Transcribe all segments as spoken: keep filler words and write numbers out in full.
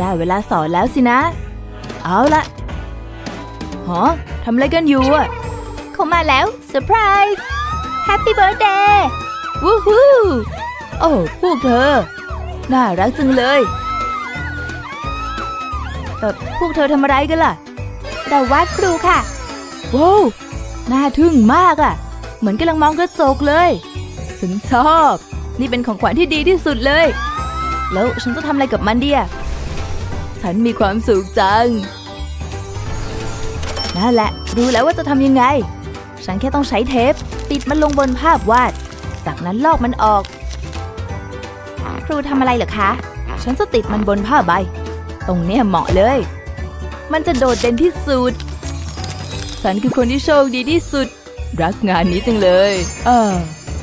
ได้เวลาสอนแล้วสินะเอาละฮะทำอะไรกันอยู่อ่ะเขามาแล้วเซอร์ไพรส์แฮปปี้เบิร์ธเดย์วู้ฮู้โอ้พวกเธอน่ารักจังเลยเออพวกเธอทำอะไรกันล่ะเราวาดครูค่ะว้าวน่าทึ่งมากอ่ะเหมือนกำลังมองกระจกเลยฉันชอบนี่เป็นของขวัญที่ดีที่สุดเลยแล้วฉันจะทำอะไรกับมันดีอ่ะฉันมีความสุขจังนั่นแหละรู้แล้วว่าจะทำยังไงฉันแค่ต้องใช้เทปติดมันลงบนภาพวาดจากนั้นลอกมันออกครูทำอะไรเหรอคะฉันจะติดมันบนผ้าใบตรงนี้เหมาะเลยมันจะโดดเด่นที่สุดฉันคือคนที่โชคดีที่สุดรักงานนี้จังเลยเออ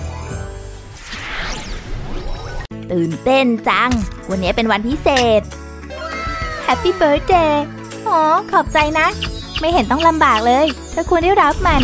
ตื่นเต้นจังวันนี้เป็นวันพิเศษแฮปปี้เบิร์ธเดย์อ๋อขอบใจนะไม่เห็นต้องลำบากเลยเธอควรได้รับมัน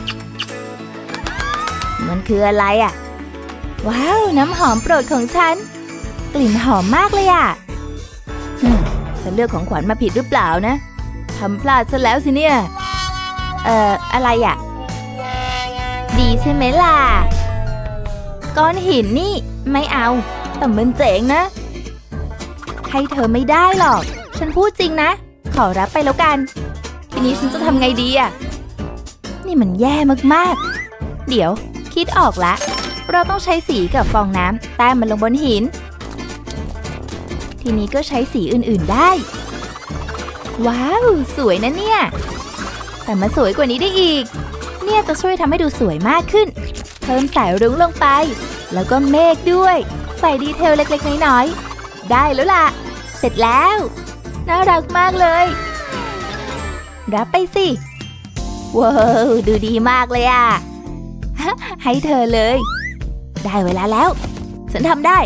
มันคืออะไรอ่ะว้าวน้ำหอมโปรดของฉันกลิ่นหอมมากเลยอ่ะฉันเลือกของขวัญมาผิดหรือเปล่านะทำพลาดซะแล้วสิเนี่ยเอ่ออะไรอ่ะดีใช่ไหมล่ะก้อนหินนี่ไม่เอาแต่มันเจ๋งนะให้เธอไม่ได้หรอกฉันพูดจริงนะขอรับไปแล้วกันทีนี้ฉันจะทำไงดีอ่ะนี่มันแย่มากๆเดี๋ยวคิดออกละเราต้องใช้สีกับฟองน้ำแต้มมันลงบนหินทีนี้ก็ใช้สีอื่นๆได้ว้าวสวยนะเนี่ยแต่มาสวยกว่านี้ได้อีกเนี่ยจะช่วยทำให้ดูสวยมากขึ้นเพิ่มสายรุ้งลงไปแล้วก็เมฆด้วยใส่ดีเทลเล็กๆน้อยๆได้แล้วล่ะเสร็จแล้วน่ารักมากเลยรับไปสิว้าวดูดีมากเลยอ่ะให้เธอเลยได้เวลาแล้วฉันทำได้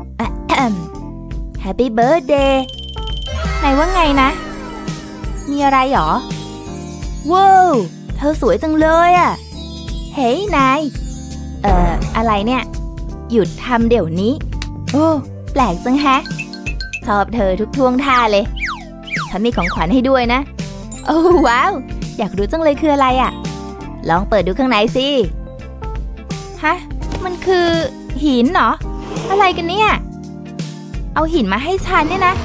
แฮปปี้เบิร์ธเดย์ไหนว่าไงนะมีอะไรหรอว้าวเธอสวยจังเลยอ่ะเฮ้ยนายเอ่ออะไรเนี่ยหยุดทำเดี๋ยวนี้โอ้แปลกจังแฮะชอบเธอทุกท่วงท่าเลยฉันมีของขวัญให้ด้วยนะโอ้ว้าวอยากรู้จังเลยคืออะไรอ่ะลองเปิดดูข้างในสิฮะมันคือหินเหรออะไรกันเนี่ยเอาหินมาให้ฉันเนี่ยนะ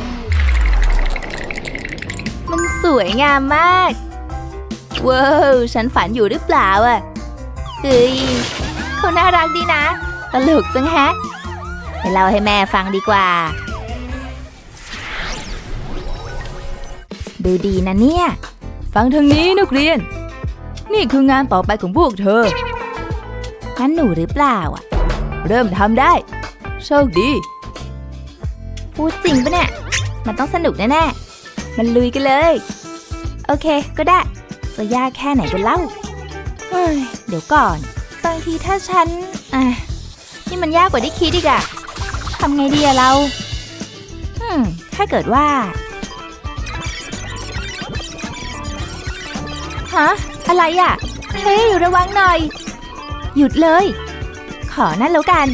มันสวยงามมากว้าวฉันฝันอยู่หรือเปล่าอ่ะเฮ้ยเขาน่ารักดีนะตลกจังแฮะไปเล่าให้แม่ฟังดีกว่าดูดีนะเนี่ยฟังทางนี้นักเรียนนี่คืองานต่อไปของพวกเธองั้นหนูหรือเปล่าอ่ะเริ่มทำได้โชคดีพูดจริงปะเนี่ยมันต้องสนุกแน่ๆมันลุยกันเลยโอเคก็ได้จะยากแค่ไหนกันเล่าเฮ้ยเดี๋ยวก่อนบางทีถ้าฉันอ่ะนี่มันยากกว่าที่คิดอีกอะทำไงดีอะเราอืมถ้าเกิดว่าฮะอะไรอะเฮ้ยระวังหน่อยหยุดเลยขอนั่นแล้วกัน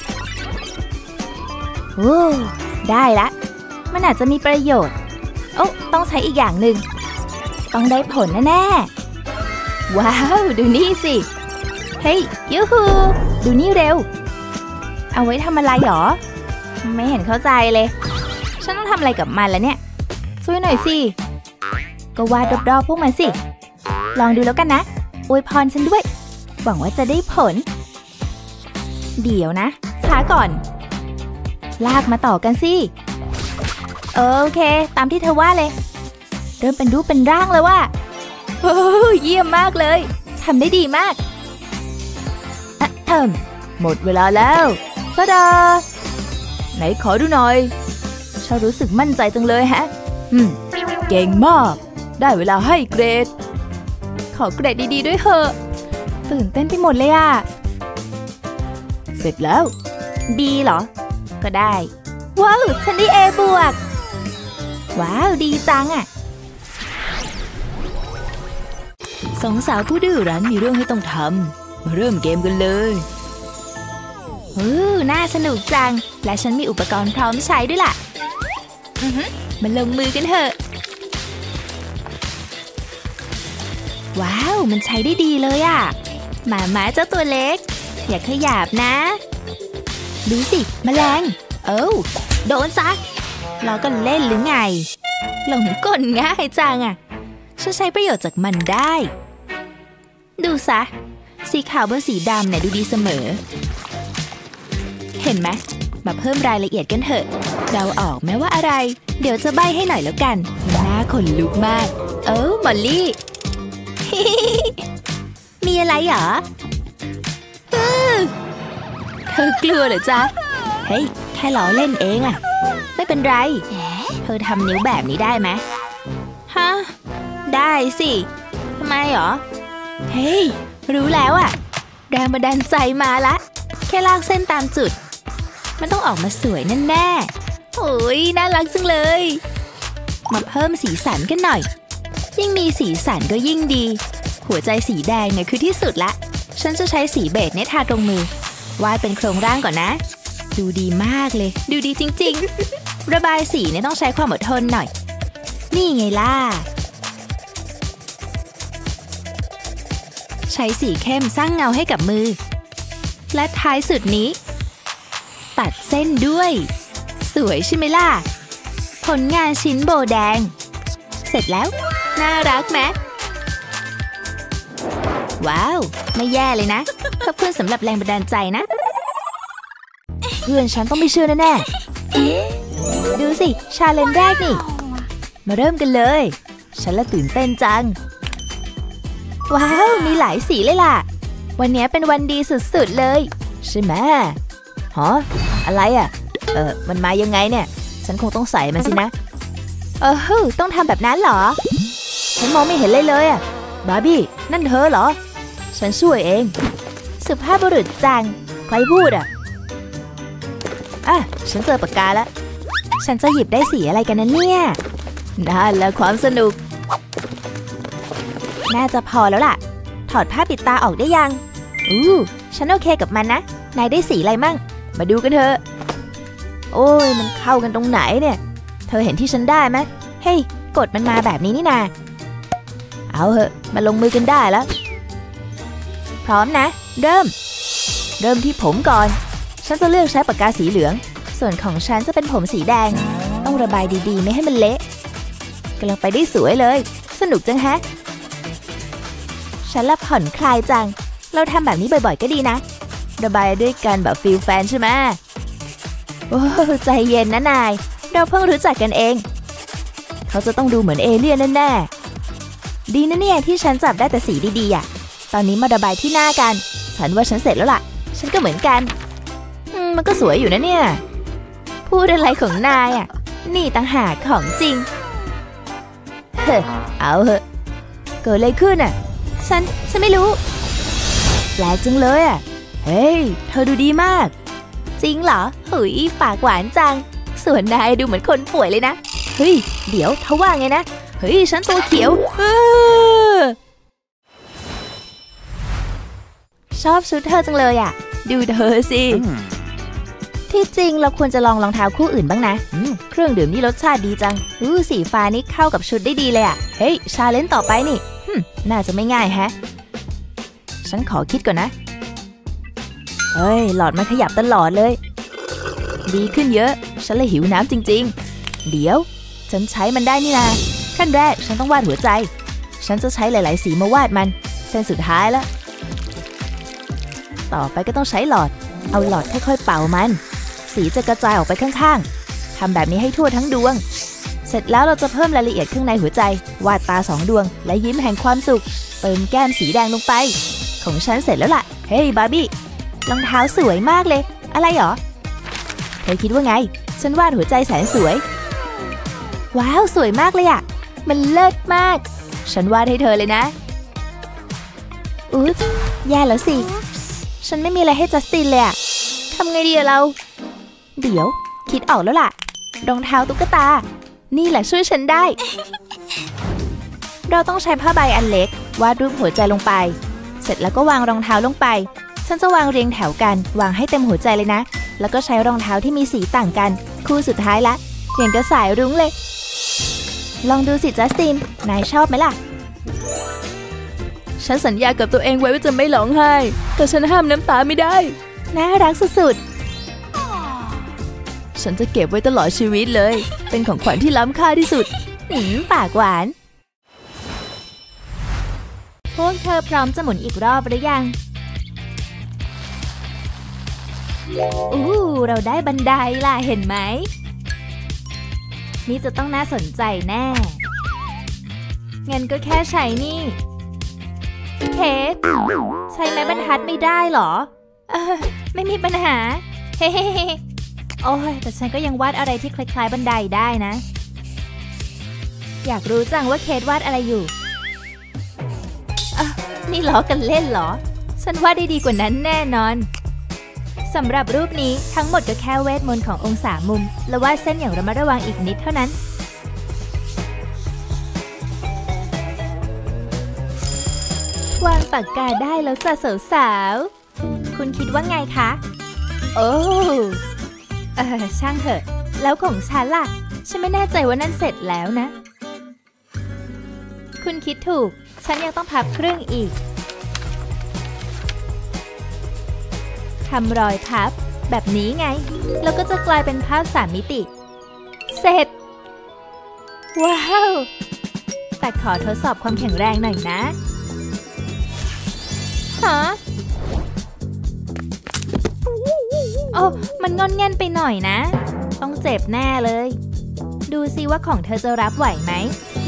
โอ้ได้ละมันอาจจะมีประโยชน์โอ้ต้องใช้อีกอย่างหนึ่งต้องได้ผลแน่ๆว้าวดูนี่สิเฮ้ยยูฮูดูนี่เร็วเอาไว้ทำอะไรหรอไม่เห็นเข้าใจเลยฉันต้องทำอะไรกับมันแล้วเนี่ยช่วยหน่อยสิก็วาดรอบๆพวกมันสิลองดูแล้วกันนะอวยพรฉันด้วยหวังว่าจะได้ผลเดี๋ยวนะช้าก่อนลากมาต่อกันสิโอเคตามที่เธอว่าเลยเริ่มเป็นรูปเป็นร่างแล้วว่ะโอ้เยี่ยมมากเลยทำได้ดีมากอะเอิ่มหมดเวลาแล้วตาดาไหนขอดูหน่อยฉันรู้สึกมั่นใจจังเลยฮะอืมเก่งมากได้เวลาให้เกรดขอเกรดดีๆด้วยเถอะตื่นเต้นไปหมดเลยอ่ะเสร็จแล้ว B เหรอก็ได้ว้าวฉันได้ A บวกว้าวดีจังอ่ะสองสาวผู้ดื้อรั้นมีเรื่องให้ต้องทำมาเริ่มเกมกันเลยเออน่าสนุกจังและฉันมีอุปกรณ์พร้อมใช้ด้วยล่ะมาลงมือกันเถอะว้าวมันใช้ได้ดีเลยอะหมาม้าเจ้าตัวเล็กอย่าขยับนะดูสิแมลงเอ้าโดนซะเราก็เล่นหรือไงหลงกลง่ายจังอะฉันใช้ประโยชน์จากมันได้ดูซะสีขาวบนสีดำเนี่ยดูดีเสมอเห็นไหมมาเพิ่มรายละเอียดกันเถอะเดาออกไหมว่าอะไรเดี๋ยวจะใบ้ให้หน่อยแล้วกันมันน่าขนลุกมากเอ้ามอลลี่ มีอะไรเหรอเธอกลัวเหรอจ๊ะเฮ้ยแค่ล้อเล่นเองอะไม่เป็นไรเธอทำนิ้วแบบนี้ได้ไหมฮะได้สิทำไมเหรอเฮ้ยรู้แล้วอะแรงบันดาลใจมาละแค่ลากเส้นตามจุดมันต้องออกมาสวยแน่ๆโอ้ยน่ารักจังเลยมาเพิ่มสีสันกันหน่อยยิ่งมีสีสันก็ยิ่งดีหัวใจสีแดงเนี่ยคือที่สุดละฉันจะใช้สีเบจเนี่ยทาตรงมือวาดเป็นโครงร่างก่อนนะดูดีมากเลยดูดีจริงๆระบายสีเนี่ยต้องใช้ความอดทนหน่อยนี่ไงล่ะใช้สีเข้มสร้างเงาให้กับมือและท้ายสุดนี้ตัดเส้นด้วยสวยใช่ไหมล่ะผลงานชิ้นโบแดงเสร็จแล้วน่ารักไหมว้าวไม่แย่เลยนะขอบคุณสำหรับแรงบันดาลใจนะเพื่อนฉันต้องไม่เชื่อแน่ๆดูสิชาเลนจ์แรกนี่มาเริ่มกันเลยฉันละตื่นเต้นจังว้าวมีหลายสีเลยล่ะวันนี้เป็นวันดีสุดๆเลยใช่ไหมฮะอะไรอ่ะเออมันมายังไงเนี่ยฉันคงต้องใส่มันสินะเออต้องทำแบบนั้นเหรอฉันมองไม่เห็นเลยเลยอ่ะบาร์บี้นั่นเธอเหรอฉันช่วยเองสุภาพบุรุษจังใครพูดอ่ะอ่ะฉันเจอปากกาแล้วฉันจะหยิบได้สีอะไรกันนะเนี่ยนั่นแหละความสนุกน่าจะพอแล้วล่ะถอดผ้าปิดตาออกได้ยังอู้ฉันโอเคกับมันนะนายได้สีอะไรมั่งมาดูกันเถอะโอ้ยมันเข้ากันตรงไหนเนี่ยเธอเห็นที่ฉันได้ไหมเฮ้ยกดมันมาแบบนี้นี่นาเอาเหอะมาลงมือกันได้แล้วพร้อมนะเริ่มเริ่มที่ผมก่อนฉันจะเลือกใช้ปากกาสีเหลืองส่วนของฉันจะเป็นผมสีแดงต้องระบายดีๆไม่ให้มันเละกำลังไปได้สวยเลยสนุกจังฮะฉันละผ่อนคลายจังเราทำแบบนี้บ่อยๆก็ดีนะระบายด้วยกันแบบฟีลแฟนใช่ไหมโอ้ใจเย็นนะนายเราเพิ่งรู้จักกันเองเขาจะต้องดูเหมือนเอเลี่ยนแน่ๆดีนะเนี่ยที่ฉันจับได้แต่สีดีๆอ่ะตอนนี้มาระบายที่หน้ากันฉันว่าฉันเสร็จแล้วล่ะฉันก็เหมือนกันมันก็สวยอยู่นะเนี่ยพูดอะไรของนายอ่ะนี่ต่างหากของจริงเฮ้เอาเหอะเกิดอะไรขึ้นอ่ะฉันฉันไม่รู้แปลกจังเลยอ่ะเฮ้ยเธอดูดีมากจริงเหรอหุยปากหวานจังส่วนนายดูเหมือนคนป่วยเลยนะเฮ้ยเดี๋ยวเธอว่าไงนะเฮ้ยฉันตัวเขียวชอบชุดเธอจังเลยอ่ะดูเธอสิที่จริงเราควรจะลองรองเท้าคู่อื่นบ้างนะเครื่องดื่มนี่รสชาติดีจังอู้สีฟ้านี่เข้ากับชุดได้ดีเลยอ่ะเฮ้ยชาเลนจ์ต่อไปนี่น่าจะไม่ง่ายแฮะฉันขอคิดก่อนนะเฮ้ยหลอดมันขยับตลอดเลยดีขึ้นเยอะฉันเลยหิวน้ำจริงๆเดี๋ยวฉันใช้มันได้นี่นะขั้นแรกฉันต้องวาดหัวใจฉันจะใช้หลายๆสีมาวาดมันเส้นสุดท้ายแล้วต่อไปก็ต้องใช้หลอดเอาหลอดค่อยๆเป่ามันสีจะกระจายออกไปข้างๆทำแบบนี้ให้ทั่วทั้งดวงเสร็จแล้วเราจะเพิ่มรายละเอียดข้างในหัวใจวาดตาสองดวงและยิ้มแห่งความสุขเติมแก้มสีแดงลงไปของฉันเสร็จแล้วล่ะเฮ้ยบาร์บี้รองเท้าสวยมากเลยอะไรหรอเธอคิดว่าไงฉันวาดหัวใจแสนสวยว้าวสวยมากเลยอ่ะมันเลิศมากฉันวาดให้เธอเลยนะอุ๊บแย่แล้วสิฉันไม่มีอะไรให้จัสตินเลยอะทำไงดีอะเราเดี๋ยวคิดออกแล้วล่ะรองเท้าตุ๊กตานี่แหละช่วยฉันได้ เราต้องใช้ผ้าใบอันเล็กวาดรูปหัวใจลงไปเสร็จแล้วก็วางรองเท้าลงไปฉันจะวางเรียงแถวกันวางให้เต็มหัวใจเลยนะแล้วก็ใช้รองเท้าที่มีสีต่างกันคู่สุดท้ายละอย่างกระสายรุ้งเลยลองดูสิจัสตินนายชอบไหมล่ะฉันสัญญากับตัวเองไว้ว่าจะไม่ร้องไห้แต่ฉันห้ามน้ำตาไม่ได้น่ารักสุดๆฉันจะเก็บไว้ตลอดชีวิตเลยเป็นของขวัญที่ล้ำค่าที่สุดหืมปากหวานพวกเธอพร้อมจะหมุนอีกรอบหรือยังอู้เราได้บันไดล่ะเห็นไหมนี่จะต้องน่าสนใจแน่งั้นก็แค่ใช้นี่เคทใช้ไม้บรรทัดไม่ได้หรอเออไม่มีปัญหาเฮ้โอ้ยแต่ฉันก็ยังวาดอะไรที่คล้ายๆบันไดได้นะอยากรู้จังว่าเคทวาดอะไรอยู่อ่ะนี่ล้อกันเล่นเหรอฉันวาดได้ดีกว่านั้นแน่นอนสำหรับรูปนี้ทั้งหมดก็แค่เวทมนต์ขององศามุมและวาดเส้นอย่างระมัดระวังอีกนิดเท่านั้นวางปากกาได้แล้วจ้ะสาวๆคุณคิดว่าไงคะโอ้เออช่างเถอะแล้วของฉันล่ะฉันไม่แน่ใจว่านั่นเสร็จแล้วนะคุณคิดถูกฉันยังต้องพับครึ่งอีกทำรอยพับแบบนี้ไงแล้วก็จะกลายเป็นภาพสามมิติเสร็จว้าวแต่ขอทดสอบความแข็งแรงหน่อยนะฮะโอ้มันงอนแง่นไปหน่อยนะต้องเจ็บแน่เลยดูซิว่าของเธอจะรับไหวไหม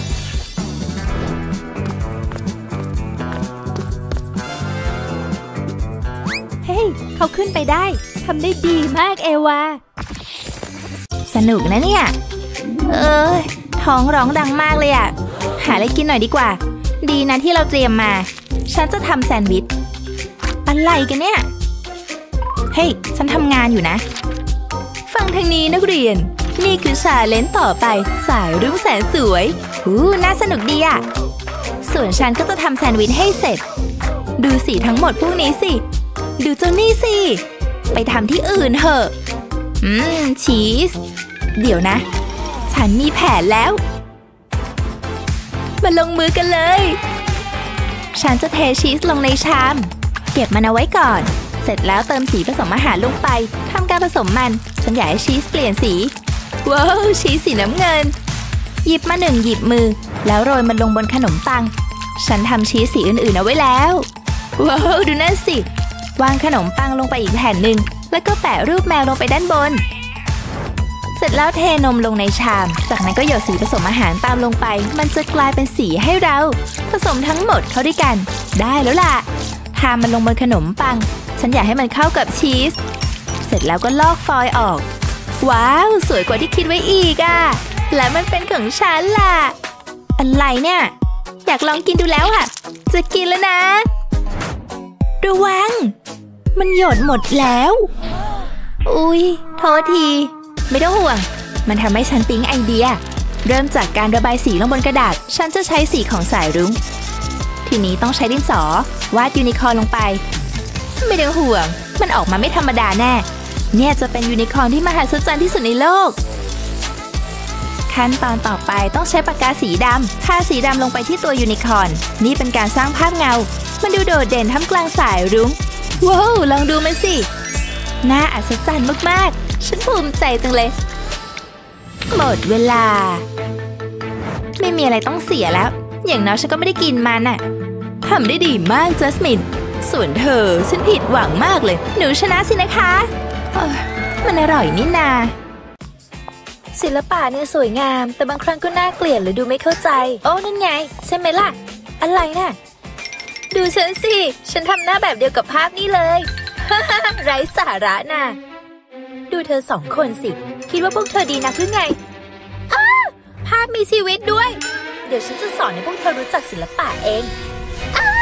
เฮ้ยเขาขึ้นไปได้ทำได้ดีมากเอวาสนุกนะเนี่ยเออท้องร้องดังมากเลยอะหาอะไรกินหน่อยดีกว่าดีนะที่เราเตรียมมาฉันจะทำแซนด์วิชอะไรกันเนี่ยเฮ้ยฉันทำงานอยู่นะฟังทางนี้นักเรียนนี่คือชาเลนจ์ต่อไปสายรุ้งแสนสวยอู้น่าสนุกดีอะส่วนฉันก็จะทำแซนด์วิชให้เสร็จดูสีทั้งหมดพวกนี้สิดูเจ้านี่สิไปทำที่อื่นเถอะอืมชีสเดี๋ยวนะฉันมีแผนแล้วมาลงมือกันเลยฉันจะเทชีสลงในชามเก็บมันเอาไว้ก่อนเสร็จแล้วเติมสีผสมอาหารลงไปทำการผสมมันฉันอยากให้ชีสเปลี่ยนสีว้าวชีสสีน้ำเงินหยิบมาหนึ่งหยิบมือแล้วโรยมันลงบนขนมปังฉันทำชีสสีอื่นๆเอาไว้แล้วว้าวดูนั่นสิวางขนมปังลงไปอีกแผ่นหนึ่งแล้วก็แปะรูปแมวลงไปด้านบนเสร็จแล้วเทนมลงในชามจากนั้นก็หยดสีผสมอาหารตามลงไปมันจะกลายเป็นสีให้เราผสมทั้งหมดเข้าด้วยกันได้แล้วล่ะทามันลงบนขนมปังฉันอยากให้มันเข้ากับชีสเสร็จแล้วก็ลอกฟอยล์ออกว้าวสวยกว่าที่คิดไว้อีกอ่ะและมันเป็นของฉันล่ะอะไรเนี่ยอยากลองกินดูแล้วอ่ะจะกินแล้วนะระวังมันหยดหมดแล้วอุ๊ยโทษทีไม่ต้องห่วงมันทำให้ฉันปิ๊งไอเดียเริ่มจากการระบายสีลงบนกระดาษฉันจะใช้สีของสายรุ้งทีนี้ต้องใช้ดินสอวาดยูนิคอร์นลงไปไม่ต้องห่วงมันออกมาไม่ธรรมดาแน่เนี่ยจะเป็นยูนิคอร์นที่มหัศจรรย์ที่สุดในโลกขั้นตอนต่อไปต้องใช้ปากกาสีดำทาสีดำลงไปที่ตัวยูนิคอร์นนี่เป็นการสร้างภาพเงามันดูโดดเด่นท่ามกลางสายรุ้งว้าวลองดูมันสิน่าอัศจรรย์มากๆฉันภูมิใจจังเลยหมดเวลาไม่มีอะไรต้องเสียแล้วอย่างน้อยฉันก็ไม่ได้กินมันน่ะทำได้ดีมากจัสมินส่วนเธอฉันผิดหวังมากเลยหนูชนะสินะคะมันอร่อยนี่นาศิลปะเนี่ยสวยงามแต่บางครั้งก็น่าเกลียดหรือดูไม่เข้าใจโอ้นั่นไงใช่ไหมล่ะอะไรน่ะดูฉันสิฉันทำหน้าแบบเดียวกับภาพนี้เลย ไร้สาระน่ะดูเธอสองคนสิคิดว่าพวกเธอดีนักหรือไงอ้าภาพมีชีวิตด้วยเดี๋ยวฉันจะสอนให้พวกเธอรู้จักศิลปะเองอ้า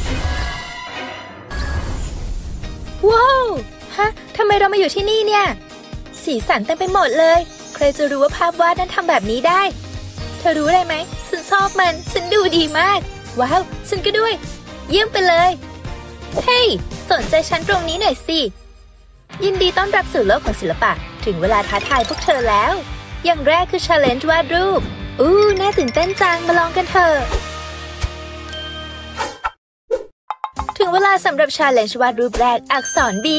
ว้าวฮะทำไมเรามาอยู่ที่นี่เนี่ยสีสันเต็มไปหมดเลยใครจะรู้ว่าภาพวาดนั้นทำแบบนี้ได้เธอรู้อะไรไหมฉันชอบมันฉันดูดีมากว้าวฉันก็ด้วยเยี่ยมไปเลยเฮ้ยสนใจฉันตรงนี้หน่อยสิยินดีต้อนรับสู่โลกของศิลปะถึงเวลาท้าทายพวกเธอแล้วอย่างแรกคือ challenge วาดรูปอู้น่าตื่นเต้นจังมาลองกันเถอะถึงเวลาสำหรับ challenge วาดรูปแรกอักษร B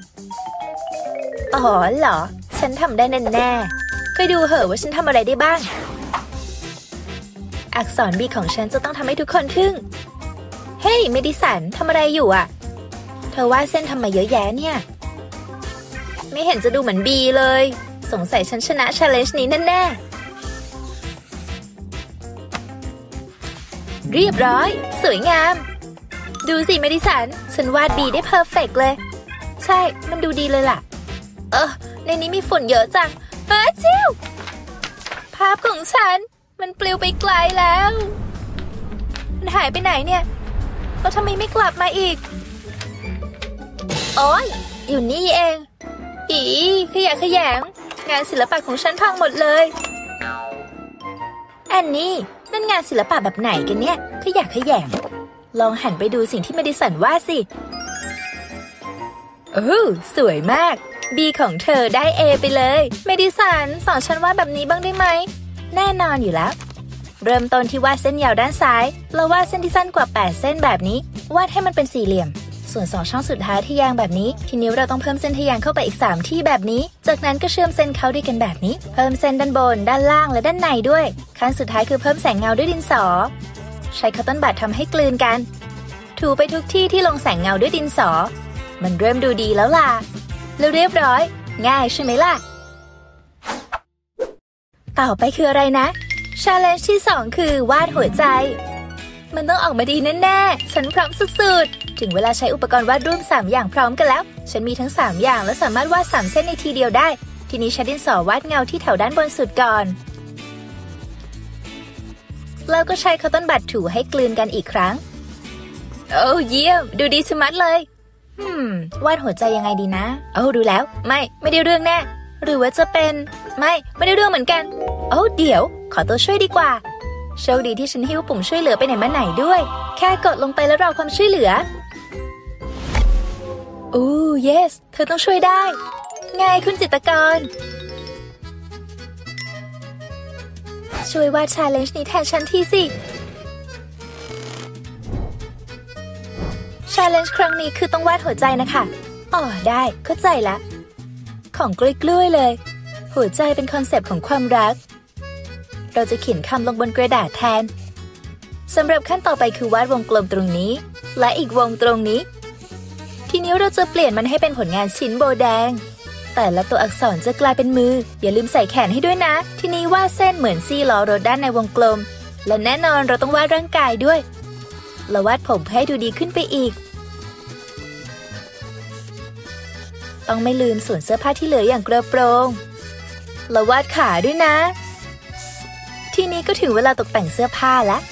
อ๋อเหรอฉันทำได้แน่ๆเคยดูเหอะว่าฉันทำอะไรได้บ้างอักษร B ของฉันจะต้องทำให้ทุกคนทึ่งเฮ้ยเมดิสันทำอะไรอยู่อ่ะเธอวาดเส้นทำไมเยอะแยะเนี่ยไม่เห็นจะดูเหมือน B เลยสงสัยฉันชนะ challenge นี้แน่ๆเรียบร้อยสวยงามดูสิเมดิสันฉันวาด B ได้เพอร์เฟกต์เลยใช่มันดูดีเลยล่ะเออในนี้มีฝุ่นเยอะจังเฮ้ยชิวภาพของฉันมันปลิวไปไกลแล้วมันหายไปไหนเนี่ยแล้วทำไมไม่กลับมาอีกโอ๊ยอยู่นี่เองอีขยะขยงงานศิลปะของฉันพังหมดเลยแอนนี่นั่นงานศิลปะแบบไหนกันเนี่ยขยะขยงลองหันไปดูสิ่งที่เมดิสันวาดสิโอ้สวยมาก B ของเธอได้ A ไปเลยเมดิสันสอนฉันวาดแบบนี้บ้างได้ไหมแน่นอนอยู่แล้วเริ่มต้นที่วาดเส้นยาวด้านซ้ายแล้ววาดเส้นที่สั้นกว่าแปดเส้นแบบนี้วาดให้มันเป็นสี่เหลี่ยมส่วนสองช่องสุดท้ายทะแยงแบบนี้ทีนี้เราต้องเพิ่มเส้นทะแยงเข้าไปอีกสามที่แบบนี้จากนั้นก็เชื่อมเส้นเข้าด้วยกันแบบนี้เพิ่มเส้นด้านบนด้านล่างและด้านในด้วยขั้นสุดท้ายคือเพิ่มแสงเงาด้วยดินสอใช้คัตเติ้ลบัดทำให้กลืนกันถูไปทุกที่ที่ลงแสงเงาด้วยดินสอมันเริ่มดูดีแล้วล่ะแล้วเรียบร้อยง่ายใช่ไหมล่ะต่อไปคืออะไรนะ challenge ที่สองคือวาดหัวใจมันต้องออกมาดีแน่ๆฉันพร้อมสุดๆถึงเวลาใช้อุปกรณ์วาดรูปสามอย่างพร้อมกันแล้วฉันมีทั้งสามอย่างและสามารถวาดสามเส้นในทีเดียวได้ทีนี้ใช้ดินสอวาดเงาที่แถวด้านบนสุดก่อนแล้วก็ใช้คัตเติ้ลบัดถูให้กลืนกันอีกครั้งโอ้เยี่ยมดูดีสมัดเลยอืมวาดหัวใจยังไงดีนะโอ้ดูแล้วไม่ไม่ได้เรื่องแน่หรือว่าจะเป็นไม่ไม่ได้เรื่องเหมือนกันโอ้เดี๋ยวขอตัวช่วยดีกว่าโชคดีที่ฉันหิ้วปุ่มช่วยเหลือไปไหนมาไหนด้วยแค่กดลงไปแล้วรอความช่วยเหลือโอ้ yes เธอต้องช่วยได้ไงคุณจิตรกรช่วยวาด challenge นี้แทนฉันทีสิ challenge ครั้งนี้คือต้องวาดหัวใจนะคะอ๋อได้เข้าใจละของกล้วยๆเลยหัวใจเป็นคอนเซปต์ของความรักเราจะเขียนคำลงบนกระดาษแทนสำหรับขั้นต่อไปคือวาดวงกลมตรงนี้และอีกวงตรงนี้ทีนี้เราจะเปลี่ยนมันให้เป็นผลงานชิ้นโบแดงแต่ละตัวอักษรจะกลายเป็นมืออย่าลืมใส่แขนให้ด้วยนะทีนี้วาดเส้นเหมือนซี่ล้อรถด้านในวงกลมและแน่นอนเราต้องวาดร่างกายด้วยแล้ววาดผมให้ดูดีขึ้นไปอีกต้องไม่ลืมส่วนเสื้อผ้าที่เหลืออย่างกระโปรงแล้ววาดขาด้วยนะทีนี้ก็ถึงเวลาตกแต่งเสื้อผ้าแล้ว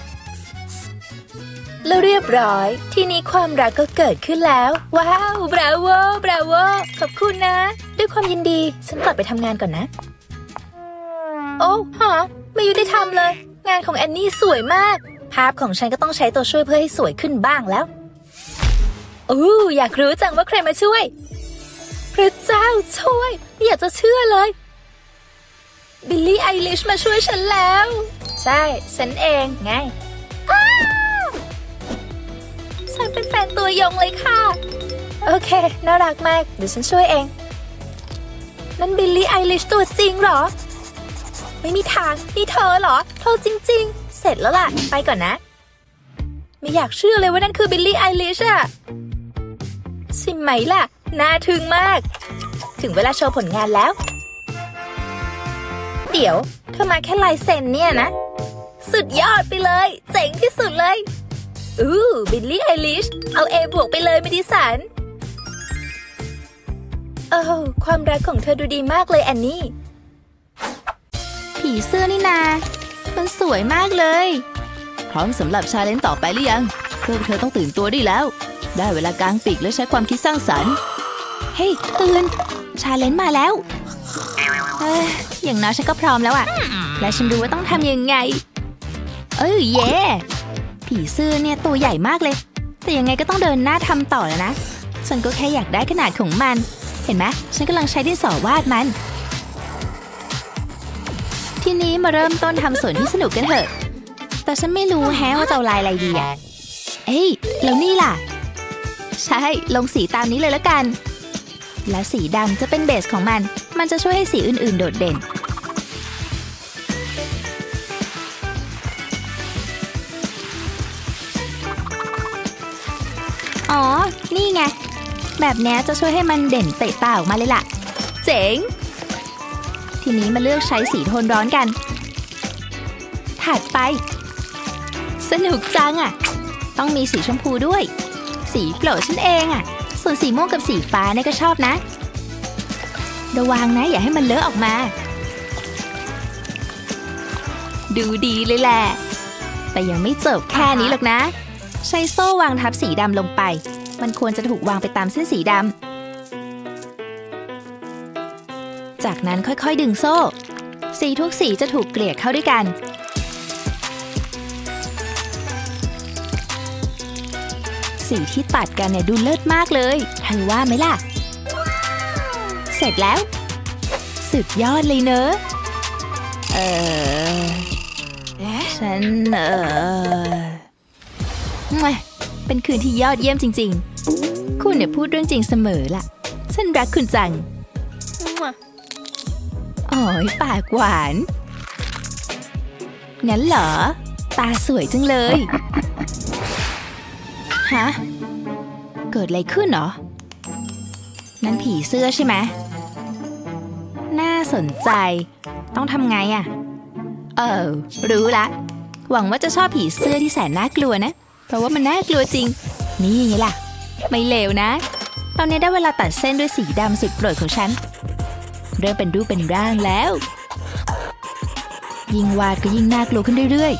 แล้วเรียบร้อยทีนี้ความรักก็เกิดขึ้นแล้วว้าวบราโวบราโวขอบคุณนะด้วยความยินดีฉันกลับไปทำงานก่อนนะโอ้ฮะไม่ยุติธรรมเลยงานของแอนนี่สวยมากภาพของฉันก็ต้องใช้ตัวช่วยเพื่อให้สวยขึ้นบ้างแล้วอู้อยากรู้จังว่าใครมาช่วยพระเจ้าช่วยไม่อยากจะเชื่อเลยบิลลี่ไอลิชมาช่วยฉันแล้วใช่ฉันเองไงฉันเป็นแฟนตัวยงเลยค่ะโอเคน่ารักมากเดี๋ยวฉันช่วยเองนั่นบิลลี่ไอลิชตัวจริงเหรอไม่มีทางนี่เธอเหรอเธอจริงๆเสร็จแล้วล่ะไปก่อนนะไม่อยากเชื่อเลยว่านั่นคือบิลลี่ไอลิชอะใช่ไหมล่ะน่าทึ่งมากถึงเวลาโชว์ผลงานแล้วเดี๋ยวเธอมาแค่ลายเซ็นเนี่ยนะสุดยอดไปเลยเจ๋งที่สุดเลยอู้บิลลี่ไอลิชเอา A บวกไปเลยเมดิสันโอ้ความรักของเธอดูดีมากเลยแอนนี่ผีเสื้อนี่นามันสวยมากเลยพร้อมสำหรับชาเลนจ์ต่อไปหรือยังพวกเธอต้องตื่นตัวได้แล้วได้เวลากางปีกและใช้ความคิดสร้างสรรค์เฮ้ยตื่นชาเลนจ์มาแล้วเอ้ยอย่างน้อยฉันก็พร้อมแล้วอะและฉันรู้ว่าต้องทำยังไงเอ้ยเย่ผีเสื้อเนี่ยตัวใหญ่มากเลยแต่ยังไงก็ต้องเดินหน้าทำต่อแล้วนะฉันก็แค่อยากได้ขนาดของมันเห็นไหมฉันกำลังใช้ดินสอวาดมันทีนี้มาเริ่มต้นทำส่วนที่สนุกกันเถอะแต่ฉันไม่รู้แฮะว่าจะเอาลายอะไรดีอ่ะเอ้ยแล้วนี่ล่ะใช่ลงสีตามนี้เลยละกันและสีดำจะเป็นเบสของมันมันจะช่วยให้สีอื่นๆโดดเด่นอ๋อนี่ไงแบบนี้จะช่วยให้มันเด่นเตะตาออกมาเลยล่ะเจ๋งทีนี้มาเลือกใช้สีโทนร้อนกันถัดไปสนุกจังอ่ะต้องมีสีชมพูด้วยสีโปรดฉันเองอ่ะส่วนสีม่วงกับสีฟ้าเนี่ยก็ชอบนะระวังนะอย่าให้มันเลอะออกมาดูดีเลยแหละแต่ยังไม่จบแค่นี้หรอกนะใช้โซ่วางทับสีดำลงไปมันควรจะถูกวางไปตามเส้นสีดำจากนั้นค่อยๆดึงโซ่สีทุกสีจะถูกเกลี่ยเข้าด้วยกันสีที่ตัดกันเนี่ยดูเลิศมากเลยเธอว่าไหมล่ะเสร็จแล้วสุดยอดเลยเนอะเออฉันเออเป็นคืนที่ยอดเยี่ยมจริงๆคุณเนี่ยพูดเรื่องจริงเสมอล่ะฉันรักคุณจังอ๋อยปากหวานงั้นเหรอตาสวยจังเลยฮะเกิดอะไรขึ้นเหรอนั่นผีเสื้อใช่ไหมน่าสนใจต้องทำไงอะเออรู้ละหวังว่าจะชอบผีเสื้อที่แสนน่ากลัวนะเพราะว่ามันน่ากลัวจริงนี่ไงล่ะไม่เลวนะตอนนี้ได้เวลาตัดเส้นด้วยสีดำสุดโปรดของฉันเริ่มเป็นรูปเป็นร่างแล้วยิ่งวาดก็ยิ่งน่ากลัวขึ้นเรื่อย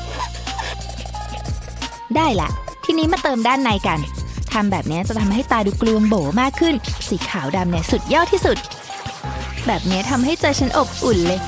ๆได้ละทีนี้มาเติมด้านในกันทำแบบนี้จะทำให้ตาดูกลวงโบมากขึ้นสีขาวดำเนี่ยสุดยอดที่สุดแบบนี้ทำให้ใจฉันอบอุ่นเลย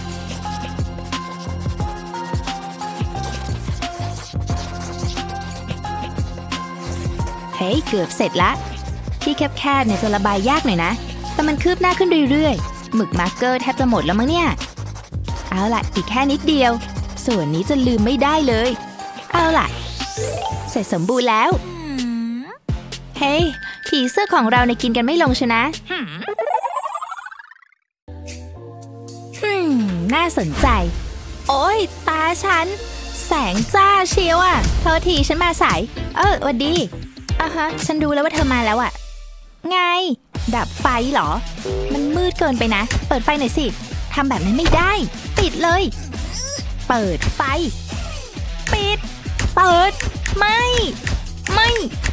เฮ้ยเกือบเสร็จละที่แคบๆเนี่ยจะระบายยากหน่อยนะแต่มันคืบหน้าขึ้นเรื่อยๆหมึกมาร์กเกอร์แทบจะหมดแล้วมั้งเนี่ยเอาล่ะอีกแค่นิดเดียวส่วนนี้จะลืมไม่ได้เลยเอาล่ะเสร็จสมบูรณ์แล้วเฮ้ยผีเสื้อของเราในกินกันไม่ลงชนะอืมน่าสนใจโอ๊ยตาฉันแสงจ้าเชียวอ่ะโทษทีฉันมาสายเออสวัสดีอ่ะฮะฉันดูแล้วว่าเธอมาแล้วอ่ะไงดับไฟเหรอมันมืดเกินไปนะเปิดไฟหน่อยสิทำแบบนั้นไม่ได้ปิดเลยเปิดไฟปิดเปิดไม่ไม่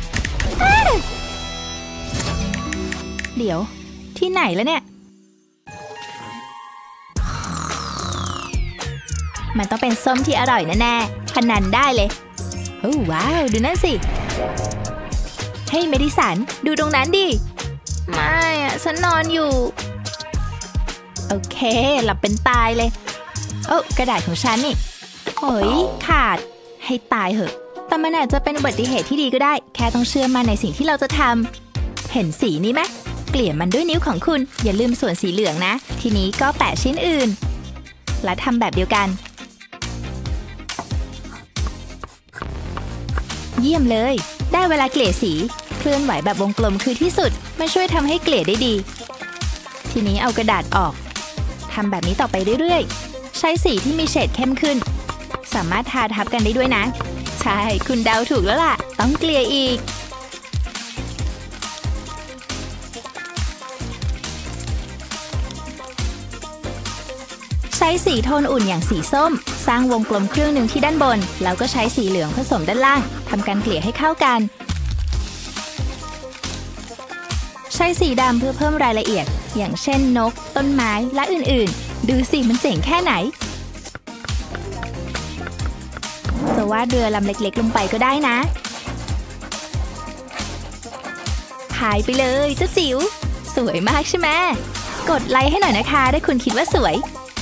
เดี๋ยวที่ไหนแล้วเนี่ยมันต้องเป็นส้มที่อร่อยแน่ๆพนันได้เลยโอ้ว้าวดูนั่นสิเฮ้ยเมดิสันดูตรงนั้นดิไม่อะฉันนอนอยู่โอเคหลับเป็นตายเลยโอ้กระดาษของฉันนี่โอ้ยขาดให้ตายเหอะแต่มันอาจจะเป็นอุบัติเหตุที่ดีก็ได้แค่ต้องเชื่อมั่นในสิ่งที่เราจะทำเห็นสีนี้ไหมเกลี่ยมันด้วยนิ้วของคุณอย่าลืมส่วนสีเหลืองนะทีนี้ก็แปะชิ้นอื่นและทำแบบเดียวกันเยี่ยมเลยได้เวลาเกลี่ยสีเคลื่อนไหวแบบวงกลมคือที่สุดมันช่วยทำให้เกลี่ยได้ดีทีนี้เอากระดาษออกทำแบบนี้ต่อไปเรื่อยๆใช้สีที่มีเฉดเข้มขึ้นสามารถทาทับกันได้ด้วยนะใช่คุณเดาถูกแล้วล่ะต้องเกลี่ยอีกใช้สีโทนอุ่นอย่างสีส้มสร้างวงกลมครึ่งหนึ่งที่ด้านบนแล้วก็ใช้สีเหลืองผสมด้านล่างทำการเกลี่ยให้เข้ากันใช้สีดำเพื่อเพิ่มรายละเอียดอย่างเช่นนกต้นไม้และอื่นๆดูสิมันเจ๋งแค่ไหนจะวาดเรือลำเล็กๆลงไปก็ได้นะพายไปเลยเจ้าจิ๋วสวยมากใช่ไหมกดไลค์ให้หน่อยนะคะถ้าคุณคิดว่าสวย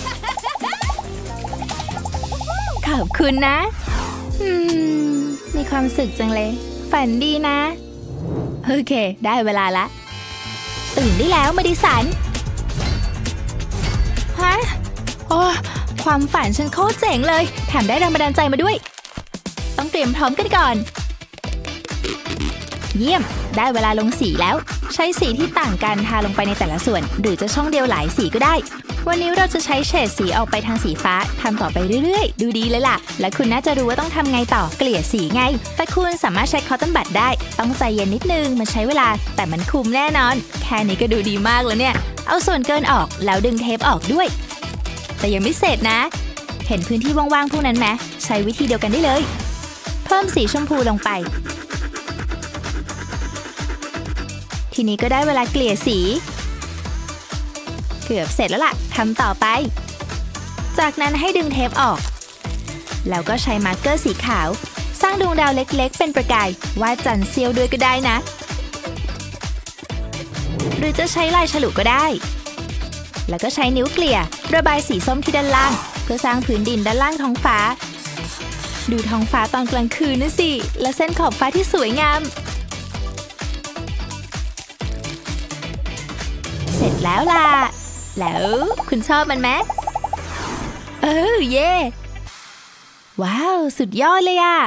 ขอบคุณนะอืมมีความสุขจังเลยฝันดีนะโอเคได้เวลาละตื่นได้แล้วมาดิสันฮะโอ้ความฝันฉันโคตรเจ๋งเลยแถมได้แรงบันดาลใจมาด้วยต้องเตรียมพร้อมกันก่อนเยี่ยมได้เวลาลงสีแล้วใช้สีที่ต่างกันทาลงไปในแต่ละส่วนหรือจะช่องเดียวหลายสีก็ได้วันนี้เราจะใช้เฉดสีออกไปทางสีฟ้าทำต่อไปเรื่อยๆดูดีเลยล่ะและคุณน่าจะรู้ว่าต้องทำไงต่อเกลี่ยสีไงแต่คุณสามารถใช้คอตตอนบัดได้ต้องใจเย็นนิดนึงมันใช้เวลาแต่มันคุ้มแน่นอนแค่นี้ก็ดูดีมากแล้วเนี่ยเอาส่วนเกินออกแล้วดึงเทปออกด้วยแต่ยังไม่เสร็จนะเห็นพื้นที่ว่างๆพวกนั้นไหมใช้วิธีเดียวกันได้เลยเพิ่มสีชมพูลงไปทีนี้ก็ได้เวลาเกลี่ยสีเกือบเสร็จแล้วล่ะทำต่อไปจากนั้นให้ดึงเทปออกแล้วก็ใช้มาร์กเกอร์สีขาวสร้างดวงดาวเล็กๆเป็นประกายวาดจันทร์เสี้ยวด้วยก็ได้นะหรือจะใช้ลายฉลุก็ได้แล้วก็ใช้นิ้วเกลี่ยระบายสีส้มที่ด้านล่างเพื่อสร้างพื้นดินด้านล่างท้องฟ้าดูท้องฟ้าตอนกลางคืนนะสิและเส้นขอบฟ้าที่สวยงามเสร็จแล้วล่ะแล้วคุณชอบมันไหมเออเย่ว้าวสุดยอดเลยอ่ะ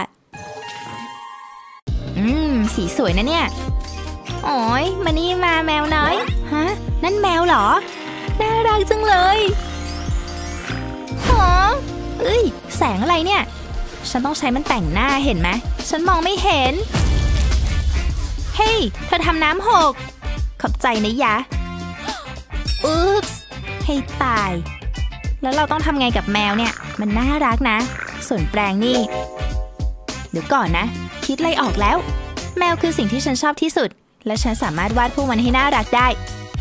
อืมสีสวยนะเนี่ยโอ้ยมานี่มาแมวน้อยฮะนั่นแมวเหรอน่ารักจังเลยหอเอ้ยแสงอะไรเนี่ยฉันต้องใช้มันแต่งหน้าเห็นไหมฉันมองไม่เห็นเฮ้ยเธอทำน้ำหกขอบใจนะยะอุ๊ปส์ให้ตายแล้วเราต้องทำไงกับแมวเนี่ยมันน่ารักนะส่วนแปรงนี่เดี๋ยวก่อนนะคิดอะไรออกแล้วแมวคือสิ่งที่ฉันชอบที่สุดและฉันสามารถวาดพวกมันให้น่ารักได้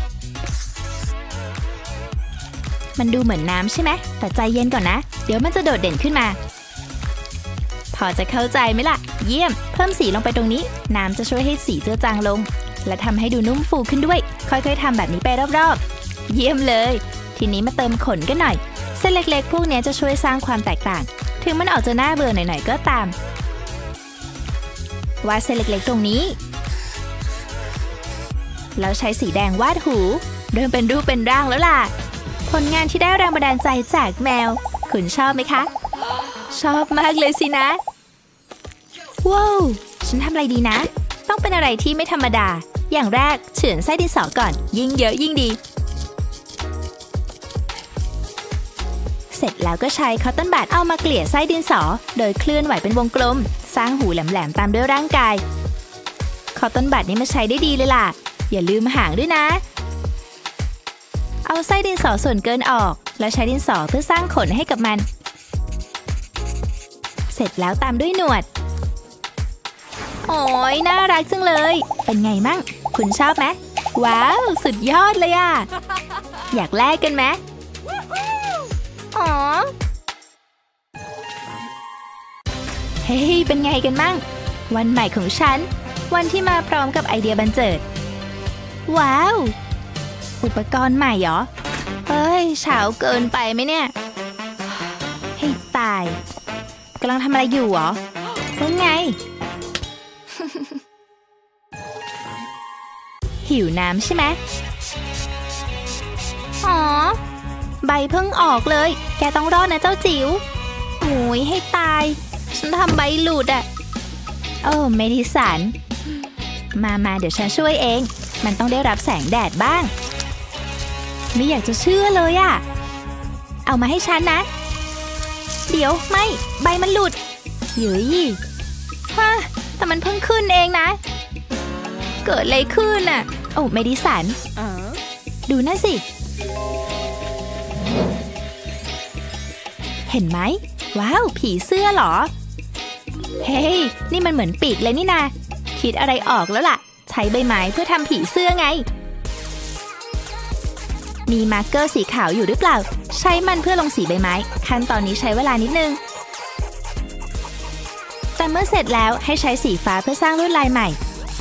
มันดูเหมือนน้ำใช่ไหมแต่ใจเย็นก่อนนะเดี๋ยวมันจะโดดเด่นขึ้นมาพอจะเข้าใจไหมล่ะเยี่ยมเพิ่มสีลงไปตรงนี้น้ำจะช่วยให้สีเจือจางลงและทำให้ดูนุ่มฟูขึ้นด้วยค่อยๆทำแบบนี้ไปรอบๆเยี่ยมเลยทีนี้มาเติมขนกันหน่อยเส้นเล็กๆพวกนี้จะช่วยสร้างความแตกต่างถึงมันออกจะน่าเบื่อหน่อยๆก็ตามวาดเส้นเล็กๆตรงนี้แล้วใช้สีแดงวาดหูเริ่มเป็นรูปเป็นร่างแล้วล่ะผลงานที่ได้แรงบันดาลใจจากแมวคุณชอบไหมคะชอบมากเลยสินะว้าวฉันทำอะไรดีนะต้องเป็นอะไรที่ไม่ธรรมดาอย่างแรกเฉือนไส้ดินสอก่อนยิ่งเยอะยิ่งดีเสร็จแล้วก็ใช้คอตตอนบัดเอามาเกลี่ยไส้ดินสอโดยเคลื่อนไหวเป็นวงกลมสร้างหูแหลมๆตามด้วยร่างกายคอตตอนบัดนี้มาใช้ได้ดีเลยล่ะอย่าลืมหางด้วยนะเอาไส้ดินสอส่วนเกินออกแล้วใช้ดินสอเพื่อสร้างขนให้กับมันเสร็จแล้วตามด้วยหนวดโอ้ยน่ารักจังเลยเป็นไงมั่งคุณชอบไหมว้าวสุดยอดเลยอ่ะอยากแลกกันไหมอ๋อเฮ้ยเป็นไงกันมั่งวันใหม่ของฉันวันที่มาพร้อมกับไอเดียบันเจิดว้าวอุปกรณ์ใหม่เหรอเฮ้ยเช้าเกินไปไหมเนี่ยให้ตายกำลังทำอะไรอยู่เหรอว่าไง หิวน้ำใช่ไหมอ๋อใบเพิ่งออกเลยแกต้องรอดนะเจ้าจิ๋วโอ้ยให้ตายฉันทำใบหลุดอ่ะโอ้เมดิสันมามาเดี๋ยวฉันช่วยเองมันต้องได้รับแสงแดดบ้างไม่อยากจะเชื่อเลยอะเอามาให้ฉันนะเดี๋ยวไม่ใบมันหลุดเย้ยฮะแต่มันเพิ่งขึ้นเองนะเกิดอะไรขึ้นอะโอ้เมดิสันดูนั่นสิเห็นไหมว้าวผีเสื้อเหรอเฮ้ยนี่มันเหมือนปีกเลยนี่นาคิดอะไรออกแล้วล่ะใช้ใบไม้เพื่อทำผีเสื้อไงมีมาร์กเกอร์สีขาวอยู่หรือเปล่าใช้มันเพื่อลงสีใบไม้ขั้นตอนนี้ใช้เวลานิดนึงแต่เมื่อเสร็จแล้วให้ใช้สีฟ้าเพื่อสร้างลวดลายใหม่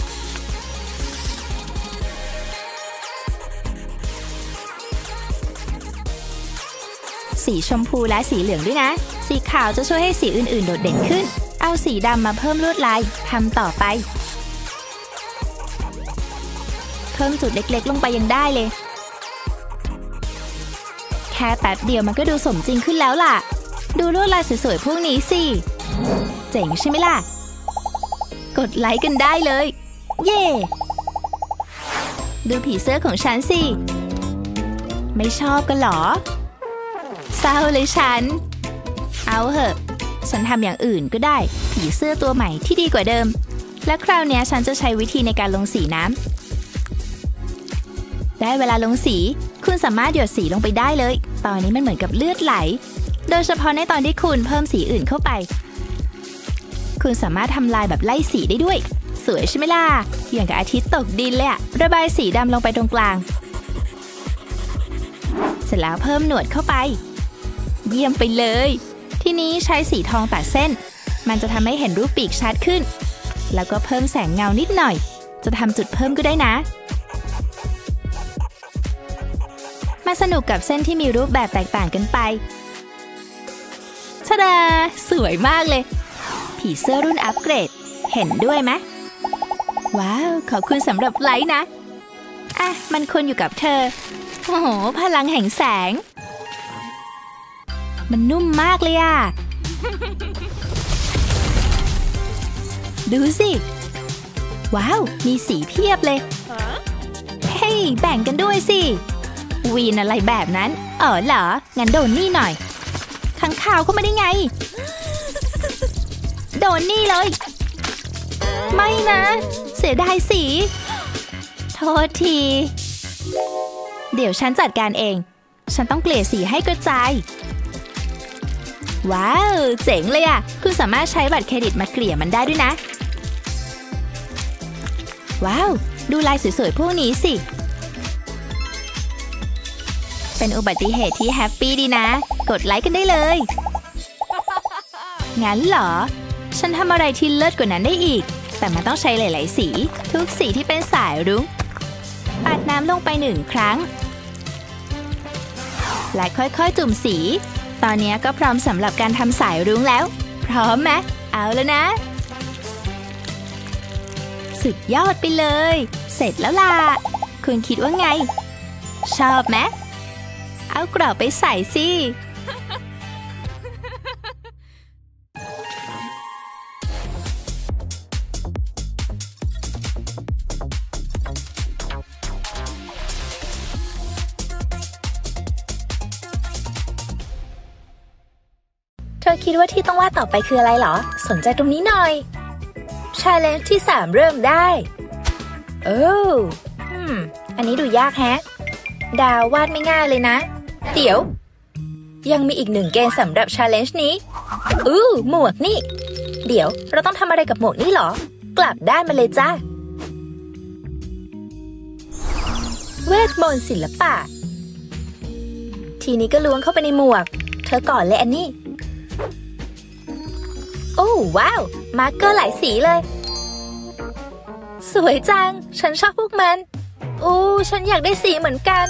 สีชมพูและสีเหลืองด้วยนะสีขาวจะช่วยให้สีอื่นๆโดดเด่นขึ้นเอาสีดำมาเพิ่มลวดลายทำต่อไปเพิ่มจุดเล็กๆลงไปยังได้เลยแคค่แป๊บเดียวมันก็ดูสมจริงขึ้นแล้วล่ะดูลวดลายสวยๆพวกนี้สิเจ๋งใช่ไหมล่ะกดไลค์กันได้เลยเย่ดูผีเสื้อของฉันสิไม่ชอบกันหรอเศร้าเลยฉันเอาเหอะฉันทำอย่างอื่นก็ได้ผีเสื้อตัวใหม่ที่ดีกว่าเดิมและคราวนี้ฉันจะใช้วิธีในการลงสีน้ำได้เวลาลงสีคุณสามารถหยดสีลงไปได้เลยตอนนี้มันเหมือนกับเลือดไหลโดยเฉพาะในตอนที่คุณเพิ่มสีอื่นเข้าไปคุณสามารถทำลายแบบไล่สีได้ด้วยสวยใช่ไหมล่ะอย่างกับอาทิตย์ตกดินเลยอะระบายสีดำลงไปตรงกลางเสร็จแล้วเพิ่มหนวดเข้าไปเยี่ยมไปเลยทีนี้ใช้สีทองตัดเส้นมันจะทำให้เห็นรูปปีกชัดขึ้นแล้วก็เพิ่มแสงเงานิดหน่อยจะทำจุดเพิ่มก็ได้นะมาสนุกกับเส้นที่มีรูปแบบแตกต่างกันไปชะดาสวยมากเลยผีเสื้อรุ่นอัปเกรดเห็นด้วยไหมว้าวขอบคุณสำหรับไลค์นะอ่ะมันควรอยู่กับเธอโอ้โหพลังแห่งแสงมันนุ่มมากเลยอ่ะดูสิว้าวมีสีเพียบเลยเฮ้ยแบ่งกันด้วยสิวีนอะไรแบบนั้นอ๋อเหรองั้นโดนนี่หน่อยข้างข่าวเข้ามาได้ไงโดนนี่เลยไม่นะเสียดายสีโทษทีเดี๋ยวฉันจัดการเองฉันต้องเกลี่ยสีให้กระจายว้าวเจ๋งเลยอ่ะคุณสามารถใช้บัตรเครดิตมาเกลี่ยมันได้ด้วยนะว้าวดูลายสวยๆพวกนี้สิเป็นอุบัติเหตุที่แฮปปี้ดีนะกดไลค์กันได้เลยงั้นเหรอฉันทำอะไรที่เลิศกว่านั้นได้อีกแต่มันต้องใช้หลายๆสีทุกสีที่เป็นสายรุ้งปาดน้ำลงไปหนึ่งครั้งและค่อยๆจุ่มสีตอนนี้ก็พร้อมสำหรับการทำสายรุ้งแล้วพร้อมไหมเอาแล้วนะสุดยอดไปเลยเสร็จแล้วล่ะคุณคิดว่าไงชอบไหมเอากรอบไปใส่สิเธอคิดว่าที่ต้องวาดต่อไปคืออะไรเหรอสนใจตรงนี้หน่อย Challenge ที่สามเริ่มได้โอ้อืมอันนี้ดูยากแฮะดาววาดไม่ง่ายเลยนะเดี๋ยวยังมีอีกหนึ่งเกณฑ์สำหรับ Challenge นี้อู้หมวกนี่เดี๋ยวเราต้องทำอะไรกับหมวกนี่เหรอกลับด้านมาเลยจ้าเวทมนต์ศิลปะทีนี้ก็ล้วงเข้าไปในหมวกเธอก่อนเลยอันนี้โอ้ว้าวมาร์กเกอร์หลายสีเลยสวยจังฉันชอบพวกมันโอ้ฉันอยากได้สีเหมือนกัน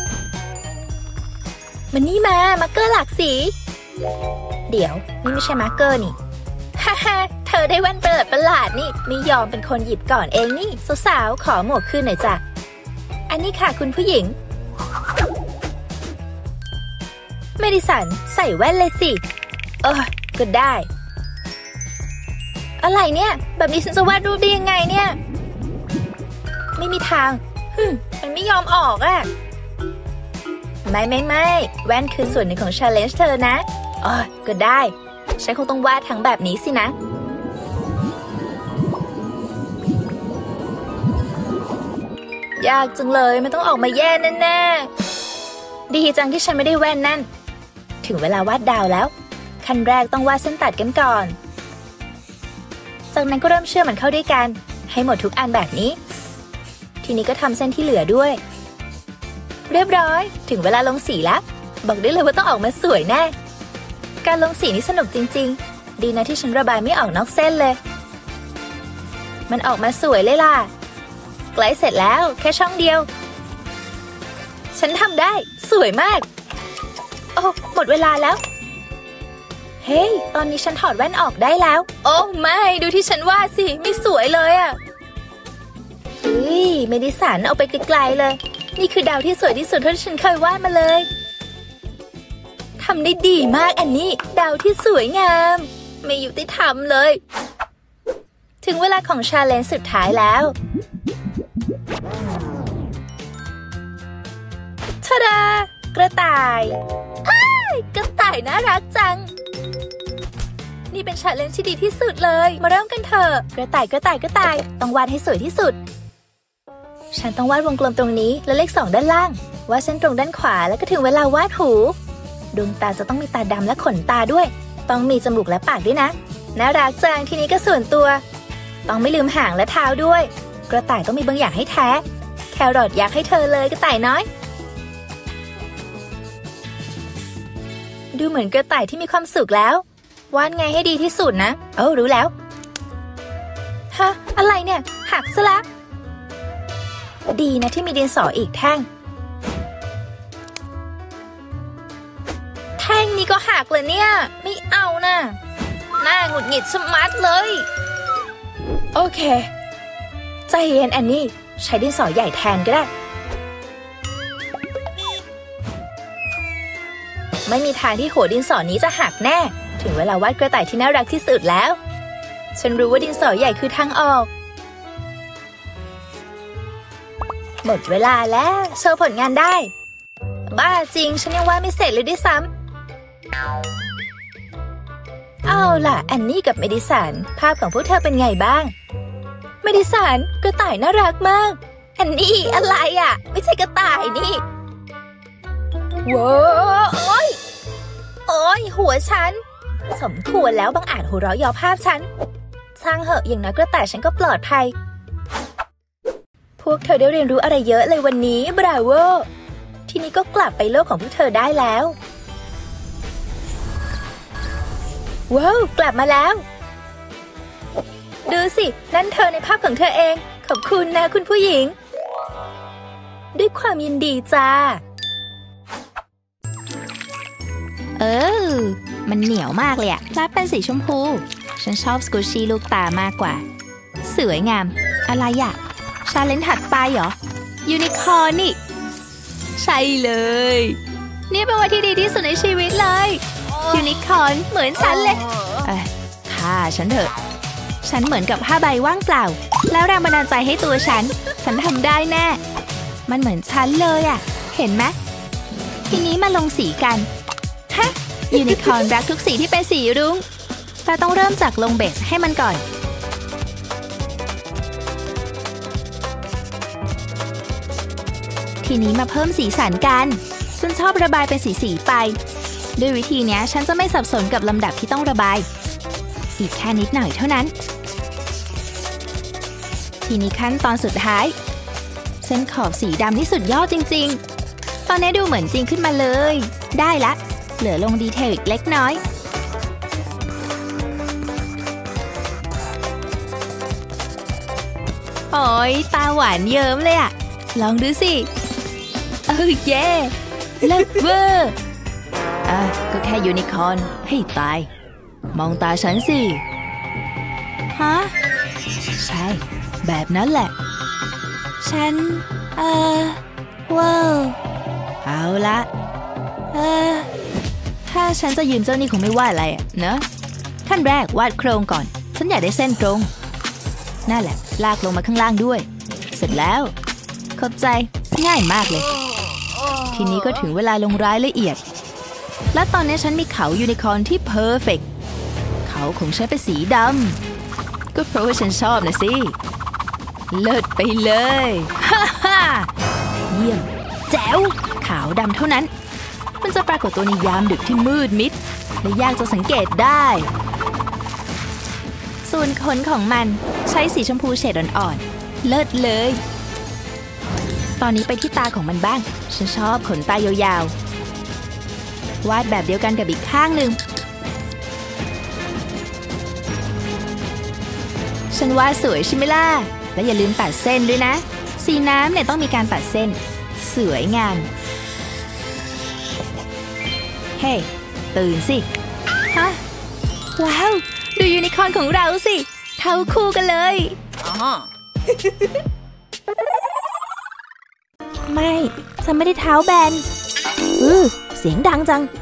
มันนี่มามาร์กเกอร์หลากสีเดี๋ยวนี่ไม่ใช่มาร์กเกอร์นี่ฮ่าฮ่าเธอได้แว่นประหลาดประหลาดนี่ไม่ยอมเป็นคนหยิบก่อนเองนี่สาวๆขอหมวกคืนหน่อยจ้ะอันนี้ค่ะคุณผู้หญิงเมดิสันใส่แว่นเลยสิเออก็ได้อะไรเนี่ยแบบนี้ฉันจะวาดรูปได้ยังไงเนี่ยไม่มีทางฮึมันไม่ยอมออกอ่ะไม่ไม่ไม่แว่นคือส่วนหนึ่งของ Challenge เธอนะอ๋อก็ได้ฉันคงต้องวาดทั้งแบบนี้สินะยากจังเลยมันต้องออกมาแย่แน่ๆดีจังที่ฉันไม่ได้แว่นนั่นถึงเวลาวาดดาวแล้วขั้นแรกต้องวาดเส้นตัดกันก่อนจากนั้นก็เริ่มเชื่อมมันเข้าด้วยกันให้หมดทุกอันแบบนี้ทีนี้ก็ทำเส้นที่เหลือด้วยเรียบร้อยถึงเวลาลงสีแล้วบอกได้เลยว่าต้องออกมาสวยแน่การลงสีนี่สนุกจริงๆดีนะที่ฉันระบายไม่ออกนอกเส้นเลยมันออกมาสวยเลยล่ะใกล้เสร็จแล้วแค่ช่องเดียวฉันทำได้สวยมากโอ้หมดเวลาแล้วเฮ้ยตอนนี้ฉันถอดแว่นออกได้แล้วโอ้ไม่ดูที่ฉันวาดสิไม่สวยเลยอะเฮ้ยเมดิสันเอาไปไกลๆเลยนี่คือดาวที่สวยที่สุดเท่าที่ฉันเคยวาดมาเลยำได้ดีมากอันนี้ดาวที่สวยงามไม่ยุติธรรมเลยถึงเวลาของชาเลนจ์สุดท้ายแล้วทาดากระต่ายอ้ายกระต่ายน่ารักจังนี่เป็นชาเลนจ์ที่ดีที่สุดเลยมาเริ่มกันเถอะกระต่ายกระต่ายกระต่ายต้องวาดให้สวยที่สุดฉันต้องวาดวงกลมตรงนี้และเลขสองด้านล่างวาดเส้นตรงด้านขวาแล้วก็ถึงเวลาวาดหูดวงตาจะต้องมีตาดำและขนตาด้วยต้องมีจมูกและปากด้วยนะน่ารักจังทีนี้ก็ส่วนตัวต้องไม่ลืมหางและเท้าด้วยกระต่ายต้องมีบางอย่างให้แท้แครอทอยากให้เธอเลยกระต่ายน้อยดูเหมือนกระต่ายที่มีความสุขแล้ววาดไงให้ดีที่สุดนะเอ้ารู้แล้วฮะอะไรเนี่ยหักซะละดีนะที่มีดินสออีกแท่งแท่งนี้ก็หักเลยเนี่ยไม่เอานะน่าหงุดหงิดสมัดเลยโอเคใจเย็นแอนนี่ใช้ดินสอใหญ่แทนก็ได้ไม่มีทางที่หัวดินสอนี้จะหักแน่ถึงเวลาวาดกระต่ายที่น่ารักที่สุดแล้วฉันรู้ว่าดินสอใหญ่คือทางออกหมดเวลาแล้วโชว์ผลงานได้บ้าจริงฉันยังวาดไม่เสร็จเลยด้วยซ้ำเอาล่ะแอนนี่กับเมดิสันภาพของพวกเธอเป็นไงบ้างเมดิสันกระต่ายน่ารักมากแอนนี่อะไรอ่ะไม่ใช่กระต่ายนี่ว้าวโอ๊ยโอ๊ยหัวฉันสมควรแล้วบางอาจหัวเราะย่อภาพฉันช่างเหอะอย่างน้อยกระต่ายฉันก็ปลอดภัยพวกเธอได้เรียนรู้อะไรเยอะเลยวันนี้บราโวทีนี้ก็กลับไปโลกของพวกเธอได้แล้วว้าวกลับมาแล้วดูสินั่นเธอในภาพของเธอเองขอบคุณนะคุณผู้หญิงด้วยความยินดีจ้าเออมันเหนียวมากเลยอะและเป็นสีชมพูฉันชอบสกูชี่ลูกตามากกว่าสวยงามอะไรอะชาเลนจ์ถัดไปเหรอยูนิคอร์นนี่ใช่เลยนี่เป็นวันที่ดีที่สุดในชีวิตเลยยูนิคอร์นเหมือนฉันเลยเอ้ยฆ่าฉันเถอะฉันเหมือนกับผ้าใบว่างเปล่าแล้วแรงบันดาลใจให้ตัวฉันฉันทำได้แน่มันเหมือนฉันเลยอะเห็นไหมทีนี้มาลงสีกันฮะยูนิคอร์นรักทุกสีที่เป็นสีรุ้งแต่ต้องเริ่มจากลงเบสให้มันก่อนทีนี้มาเพิ่มสีสันกันฉันชอบระบายเป็นสีๆไปด้วยวิธีนี้ฉันจะไม่สับสนกับลำดับที่ต้องระบายอีกแค่นิดหน่อยเท่านั้นทีนี้ขั้นตอนสุดท้ายเส้นขอบสีดำที่สุดยอดจริงๆตอนนี้ดูเหมือนจริงขึ้นมาเลยได้ละเหลือลงดีเทลอีกเล็กน้อยโอ้ยตาหวานเยิ้มเลยอะลองดูสิเออเย่เลิศเวอร์อ่ะก็แค่ยูนิคอร์นให้ตายมองตาฉันสิฮะใช่แบบนั้นแหละฉันเออว้าวเอาละเออถ้าฉันจะยืมเจ้านี่คงไม่ว่าอะไรอะเนอะขั้นแรกวาดโครงก่อนฉันอยากได้เส้นตรงนั่นแหละลากลงมาข้างล่างด้วยเสร็จแล้วเข้าใจง่ายมากเลยทีนี้ก็ถึงเวลาลงรายละเอียดและตอนนี้ฉันมีเขายูนิคอร์นที่เพอร์เฟกต์เขาของฉันเป็นสีดำก็เพราะว่าฉันชอบนะสิเลิศไปเลยฮ่าฮ่าเยี่ยมแจ๋วขาวดำเท่านั้นมันจะปรากฏตัวในยามดึกที่มืดมิดและยากจะสังเกตได้ส่วนขนของมันใช้สีชมพูเฉดอ่อนๆเลิศเลยตอนนี้ไปที่ตาของมันบ้างฉันชอบขนตายาวๆวาดแบบเดียวกันกับอีกข้างหนึ่งฉันวาดสวยใช่ไหมล่ะและอย่าลืมตัดเส้นด้วยนะสีน้ำเนี่ยต้องมีการตัดเส้นสวยงามเฮ้ hey, ตื่นสิฮะว้าวดูยูนิคอร์นของเราสิเท้าคู่กันเลยอ๋อ ไม่ฉันไม่ได้เท้าแบนอือเสียงดังจัง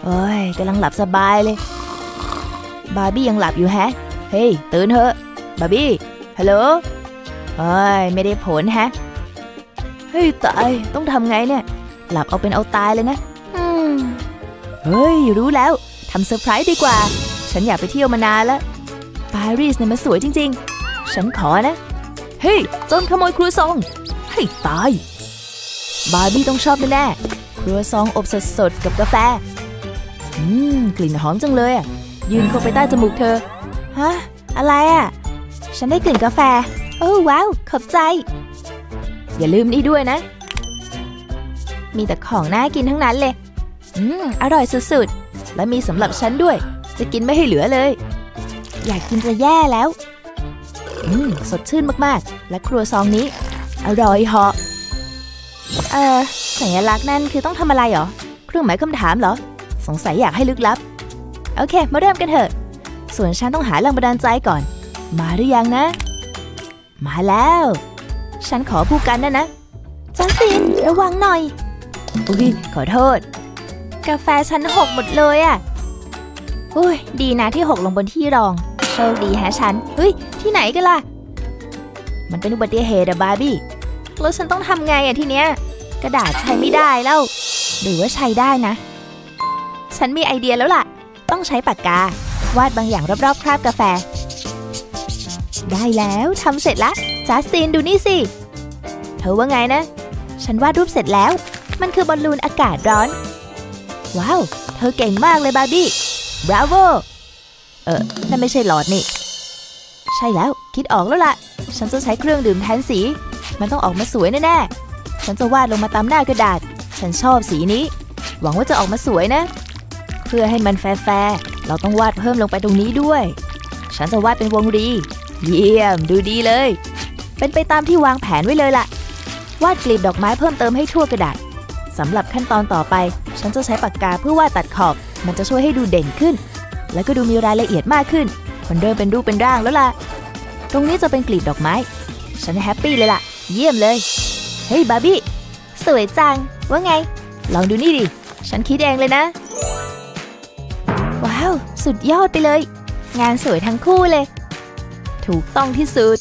เฮ้ยกำลังหลับสบายเลยบาร์บี้ยังหลับอยู่แฮะเฮ้ยตื่นเถอะบาร์บี้ฮัลโหลเฮ้ยไม่ได้ผลแฮะเฮ้ยตายต้องทำไงเนี่ยหลับเอาเป็นเอาตายเลยนะอืมเฮ้ยรู้แล้วทำเซอร์ไพรส์ดีกว่าฉันอยากไปเที่ยวมานานแล้วปารีสเนี่ยมันสวยจริงๆฉันขอนะเฮ้ยโจรขโมยครัวซองให้ตายบาร์บี้ต้องชอบแน่ๆครัวซองอบสดๆกับกาแฟอืมกลิ่นหอมจังเลยอ่ะยืนเข้าไปใต้จมูกเธอฮะอะไรอ่ะฉันได้กลิ่นกาแฟโอ้ว้าวขอบใจอย่าลืมนี่ด้วยนะมีแต่ของน่ากินทั้งนั้นเลยอืมอร่อยสุดๆและมีสำหรับฉันด้วยจะกินไม่ให้เหลือเลยอยากกินจะแย่แล้วอืมสดชื่นมากๆและครัวซองนี้อร่อยเหาะเออสัญลักษณ์นั่นคือต้องทำอะไรหรอเครื่องหมายคำถามเหรอสงสัยอยากให้ลึกลับโอเคมาเริ่มกันเถอะส่วนฉันต้องหาแรงบันดาลใจก่อนมาหรือยังนะมาแล้วฉันขอพูดกันนะนะจัสตินระวังหน่อยอุ๊ยขอโทษกาแฟฉันหกหมดเลยอ่ะอุ้ยดีนะที่หกลงบนที่รองโชคดีแฮะฉันเฮ้ยที่ไหนกันล่ะมันเป็นอุบัติเหตุอะบาร์บี้แล้วฉันต้องทำไงอะทีเนี้ยกระดาษใช้ไม่ได้แล้วหรือว่าใช้ได้นะฉันมีไอเดียแล้วล่ะต้องใช้ปากกาวาดบางอย่างรอบๆคราบกาแฟได้แล้วทำเสร็จละจัสตินดูนี่สิเธอว่าไงนะฉันวาดรูปเสร็จแล้วมันคือบอลลูนอากาศร้อนว้าวเธอเก่งมากเลยบาร์บี้บราโวเออนั่นไม่ใช่หลอดนี่ใช่แล้วคิดออกแล้วล่ะฉันจะใช้เครื่องดื่มแทนสีมันต้องออกมาสวยแน่ๆฉันจะวาดลงมาตามหน้ากระดาษฉันชอบสีนี้หวังว่าจะออกมาสวยนะเพื่อให้มันแฟร์ๆเราต้องวาดเพิ่มลงไปตรงนี้ด้วยฉันจะวาดเป็นวงรีเยี่ยมดูดีเลยเป็นไปตามที่วางแผนไว้เลยล่ะวาดกลีบดอกไม้เพิ่มเติมให้ทั่วกระดาษสำหรับขั้นตอนต่อไปฉันจะใช้ปากกาเพื่อวาดตัดขอบมันจะช่วยให้ดูเด่นขึ้นและก็ดูมีรายละเอียดมากขึ้นคนเริ่มเป็นรูปเป็นร่างแล้วล่ะตรงนี้จะเป็นกลีบดอกไม้ฉันแฮปปี้เลยล่ะเยี่ยมเลยเฮ้ยบาร์บี้สวยจังว่าไงลองดูนี่ดิฉันคิดเองเลยนะว้าวสุดยอดไปเลยงานสวยทั้งคู่เลยถูกต้องที่สุด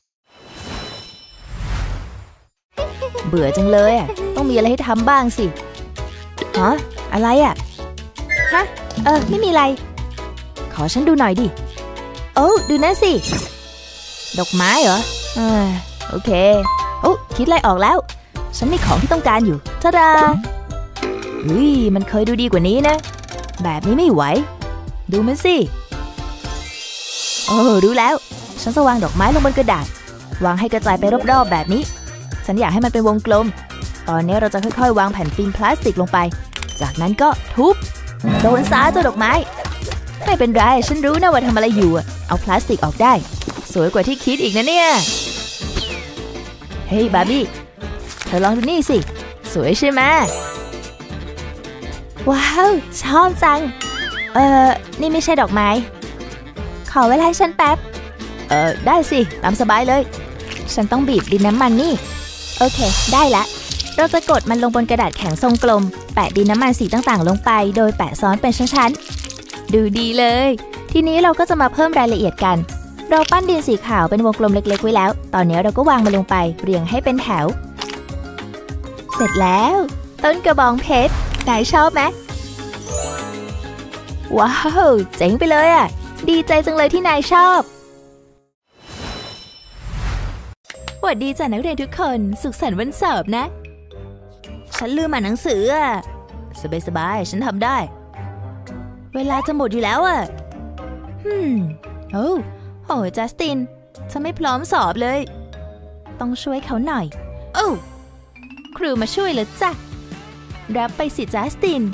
เบื่อจังเลยอ่ะต้องมีอะไรให้ทำบ้างสิฮะอะไรอ่ะฮะเออไม่มีอะไรขอฉันดูหน่อยดิโอ้ดูนั่นสิดอกไม้เหรอเออโอเคโอ้คิดอะไรออกแล้วฉันมีของที่ต้องการอยู่ทาดาเฮ้ยมันเคยดูดีกว่านี้นะแบบนี้ไม่ไหวดูมันสิโอ้รู้แล้วฉันจะวางดอกไม้ลงบนกระดาษวางให้กระจายไปรอบๆแบบนี้ฉันอยากให้มันเป็นวงกลมตอนนี้เราจะค่อยๆวางแผ่นฟิล์มพลาสติกลงไปจากนั้นก็ทุบโดนซะเจ้าดอกไม้ไม่เป็นไรฉันรู้นะว่าทำอะไรอยู่เอาพลาสติกออกได้สวยกว่าที่คิดอีกนะเนี่ยเฮ้ยบาร์บี้เธอลองดูนี่สิสวยใช่ไหมว้าวชอบจังเออนี่ไม่ใช่ดอกไม้ขอเวลาให้ฉันแป๊บเออได้สิตามสบายเลยฉันต้องบีบดินน้ำมันนี่โอเคได้ละเราจะกดมันลงบนกระดาษแข็งทรงกลมแปะดินน้ำมันสีต่างๆลงไปโดยแปะซ้อนเป็นชั้นๆดูดีเลยทีนี้เราก็จะมาเพิ่มรายละเอียดกันเราปั้นดินสีขาวเป็นวงกลมเล็กๆไว้แล้วตอนนี้เราก็วางมันลงไปเรียงให้เป็นแถวเสร็จแล้วต้นกระบองเพชรนายชอบไหมว้าวเจ๋งไปเลยอ่ะดีใจจังเลยที่นายชอบสวัสดีจ้ะนักเรียนทุกคนสุขสันต์วันสอบนะฉันลืมอ่านหนังสืออ่ะสบายๆฉันทำได้เวลาจะหมดอยู่แล้วอ่ะฮึมโอ้โหจัสตินฉันไม่พร้อมสอบเลยต้องช่วยเขาหน่อยโอ้ครูมาช่วยแล้วจ้ะรับไปสิจัสติน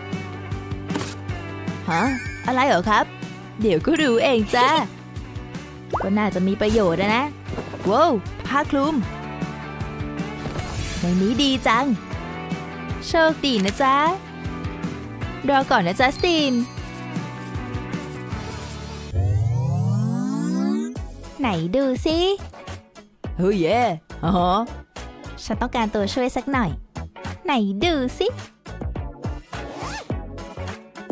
ฮะอะไรเหรอครับเดี๋ยวก็รู้เองจ้ะก็น่าจะมีประโยชน์นะว้าวผ้าคลุมในนี้ดีจังโชคดีนะจ๊ะรอก่อนนะจัสตินไหนดูสิเฮ้ยเย่อ๋อฉันต้องการตัวช่วยสักหน่อยไหนดูสิ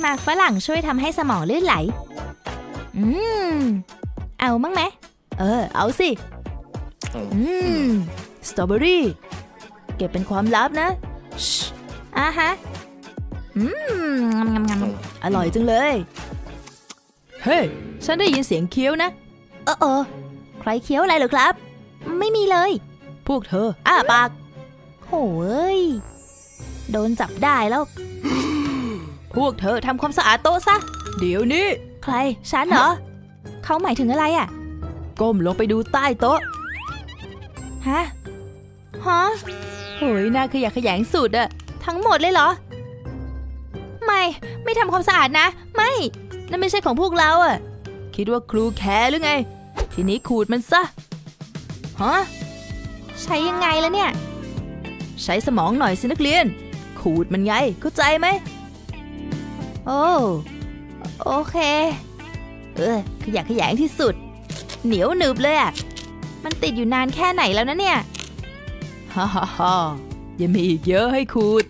มากฝรั่งช่วยทำให้สมองลื่นไหลอืมเอามั้งไหมเออเอาสิอืมสตรอเบอรี่เก็บเป็นความลับนะอ่ะฮะอืมงำงำอร่อยจังเลยเฮ้ hey, ฉันได้ยินเสียงเคี้ยวนะเออเออใครเคี้ยวอะไรเหรอครับไม่มีเลยพวกเธออ้าปากโอ้ยโดนจับได้แล้ว พวกเธอทำความสะอาดโต๊ะซะเดี๋ยวนี้ใครฉันเหรอ เขาหมายถึงอะไรอ่ะก้มลงไปดูใต้โต๊ะฮะฮะโหยน่าขยะแขยงสุดอะทั้งหมดเลยเหรอไม่ไม่ทำความสะอาดนะไม่นั่นไม่ใช่ของพวกเราอะคิดว่าครูแคร์หรือไงทีนี้ขูดมันซะฮะใช้ยังไงล่ะเนี่ยใช้สมองหน่อยสินักเรียนขูดมันไงเข้าใจไหมโอ้โอเคเออขยะแขยงที่สุดเหนียวหนึบเลยอ่ะมันติดอยู่นานแค่ไหนแล้วนะเนี่ยฮ่าฮ่าฮ่ายังมีอีกเยอะให้ขูด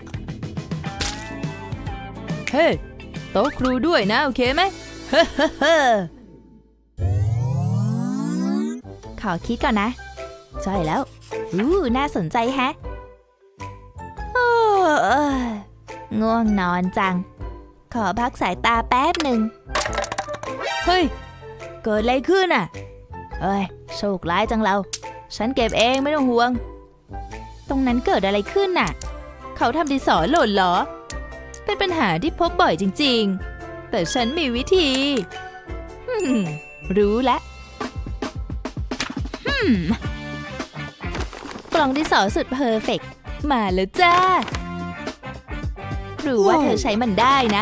เฮ้ hey, โต๊ะครูด้วยนะโอเคไหมเฮ้เฮ้เฮ้ขอคิดก่อนนะใช่แล้วอู้น่าสนใจแฮะง่วงนอนจังขอพักสายตาแป๊บหนึ่งเฮ้ยเกิดอะไรขึ้นอ่ะเอ้ยโชคร้ายจังเราฉันเก็บเองไม่ต้องห่วงตรงนั้นเกิดอะไรขึ้นน่ะเขาทำดินสอหล่นเหรอเป็นปัญหาที่พบบ่อยจริงๆแต่ฉันมีวิธีรู้แล้วกล่องดินสอสุดเพอร์เฟกต์มาแล้วจ้ารู้ว่าเธอใช้มันได้นะ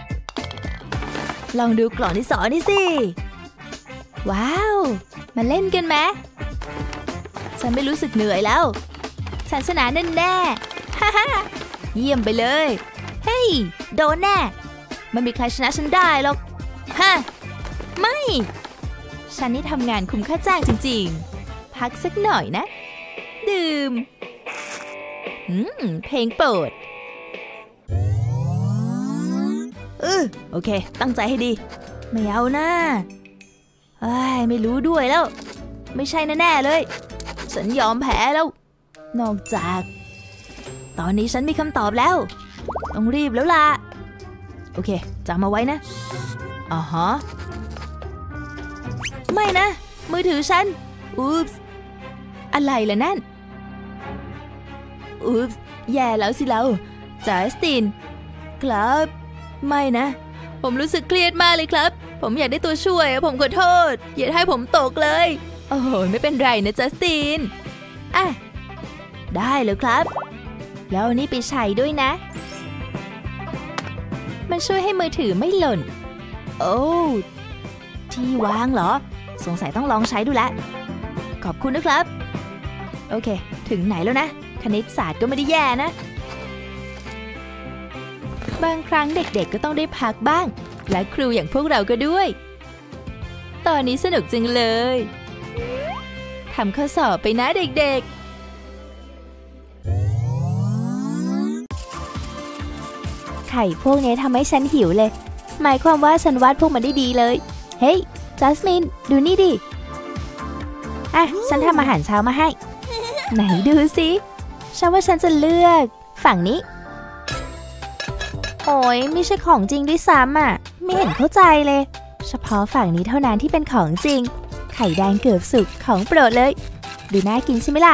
ลองดูกล่องดินสอนี่สิว้าวมาเล่นกันไหมฉันไม่รู้สึกเหนื่อยแล้วฉันชนะแน่แน่ฮ่าฮ่าเยี่ยมไปเลยเฮ้ยโดนแน่ไม่มีใครชนะฉันได้หรอกฮะไม่ฉันนี่ทำงานคุ้มค่าจ้างจริงๆพักสักหน่อยนะดื่มอืมเพลงโปรดเออโอเคตั้งใจให้ดีไม่เอานะเอ้ยไม่รู้ด้วยแล้วไม่ใช่แน่ๆเลยฉันยอมแพ้แล้วนอกจากตอนนี้ฉันมีคำตอบแล้วต้องรีบแล้วล่ะโอเคจำมาไว้นะอ๋อฮะไม่นะมือถือฉันอุ๊ปส์อะไรล่ะนั่นอุ๊ปส์แย่แล้วสิเราจัสตินครับไม่นะผมรู้สึกเครียดมากเลยครับผมอยากได้ตัวช่วยผมขอโทษอย่าให้ผมตกเลยโอ้โหไม่เป็นไรนะจัสตินอ่ะได้เลยครับแล้วนี่ไปใช้ด้วยนะมันช่วยให้มือถือไม่หล่นโอ้ที่วางเหรอสงสัยต้องลองใช้ดูละขอบคุณนะครับโอเคถึงไหนแล้วนะคณิตศาสตร์ก็ไม่ได้แย่นะบางครั้งเด็กๆก็ต้องได้พักบ้างและครูอย่างพวกเราก็ด้วยตอนนี้สนุกจังเลยทำข้อสอบไปนะเด็กๆไข่พวกนี้ทำให้ฉันหิวเลยหมายความว่าฉันวาดพวกมันได้ดีเลยเฮ้ยจัสมินดูนี่ดิอ่ะฉันทำอาหารเช้ามาให้ไหนดูสิฉันว่าฉันจะเลือกฝั่งนี้โอ้ยไม่ใช่ของจริงด้วยซ้ำอ่ะไม่เห็นเข้าใจเลยเฉพาะฝั่งนี้เท่านั้นที่เป็นของจริงไข่แดงเกือบสุกของโปรดเลยดูน่ากินใช่ไหมล่ะ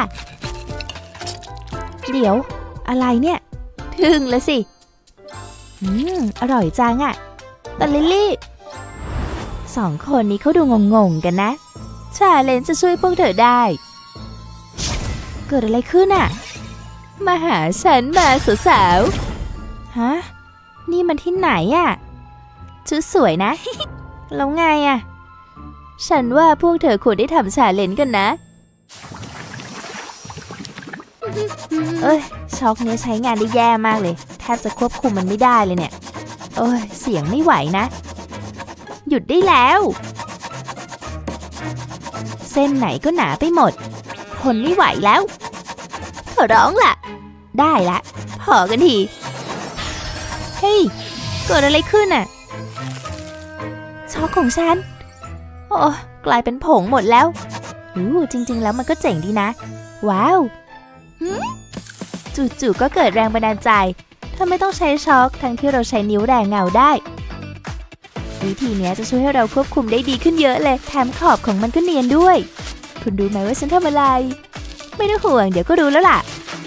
เดี๋ยวอะไรเนี่ยถึงแล้วสิอืมอร่อยจังอ่ะแต่ลิลลี่สองคนนี้เขาดูงงๆกันนะชาเลนจ์จะช่วยพวกเธอได้เกิดอะไรขึ้นอ่ะมาหาฉันมาสาวๆฮะนี่มันที่ไหนอ่ะชุดสวยนะแล้วไงอ่ะฉันว่าพวกเธอควรได้ทำชาเลนจ์กันนะเอ้ยช็อกนี้ใช้งานได้แย่มากเลยแทบจะควบคุมมันไม่ได้เลยเนี่ยโอ้ยเสียงไม่ไหวนะหยุดได้แล้วเส้นไหนก็หนาไปหมดทนไม่ไหวแล้วขอร้องล่ะได้ละพอกันทีเฮ้ยเกิดอะไรขึ้นอ่ะช็อกของฉันโอ้กลายเป็นผงหมดแล้วอู้จริงๆแล้วมันก็เจ๋งดีนะว้าวจู่ๆก็เกิดแรงบันดาลใจถ้าไม่ต้องใช้ช็อกทั้งที่เราใช้นิ้วแรงเงาได้วิธีนี้จะช่วยให้เราควบคุมได้ดีขึ้นเยอะเลยแถมขอบของมันก็เนียนด้วยคุณรู้ไหมว่าฉันทำอะไรไม่ต้องห่วงเดี๋ยวก็รู้แล้วล่ะ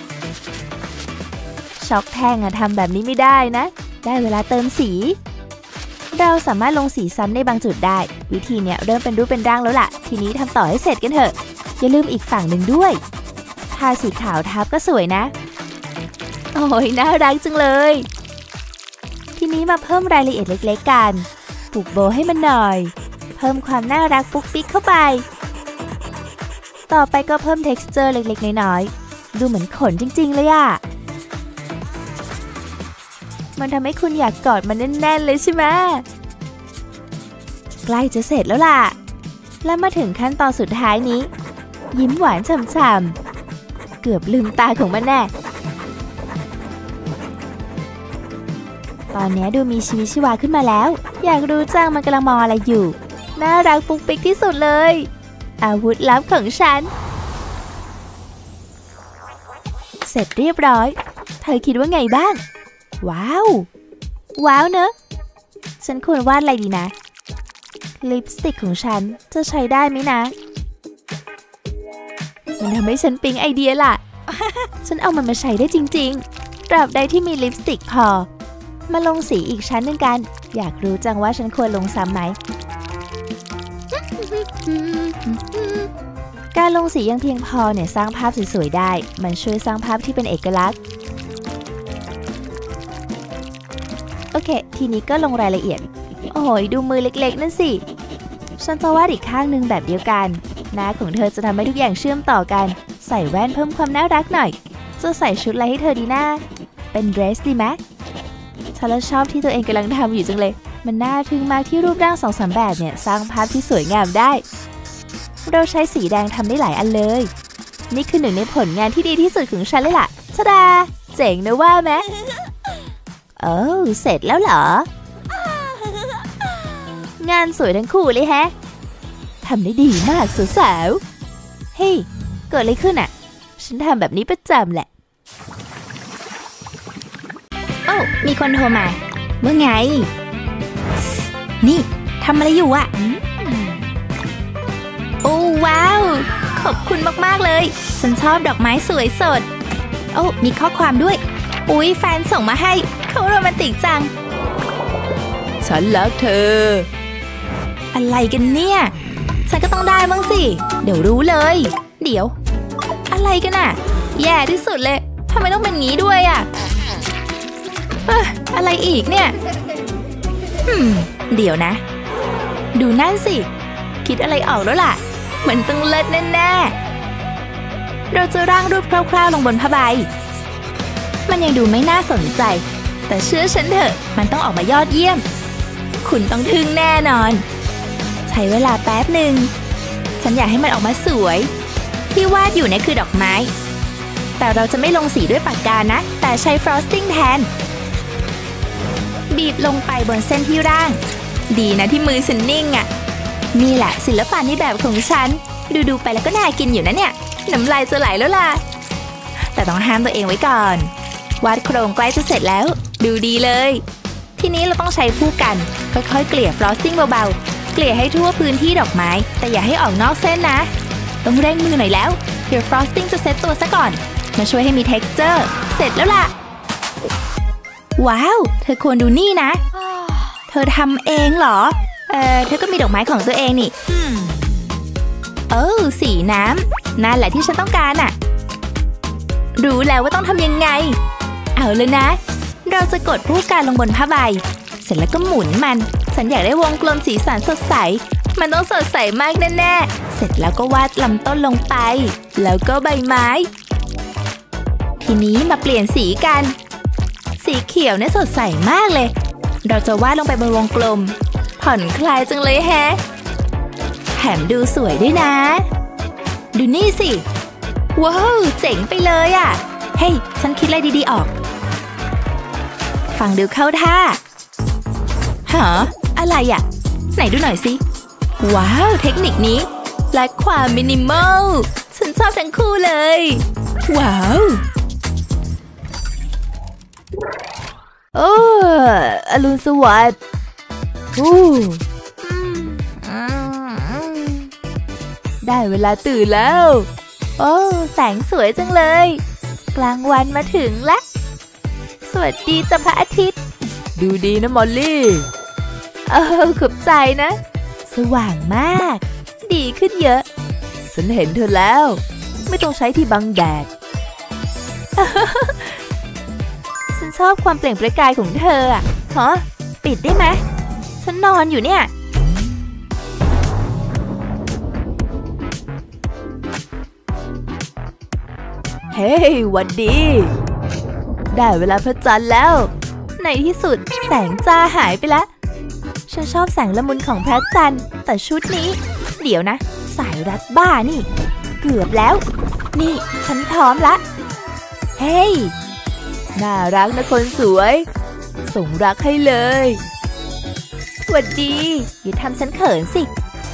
ช็อกแท่งอะทำแบบนี้ไม่ได้นะได้เวลาเติมสีเราสามารถลงสีซ้ำในบางจุดได้วิธีเนี้ยเริ่มเป็นรูปเป็นร่างแล้วล่ะทีนี้ทำต่อให้เสร็จกันเถอะอย่าลืมอีกฝั่งหนึ่งด้วยทาสีขาวทับก็สวยนะโอ้ยน่ารักจังเลยทีนี้มาเพิ่มรายละเอียดเล็กๆกันผูกโบให้มันหน่อยเพิ่มความน่ารักปุ๊กปิ๊กเข้าไปต่อไปก็เพิ่ม texture เล็กๆน้อยๆดูเหมือนขนจริงๆเลยอะมันทำให้คุณอยากกอดมันแน่นๆเลยใช่ไหมใกล้จะเสร็จแล้วล่ะและมาถึงขั้นตอนสุดท้ายนี้ยิ้มหวานฉ่ำๆเกือบลืมตาของมันแน่ตอนนี้ดูมีชีวิตชีวาขึ้นมาแล้วอยากรู้จังมันกำลังมองอะไรอยู่น่ารักปุ๊กปิ๊กที่สุดเลยอาวุธลับของฉันเสร็จเรียบร้อยเธอคิดว่าไงบ้างว้าวว้าวเนอะฉันควรวาดอะไรดีนะลิปสติกของฉันจะใช้ได้ไหมนะมันทำให้ฉันปิ๊งไอเดียล่ะ ฉันเอามันมาใช้ได้จริงๆตราบใดที่มีลิปสติกพอมาลงสีอีกชั้นหนึ่งกันอยากรู้จังว่าฉันควรลงซ้ำไหม การลงสียังเพียงพอเนี่ยสร้างภาพสวยๆได้มันช่วยสร้างภาพที่เป็นเอกลักษณ์โอเคทีนี้ก็ลงรายละเอียดโอ้ยดูมือเล็กๆนั่นสิฉันจะวาดอีกข้างหนึ่งแบบเดียวกันหน้าของเธอจะทำให้ทุกอย่างเชื่อมต่อกันใส่แว่นเพิ่มความน่ารักหน่อยจะใส่ชุดอะไรให้เธอดีนะเป็นเดรสดีไหมฉันละชอบที่ตัวเองกำลังทำอยู่จังเลยมันน่าทึ่งมากที่รูปร่างสองสามแบบเนี่ยสร้างภาพที่สวยงามได้เราใช้สีแดงทำได้หลายอันเลยนี่คือหนึ่งในผลงานที่ดีที่สุดของฉันเลยล่ะชะดาเจ๋งนะว่าไหมเออเสร็จแล้วเหรองานสวยทั้งคู่เลยแฮะทำได้ดีมากสาวๆเฮ้ยเกิดอะไรขึ้นอ่ะฉันทำแบบนี้ประจำแหละโอ้มีคนโทรมาว่าไงนี่ทำอะไรอยู่อ่ะโอ้ว้าวขอบคุณมากๆเลยฉันชอบดอกไม้สวยสดโอ้มีข้อความด้วยอุ๊ยแฟนส่งมาให้เขาโรแมนติกจังฉันรักเธออะไรกันเนี่ยฉันก็ต้องได้บ้างสิเดี๋ยวรู้เลยเดี๋ยวอะไรกันอ่ะแย่ที่สุดเลยทำไมต้องเป็นงี้ด้วยอ่ะเอ้ออะไรอีกเนี่ยอืมเดี๋ยวนะดูนั่นสิคิดอะไรออกแล้วล่ะมันต้องเลิศแน่ๆเราจะร่างรูปคร่าวๆลงบนผ้าใบมันยังดูไม่น่าสนใจแต่เชื่อฉันเถอะมันต้องออกมายอดเยี่ยมคุณต้องทึ่งแน่นอนใช้เวลาแป๊บหนึ่งฉันอยากให้มันออกมาสวยที่วาดอยู่เนี่ยคือดอกไม้แต่เราจะไม่ลงสีด้วยปากกานะแต่ใช้ฟรอสติ้งแทนบีบลงไปบนเส้นที่ร่างดีนะที่มือฉันนิ่งอ่ะนี่แหละศิลปะในแบบของฉันดูๆไปแล้วก็น่ากินอยู่นะเนี่ยน้ำลายจะไหลแล้วล่ะแต่ต้องห้ามตัวเองไว้ก่อนวาดโครงใกล้จะเสร็จแล้วดูดีเลยทีนี้เราต้องใช้ผู้กันค่อยๆเกลี่ยฟรอสติ้งเบาๆเกลี่ยให้ทั่วพื้นที่ดอกไม้แต่อย่าให้ออกนอกเส้นนะต้องเร่งมือหน่อยแล้วเดี๋ยวฟรอสติ้งจะเซตตัวซะก่อนมาช่วยให้มี texture เสร็จแล้วล่ะว้าวเธอควรดูนี่นะเธอทำเองเหรอเออเธอก็มีดอกไม้ของตัวเองนี่เออสีน้ำนั่นแหละที่ฉันต้องการอ่ะรู้แล้วว่าต้องทำยังไงเอาเลยนะเราจะกดผู้กันลงบนผ้าใบเสร็จแล้วก็หมุนมันฉันอยากได้วงกลมสีสันสดใสมันต้องสดใสมากแน่ๆเสร็จแล้วก็วาดลำต้นลงไปแล้วก็ใบไม้ทีนี้มาเปลี่ยนสีกันสีเขียวเนี่ยสดใสมากเลยเราจะวาดลงไปบนวงกลมผ่อนคลายจังเลยแฮะแถมดูสวยด้วยนะดูนี่สิว้าวเจ๋งไปเลยอ่ะเฮ้ยฉันคิดอะไรดีๆออกฟังดูเข้าท่าหาอะไรอ่ะไหนดูหน่อยสิว้าวเทคนิคนี้และความมินิมอลฉันชอบทั้งคู่เลยว้าวโอ้อรุณสวัสดิ์อู้ได้เวลาตื่นแล้วโอ้แสงสวยจังเลยกลางวันมาถึงแล้วสวัสดีจ้ะพระอาทิตย์ดูดีนะมอลลี่เออขอบใจนะสว่างมากดีขึ้นเยอะฉันเห็นเธอแล้วไม่ต้องใช้ที่บังแดด ฉันชอบความเปล่งประกายของเธออ่ะฮะปิดได้ไหมฉันนอนอยู่เนี่ยเฮ้ยหวัดดีได้เวลาพระจันทร์แล้วในที่สุดแสงจ้าหายไปแล้วฉันชอบแสงละมุนของพระจันทร์แต่ชุดนี้เดี๋ยวนะสายรัดบ้านี่เกือบแล้วนี่ฉันพร้อมละเฮ้ยน่ารักนะคนสวยส่งรักให้เลยหวัดดีอย่าทำฉันเขินสิ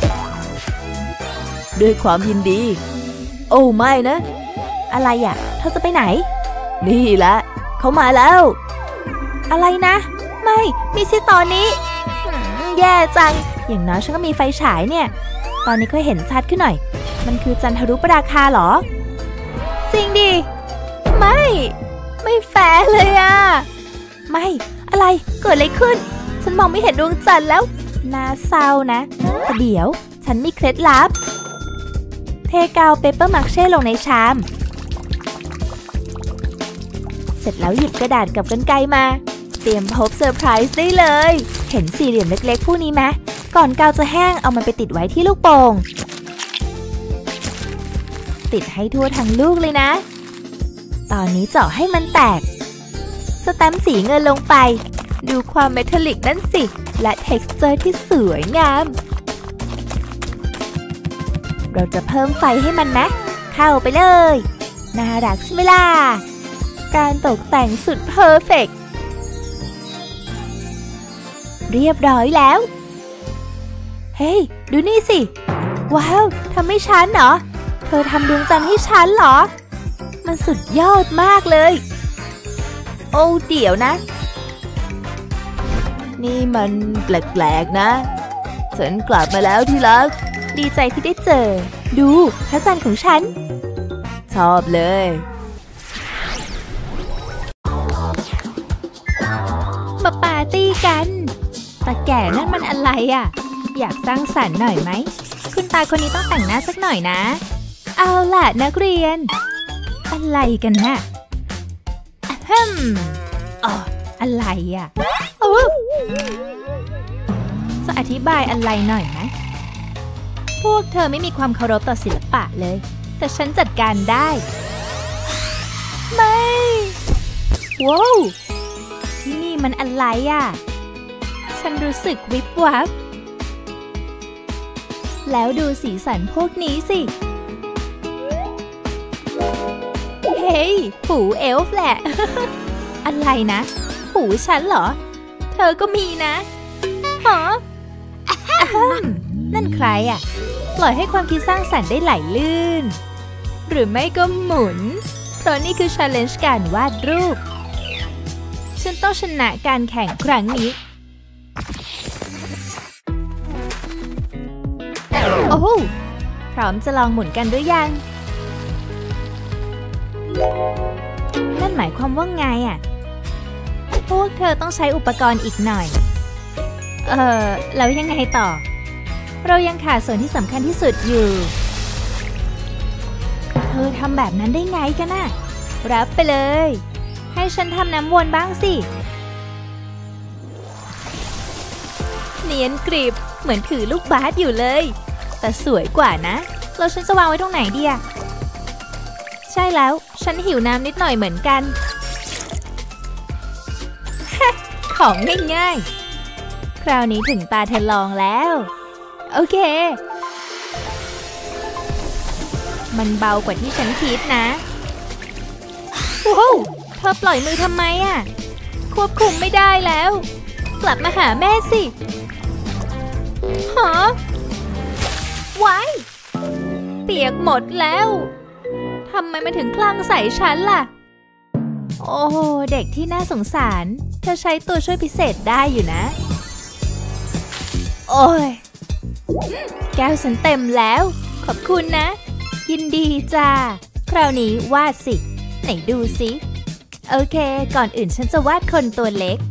ด้วยความยินดีโอ้ไม่นะอะไรอ่ะเธอจะไปไหนนี่แหละเขามาแล้วอะไรนะไม่ไม่ใช่ตอนนี้แย่จังอย่างน้อยฉันก็มีไฟฉายเนี่ยตอนนี้ก็เห็นชัดขึ้นหน่อยมันคือจันทรุปราคาเหรอจริงดิไม่ไม่แฟร์เลยอ่ะไม่อะไรเกิดอะไรขึ้นฉันมองไม่เห็นดวงจันทร์แล้วน่าเศร้านะแต่เดี๋ยวฉันมีเคล็ดลับเทกาวเปเปอร์มาร์เช่ลงในชามเสร็จแล้วหยิบกระดาษกับกรรไกรมาเตรียมพบเซอร์ไพรส์ได้เลยเห็นสี่เหลี่ยมเล็กๆพวกนี้ไหมก่อนกาวจะแห้งเอามันไปติดไว้ที่ลูกโป่งติดให้ทั่วทั้งลูกเลยนะตอนนี้เจาะให้มันแตกสแตมป์สีเงินลงไปดูความเมทัลลิกนั่นสิและเท็กซ์เจอร์ที่สวยงามเราจะเพิ่มไฟให้มันนะเข้าไปเลยน่ารักใช่ไหมล่ะการตกแต่งสุดเพอร์เฟกต์เรียบร้อยแล้วเฮ้ยดูนี่สิว้าวทำให้ฉันเหรอเธอทำดวงจันทร์ให้ฉันเหรอมันสุดยอดมากเลยโอ้เดี๋ยวนะนี่มันแปลกๆนะฉันกลับมาแล้วที่รักดีใจที่ได้เจอดูพระจันทร์ของฉันชอบเลยมาปาร์ตี้กันตาแก่นั่นมันอะไรอ่ะอยากสร้างสรรค์หน่อยไหมคุณตาคนนี้ต้องแต่งหน้าสักหน่อยนะเอาล่ะนักเรียนอะไรกันนะอะฮึมอ๋ออะไรอ่ะโอ้จะอธิบายอะไรหน่อยนะพวกเธอไม่มีความเคารพต่อศิลปะเลยแต่ฉันจัดการได้ไม่ว้าวที่นี่มันอะไรอ่ะฉันรู้สึกวิบวับแล้วดูสีสันพวกนี้สิเฮ้ยหูเอลฟ์แหละ อะไรนะหูฉันเหรอเธอก็มีนะหรอ นั่นใครอ่ะปล่อยให้ความคิดสร้างสรรค์ได้ไหลลื่นหรือไม่ก็หมุนเพราะนี่คือ challenge การวาดรูปฉันต้องชนะการแข่งครั้งนี้โอ้โหพร้อมจะลองหมุนกันหรือยังนั่นหมายความว่าไงอ่ะพวกเธอต้องใช้อุปกรณ์อีกหน่อยเออแล้วยังไงต่อเรายังขาดส่วนที่สำคัญที่สุดอยู่เธอทำแบบนั้นได้ไงกันน่ะรับไปเลยให้ฉันทำน้ำวนบ้างสิเนียนกริบเหมือนถือลูกบาสอยู่เลยแต่สวยกว่านะแล้วฉันจะวางไว้ตรงไหนดีอะใช่แล้วฉันหิวน้ำนิดหน่อยเหมือนกัน ของง่ายๆคราวนี้ถึงตาเธอลองแล้วโอเคมันเบากว่าที่ฉันคิดนะว้าวเธอปล่อยมือทำไมอะควบคุมไม่ได้แล้วกลับมาหาแม่สิฮะไว้เปียกหมดแล้วทำไมมันถึงคลั่งใส่ฉันล่ะโอ้เด็กที่น่าสงสารเธอใช้ตัวช่วยพิเศษได้อยู่นะโอ้ยแก้วฉันเต็มแล้วขอบคุณนะยินดีจ้าคราวนี้วาดสิไหนดูสิโอเคก่อนอื่นฉันจะวาดคนตัวเล็ก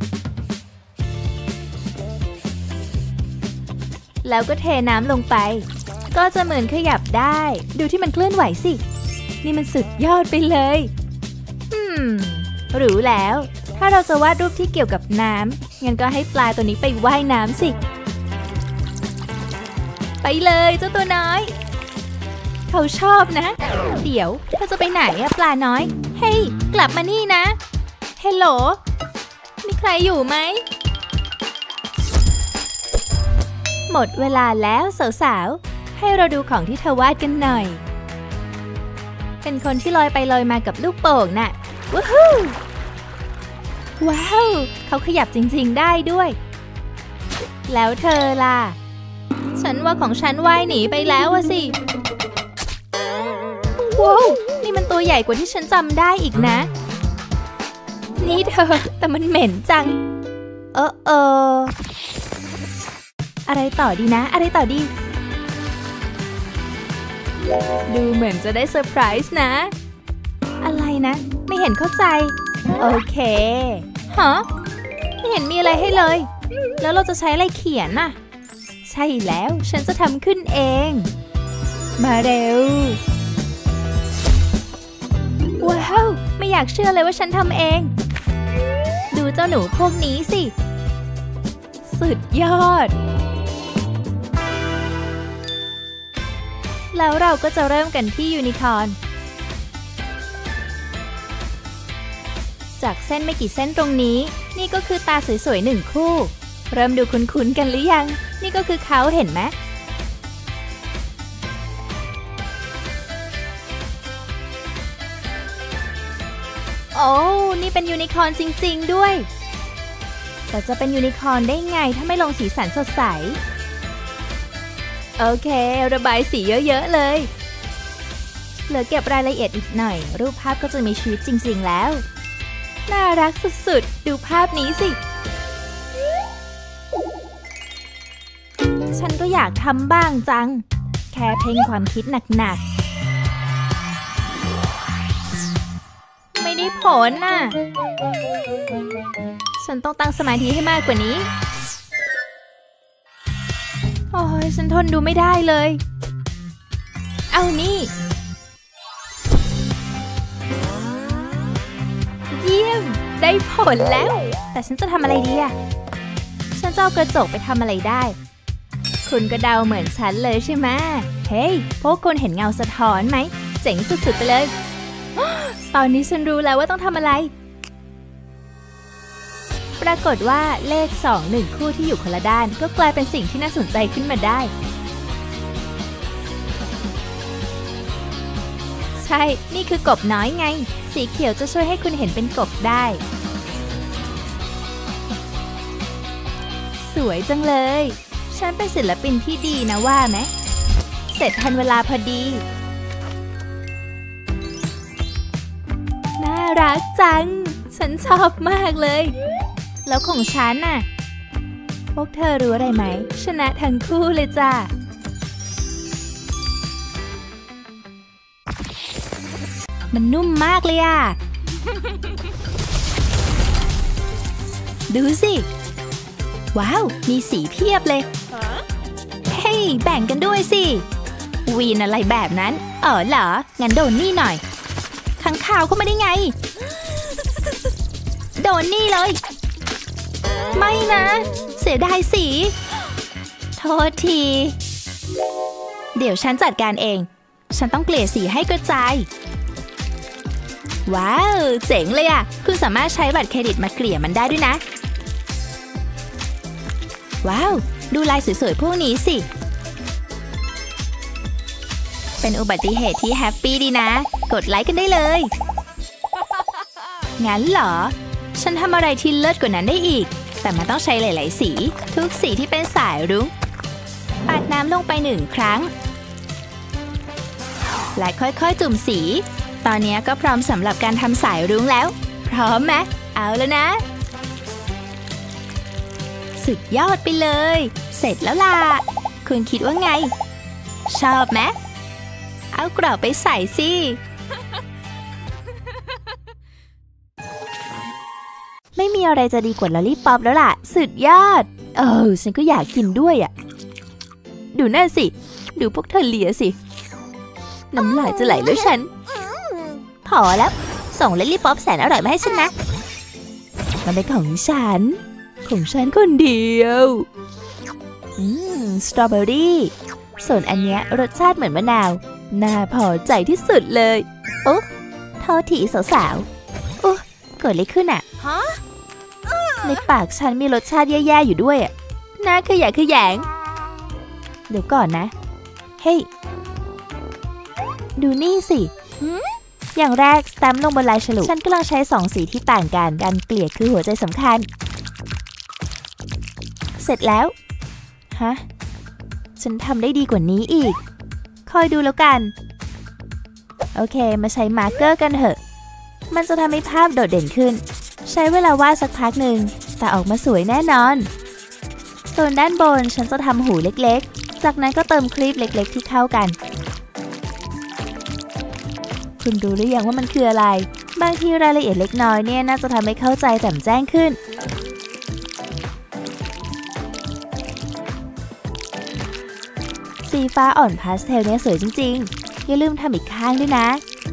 แล้วก็เทน้ำลงไปก็จะเหมือนขยับได้ดูที่มันเคลื่อนไหวสินี่มันสุดยอดไปเลยอืมรู้แล้วถ้าเราจะวาดรูปที่เกี่ยวกับน้ำงั้นก็ให้ปลาตัวนี้ไปว่ายน้ำสิไปเลยเจ้าตัวน้อยเขาชอบนะเดี๋ยวเธอจะไปไหนอะปลาน้อยเฮ้ยกลับมานี่นะเฮลโหลมีใครอยู่ไหมหมดเวลาแล้วสาวๆให้เราดูของที่เธอวาดกันหน่อยเป็นคนที่ลอยไปลอยมากับลูกโป่งน่ะว้าวว้าวเขาขยับจริงๆได้ด้วยแล้วเธอล่ะฉันว่าของฉันว่ายหนีไปแล้วอะสิว้าวนี่มันตัวใหญ่กว่าที่ฉันจำได้อีกนะนี่เธอแต่มันเหม็นจังเออเอออะไรต่อดีนะอะไรต่อดีดูเหมือนจะได้เซอร์ไพรส์นะอะไรนะไม่เห็นเข้าใจโอเคฮะไม่เห็นมีอะไรให้เลยแล้วเราจะใช้อะไรเขียนน่ะใช่แล้วฉันจะทำขึ้นเองมาเร็วว้าวไม่อยากเชื่อเลยว่าฉันทำเองดูเจ้าหนูพวกนี้สิสุดยอดแล้วเราก็จะเริ่มกันที่ยูนิคอร์นจากเส้นไม่กี่เส้นตรงนี้นี่ก็คือตาสวยๆหนึ่งคู่เริ่มดูคุ้นๆกันหรือยังนี่ก็คือเขาเห็นไหมโอ้นี่เป็นยูนิคอร์นจริงๆด้วยแต่จะเป็นยูนิคอร์นได้ไงถ้าไม่ลงสีสันสดใสโอเคระบายสีเยอะๆเลยเหลือเก็บรายละเอียดอีกหน่อยรูปภาพก็จะมีชีวิตจริงๆแล้วน่ารักสุดๆดูภาพนี้สิฉันก็อยากทำบ้างจังแค่เพ่งความคิดหนักๆไม่ได้ผลน่ะฉันต้องตั้งสมาธิให้มากกว่านี้โอ้ยฉันทนดูไม่ได้เลยเอานี่เยี่ยมได้ผลแล้วแต่ฉันจะทำอะไรดีอะฉันจะเอากระจกไปทำอะไรได้คุณก็เดาเหมือนฉันเลยใช่ไหมเฮ้ยพวกคุณเห็นเงาสะท้อนไหมเจ๋งสุดๆไปเลยตอนนี้ฉันรู้แล้วว่าต้องทำอะไรปรากฏว่าเลขสอง หนึ่งคู่ที่อยู่คนละด้านก็กลายเป็นสิ่งที่น่าสนใจขึ้นมาได้ใช่นี่คือกบน้อยไงสีเขียวจะช่วยให้คุณเห็นเป็นกบได้สวยจังเลยฉันเป็นศิลปินที่ดีนะว่าไหมเสร็จทันเวลาพอดีน่ารักจังฉันชอบมากเลยแล้วของฉันน่ะพวกเธอรู้อะไรไหมชนะทั้งคู่เลยจ้ามันนุ่มมากเลยอ่ะ ดูสิว้าวมีสีเพียบเลยเฮ้ยแบ่งกันด้วยสิวีนอะไรแบบนั้นเออเหรองั้นโดนนี่หน่อยข้างข่าวเข้ามาได้ไงโดนนี่เลยไม่นะเสียดายสีโทษทีเดี๋ยวฉันจัดการเองฉันต้องเกลี่ยสีให้กระจายว้าวเจ๋งเลยอ่ะคุณสามารถใช้บัตรเครดิตมาเกลี่ยมันได้ด้วยนะว้าวดูลายสวยๆพวกนี้สิเป็นอุบัติเหตุที่แฮปปี้ดีนะกดไลค์กันได้เลยงั้นเหรอฉันทำอะไรที่เลิศกว่านั้นได้อีกแต่มันต้องใช้หลายๆสีทุกสีที่เป็นสายรุ้งปาดน้ำลงไปหนึ่งครั้งและค่อยๆจุ่มสีตอนนี้ก็พร้อมสำหรับการทำสายรุ้งแล้วพร้อมไหมเอาแล้วนะสุดยอดไปเลยเสร็จแล้วล่ะคุณคิดว่าไงชอบไหมเอากรอบไปใส่สิไม่มีอะไรจะดีกว่าลอลลี่ป๊อปแล้วล่ะสุดยอดเออฉันก็อยากกินด้วยอ่ะดูนั่นสิดูพวกเธอเลียสิน้ำลายจะไหลแล้วฉันพอแล้วส่งลอลลี่ป๊อปแสนอร่อยมาให้ฉันนะมันเป็นของฉันของฉันคนเดียวอืมสตรอเบอรี่ส่วนอันเนี้ยรสชาติเหมือนมะนาวน่าพอใจที่สุดเลยโอ้โทษทีสาวๆโอ้เกิดอะไรขึ้นอ่ะในปากฉันมีรสชาติแย่ๆอยู่ด้วยอ่ะน่าขยะแขยงเดี๋ยวก่อนนะเฮ้ยดูนี่สิอย่างแรกสแตมป์ลงบนลายฉลุฉันกำลังใช้สองสีที่ต่างกันการเกลี่ยคือหัวใจสำคัญเสร็จแล้วฮะฉันทำได้ดีกว่านี้อีกคอยดูแล้วกันโอเคมาใช้มาร์กเกอร์กันเถอะมันจะทำให้ภาพโดดเด่นขึ้นใช้เวลาวาดสักพักหนึ่งแต่ออกมาสวยแน่นอนส่วนด้านบนฉันจะทำหูเล็กๆจากนั้นก็เติมคลิปเล็กๆที่เข้ากันคุณรู้หรือยังว่ามันคืออะไรบางทีรายละเอียดเล็กน้อยเนี่ยน่าจะทำให้เข้าใจแจ่มแจ้งขึ้นสีฟ้าอ่อนพาสเทลเนี่ยสวยจริงๆอย่าลืมทำอีกข้างด้วยนะ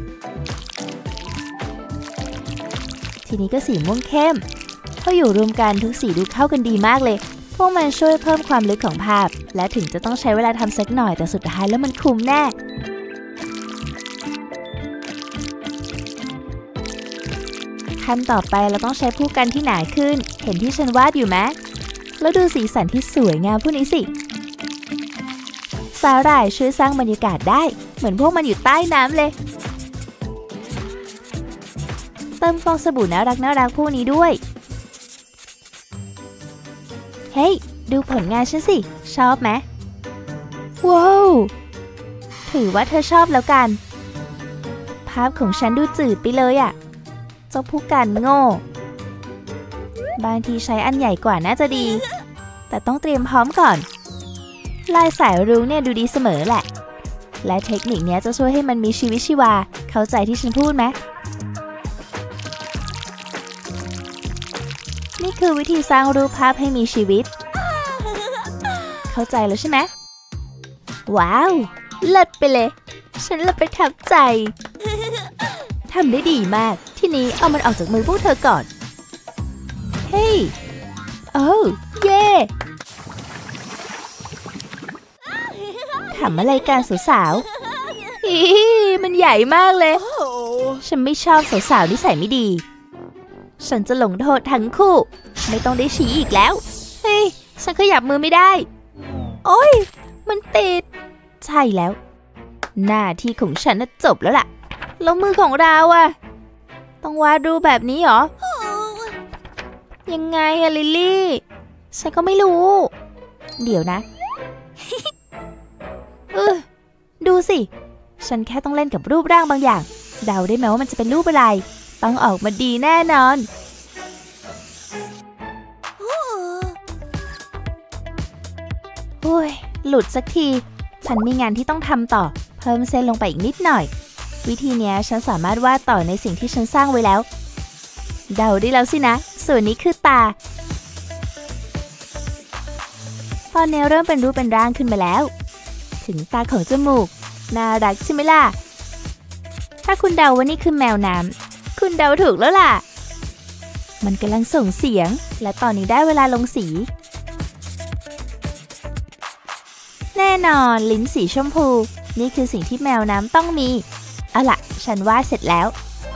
ทีนี้ก็สีม่วงเข้มพออยู่รวมกันทุกสีดูเข้ากันดีมากเลยพวกมันช่วยเพิ่มความลึกของภาพและถึงจะต้องใช้เวลาทำสักหน่อยแต่สุดท้ายแล้วมันคุ้มแน่ขั้นต่อไปเราต้องใช้ผู้กันที่หนาขึ้นเห็นที่ฉันวาดอยู่ไหมแล้วดูสีสันที่สวยงามพวกนี้สิสาหร่ายช่วยสร้างบรรยากาศได้เหมือนพวกมันอยู่ใต้น้ำเลยเติมฟองสบู่น่ารักน่ารักพวกนี้ด้วยเฮ้ยดูผลงานฉันสิชอบไหมว้าวถือว่าเธอชอบแล้วกันภาพของฉันดูจืดไปเลยอะเจ้าผู้กันโง่บางทีใช้อันใหญ่กว่าน่าจะดีแต่ต้องเตรียมพร้อมก่อนลายสายรุ้งเนี่ยดูดีเสมอแหละและเทคนิคนี้จะช่วยให้มันมีชีวิตชีวาเข้าใจที่ฉันพูดไหมนี่คือวิธีสร้างรูปภาพให้มีชีวิตเข้าใจแล้วใช่ไหมว้าวเลิศไปเลยฉันละประทับใจทำได้ดีมากทีนี้เอามันออกจากมือพวกเธอก่อนเฮ้ยโอ้เย่ทำอะไรกันสาวๆอีมันใหญ่มากเลยฉันไม่ชอบสาวๆนิสัยไม่ดีฉันจะลงโทษทั้งคู่ไม่ต้องได้ชี้อีกแล้วเฮ้ยฉันขยับมือไม่ได้โอ๊ยมันติดใช่แล้วหน้าที่ของฉันน่ะจบแล้วล่ะแล้วมือของเราอะต้องวาดรูปแบบนี้เหรอยังไงอะลิลลี่ฉันก็ไม่รู้เดี๋ยวนะเออดูสิฉันแค่ต้องเล่นกับรูปร่างบางอย่างเดาได้ไหมว่ามันจะเป็นรูปอะไรต้องออกมาดีแน่นอนโอ้ยหลุดสักทีฉันมีงานที่ต้องทำต่อเพิ่มเส้นลงไปอีกนิดหน่อยวิธีนี้ฉันสามารถวาดต่อในสิ่งที่ฉันสร้างไว้แล้วเดาได้แล้วสินะส่วนนี้คือตาตอนนี้เริ่มเป็นรูปเป็นร่างขึ้นมาแล้วถึงตาของจมูกน่ารักใช่ไหมล่ะถ้าคุณเดาว่านี่คือแมวน้ำคุณเดาถูกแล้วล่ะมันกำลังส่งเสียงและตอนนี้ได้เวลาลงสีแน่นอนลิ้นสีชมพูนี่คือสิ่งที่แมวน้ำต้องมีเอาล่ะฉันวาดเสร็จแล้ว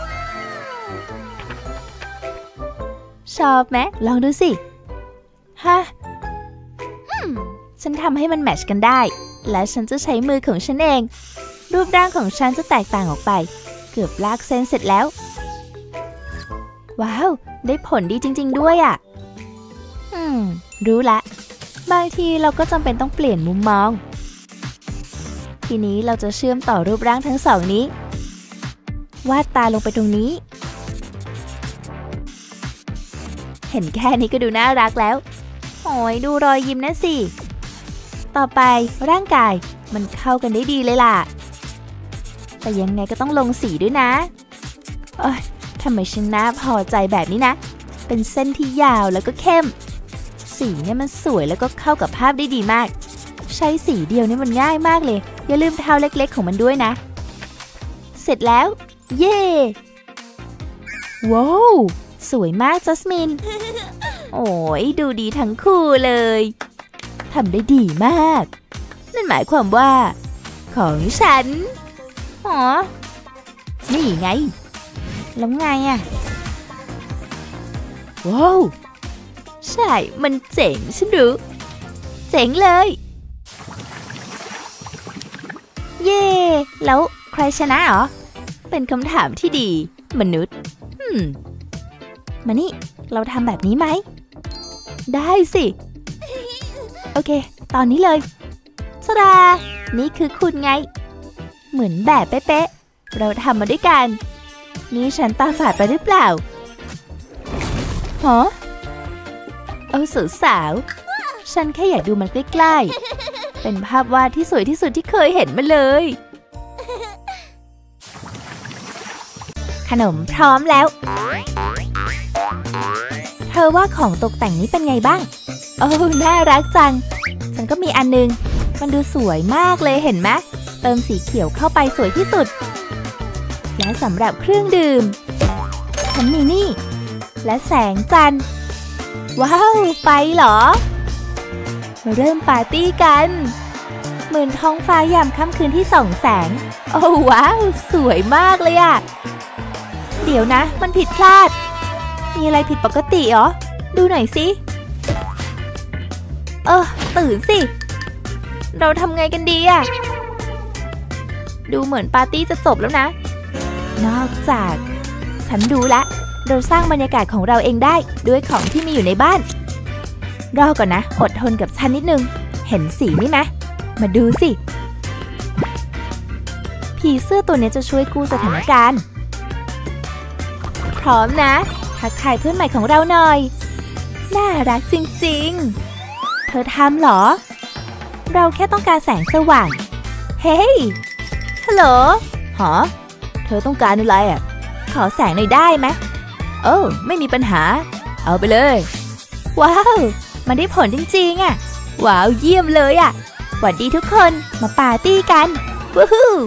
ชอบไหมลองดูสิฮะฉันทำให้มันแมทช์กันได้และฉันจะใช้มือของฉันเองรูปร่างของฉันจะแตกต่างออกไปเกือบลากเส้นเสร็จแล้วว้าวได้ผลดีจริงๆด้วยอ่ะอืมรู้ละบางทีเราก็จำเป็นต้องเปลี่ยนมุมมองทีนี้เราจะเชื่อมต่อรูปร่างทั้งสองนี้วาดตาลงไปตรงนี้เห็นแค่นี้ก็ดูน่ารักแล้วโอ้ยดูรอยยิ้มนะสิต่อไปร่างกายมันเข้ากันได้ดีเลยล่ะแต่ยังไงก็ต้องลงสีด้วยนะเอ้ยทำไมฉันน่าพอใจแบบนี้นะเป็นเส้นที่ยาวแล้วก็เข้มสีเนี่ยมันสวยแล้วก็เข้ากับภาพได้ดีมากใช้สีเดียวนี่มันง่ายมากเลยอย่าลืมเท้าเล็กๆของมันด้วยนะเสร็จแล้วเย่ว้าวสวยมากจัสมินโอ้ยดูดีทั้งคู่เลยทำได้ดีมากนั่นหมายความว่าของฉันอ๋อนี่ไงแล้วไงอะว้าวใช่มันเจ๋งฉันรู้เจ๋งเลยเย่แล้วใครชนะเหรอเป็นคำถามที่ดีมนุษย์อืมมานี่เราทำแบบนี้ไหมได้สิโอเคตอนนี้เลยสดานี่คือคุณไงเหมือนแบบเป๊ะๆเราทำมาด้วยกันนี่ฉันตาฝาดไปหรือเปล่าฮะเอาสาวๆฉันแค่อยากดูมันใกล้ๆเป็นภาพวาดที่สวยที่สุดที่เคยเห็นมาเลยขนมพร้อมแล้วเธอว่าของตกแต่งนี้เป็นไงบ้างโอ้น่ารักจังฉันก็มีอันนึงมันดูสวยมากเลยเห็นไหมเติมสีเขียวเข้าไปสวยที่สุดและสำหรับเครื่องดื่มฉันมีนี่และแสงจันทร์ว้าวไฟเหรอมาเริ่มปาร์ตี้กันเหมือนท้องฟ้ายามค่ำคืนที่ส่องแสงโอ้ว้าวสวยมากเลยอะเดี๋ยวนะมันผิดพลาดมีอะไรผิดปกติเหรอดูหน่อยสิเออตื่นสิเราทำไงกันดีอะดูเหมือนปาร์ตี้จะจบแล้วนะนอกจากฉันดูละเราสร้างบรรยากาศของเราเองได้ด้วยของที่มีอยู่ในบ้านรอก่อนนะอดทนกับฉันนิดนึงเห็นสีนี่ไหมมาดูสิผีเสื้อตัวนี้จะช่วยกู้สถานการณ์พร้อมนะทักทายเพื่อนใหม่ของเราหน่อยน่ารักจริงๆเธอทำเหรอเราแค่ต้องการแสงสว่างเฮ้ยฮัลโหลหรอเธอต้องการอะไรอ่ะขอแสงหน่อยได้ไหมเออไม่มีปัญหาเอาไปเลยว้าวมันได้ผลจริงๆอ่ะว้าวเยี่ยมเลยอ่ะสวัสดีทุกคนมาปาร์ตี้กันวู้ฮู้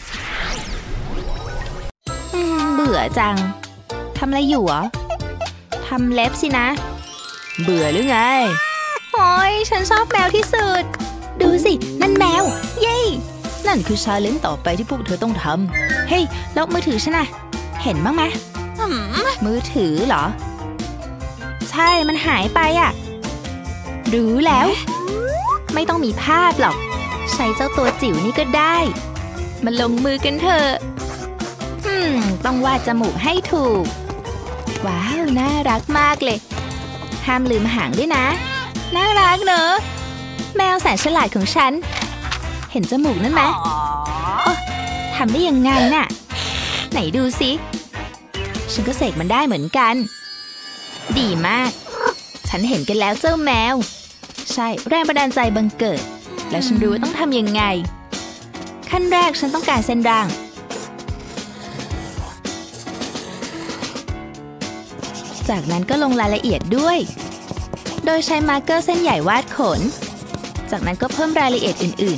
เบื่อจังทำอะไรอยู่เหรอทำเล็บสินะเบื่อหรือไงโอ้ยฉันชอบแมวที่สุดดูสินั่นแมวเย้นั่นคือชาเลนจ์ต่อไปที่พวกเธอต้องทำเฮ้ยแล้วมือถือฉันน่ะเห็นบ้างไหมมือถือเหรอใช่มันหายไปอ่ะรู้แล้วไม่ต้องมีภาพหรอกใช้เจ้าตัวจิ๋วนี่ก็ได้มาลงมือกันเถอะอืมต้องวาดจมูกให้ถูกว้าวน่ารักมากเลยห้ามลืมหางด้วยนะน่ารักเนอะแมวแสนฉลาดของฉันเห็นจมูกนั่นไหมโอ้ทำได้ยังไงน่ะไหนดูสิฉันก็เสกมันได้เหมือนกันดีมากฉันเห็นกันแล้วเจ้าแมวใช่แรงบันดาลใจบังเกิดและฉันรู้ว่าต้องทำยังไงขั้นแรกฉันต้องการเส้นร่างจากนั้นก็ลงรายละเอียดด้วยโดยใช้มาร์กเกอร์เส้นใหญ่วาดขนจากนั้นก็เพิ่มรายละเอียดอื่น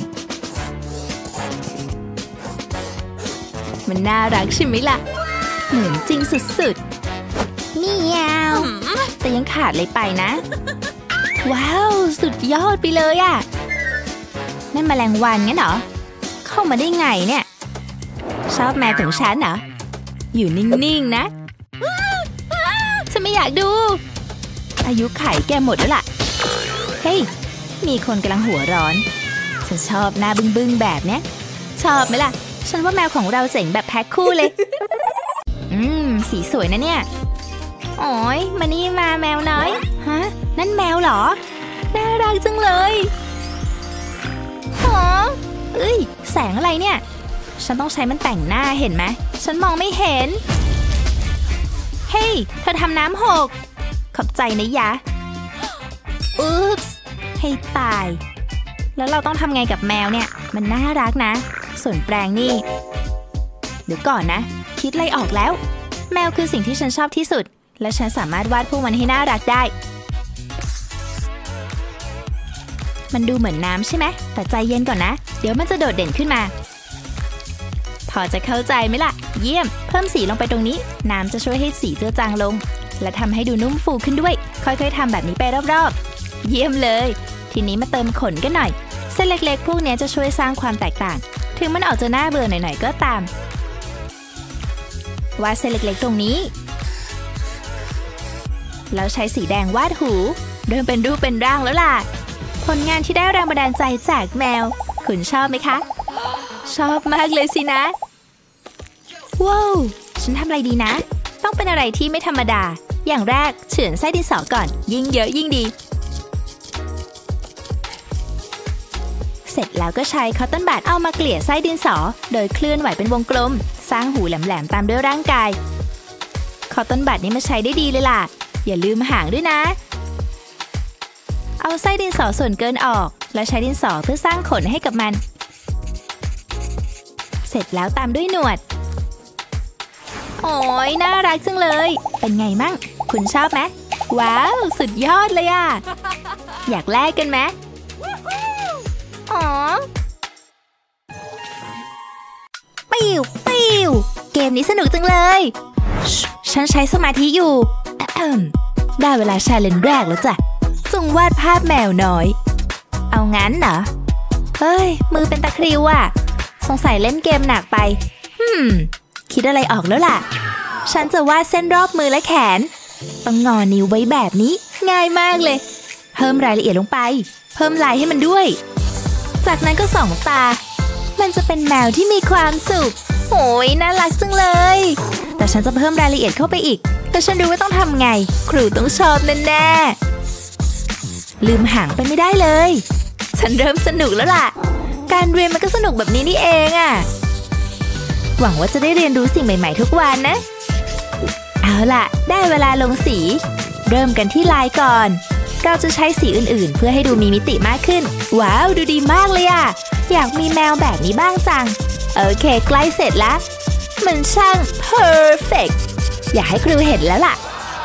ๆมันน่ารักใช่ไหมล่ะเหมือนจริงสุดๆนี่ยาวแต่ยังขาดอะไรไปนะว้าวสุดยอดไปเลยอ่ะนั่นแมลงวันงั้นเหรอเข้ามาได้ไงเนี่ยชอบแมวของฉันเหรออยู่นิ่งๆนะฉันไม่อยากดูอายุไขแกหมดแล้วล่ะเฮ้ยมีคนกำลังหัวร้อนฉันชอบหน้าบึ้งๆแบบเนี้ยชอบไหมล่ะฉันว่าแมวของเราเจ๋งแบบแพ็คคู่เลยอืมสีสวยนะเนี่ยโอ้ยมานี่มาแมวน้อยฮะนั่นแมวเหรอน่ารักจังเลยอ๋อเอ้ยแสงอะไรเนี่ยฉันต้องใช้มันแต่งหน้าเห็นไหมฉันมองไม่เห็นเฮ้ยเธอทำน้ำหกขอบใจนะยะอุ๊ปส์ให้ตายแล้วเราต้องทำไงกับแมวเนี่ยมันน่ารักนะส่วนแปรงนี่เดี๋ยวก่อนนะคิดอะไรออกแล้วแมวคือสิ่งที่ฉันชอบที่สุดและฉันสามารถวาดพวกมันให้น่ารักได้มันดูเหมือนน้ำใช่ไหมแต่ใจเย็นก่อนนะเดี๋ยวมันจะโดดเด่นขึ้นมาพอจะเข้าใจไหมล่ะเยี่ยมเพิ่มสีลงไปตรงนี้น้ำจะช่วยให้สีเจือจางลงและทำให้ดูนุ่มฟูขึ้นด้วยค่อยๆทำแบบนี้ไปรอบๆเยี่ยมเลยทีนี้มาเติมขนกันหน่อยเส้นเล็กๆพวกนี้จะช่วยสร้างความแตกต่างถึงมันออกจะน่าเบื่อหน่อยๆก็ตามวาดเส้นเล็กๆตรงนี้แล้วใช้สีแดงวาดหูเริ่มเป็นรูปเป็นร่างแล้วล่ะผลงานที่ได้แรงบันดาลใจจากแมวคุณชอบไหมคะชอบมากเลยสินะว้าวฉันทำอะไรดีนะต้องเป็นอะไรที่ไม่ธรรมดาอย่างแรกเฉือนไส้ดินสอก่อนยิ่งเยอะยิ่งดีเสร็จแล้วก็ใช้คอตตอนบัดเอามาเกลี่ยไส้ดินสอโดยเคลื่อนไหวเป็นวงกลมสร้างหูแหลมๆตามด้วยร่างกายคอตตอนบัดนี้มาใช้ได้ดีเลยล่ะอย่าลืมหางด้วยนะเอาไส้ดินสอส่วนเกินออกแล้วใช้ดินสอเพื่อสร้างขนให้กับมันเสร็จแล้วตามด้วยหนวดโอ้ยน่ารักจังเลยเป็นไงมั่งคุณชอบไหมว้าวสุดยอดเลยอ่ะอยากแลกกันไหมอ๋อปิวปิวเกมนี้สนุกจังเลยฉันใช้สมาธิอยู่ได้เวลาชาเลนจ์แรกแล้วจ้ะจงวาดภาพแมวน้อยเอางั้นเหรอเฮ้ยมือเป็นตะคริวอ่ะสงสัยเล่นเกมหนักไปฮึมคิดอะไรออกแล้วล่ะฉันจะวาดเส้นรอบมือและแขนต้องงอนิ้วไว้แบบนี้ง่ายมากเลยเพิ่มรายละเอียดลงไปเพิ่มลายให้มันด้วยจากนั้นก็ส่องตามันจะเป็นแมวที่มีความสุขโอ้ยน่ารักจังเลยแต่ฉันจะเพิ่มรายละเอียดเข้าไปอีกแต่ฉันรู้ว่าต้องทำไงครูต้องชอบแน่ๆลืมหางไปไม่ได้เลยฉันเริ่มสนุกแล้วล่ะการเรียนมันก็สนุกแบบนี้นี่เองอ่ะหวังว่าจะได้เรียนรู้สิ่งใหม่ๆทุกวันนะเอาล่ะได้เวลาลงสีเริ่มกันที่ลายก่อนเราจะใช้สีอื่นๆเพื่อให้ดูมีมิติมากขึ้นว้าวดูดีมากเลยอ่ะอยากมีแมวแบบนี้บ้างจังโอเคใกล้เสร็จแล้วมันช่าง perfect อยากให้ครูเห็นแล้วล่ะ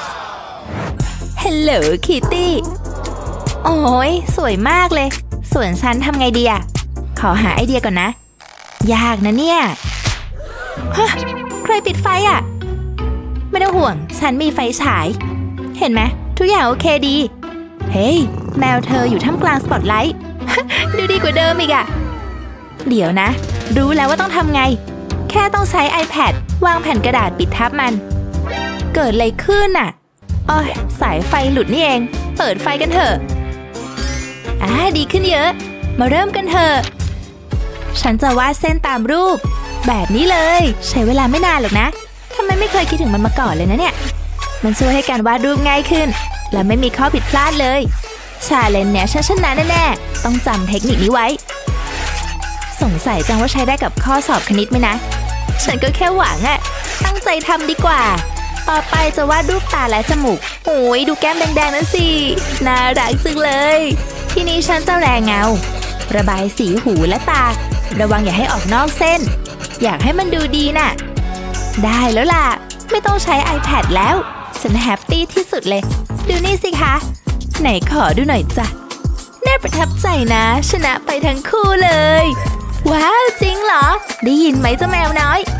Hello Kitty โอ้ยสวยมากเลยส่วนฉันทำไงดีอ่ะขอหาไอเดียก่อนนะยากนะเนี่ยฮะใครปิดไฟอ่ะไม่ต้องห่วงฉันมีไฟฉายเห็นไหมทุกอย่างโอเคดีเฮ้ยแมวเธออยู่ท่ามกลางสปอตไลท์ ดูดีกว่าเดิมอีกอ่ะเดี๋ยวนะรู้แล้วว่าต้องทำไงแค่ต้องใช้ iPad วางแผ่นกระดาษปิดทับมันเกิดอะไรขึ้นอ่ะอ้อยสายไฟหลุดนี่เองเปิดไฟกันเถอะอ่าดีขึ้นเยอะมาเริ่มกันเถอะฉันจะวาดเส้นตามรูปแบบนี้เลยใช้เวลาไม่นานหรอกนะทำไมไม่เคยคิดถึงมันมาก่อนเลยนะเนี่ยมันช่วยให้การวาดรูปง่ายขึ้นและไม่มีข้อผิดพลาดเลยชาเลนจ์เนี่ยฉันชนะแน่ๆต้องจำเทคนิคนี้ไว้สงสัยจังว่าใช้ได้กับข้อสอบคณิตไหมนะฉันก็แค่หวังอะตั้งใจทำดีกว่าต่อไปจะวาดรูปตาและจมูกโอ้ยดูแก้มแดงๆนั่นสิน่ารักจังเลยทีนี้ฉันจะแรงเงาระบายสีหูและตาระวังอย่าให้ออกนอกเส้นอยากให้มันดูดีน่ะได้แล้วล่ะไม่ต้องใช้ iPad แล้วฉันแฮปปี้ที่สุดเลยดูนี่สิคะไหนขอดูหน่อยจ้ะน่าประทับใจนะชนะไปทั้งคู่เลยว้าวจริงเหรอได้ยินไหมเจ้าแมวน้อย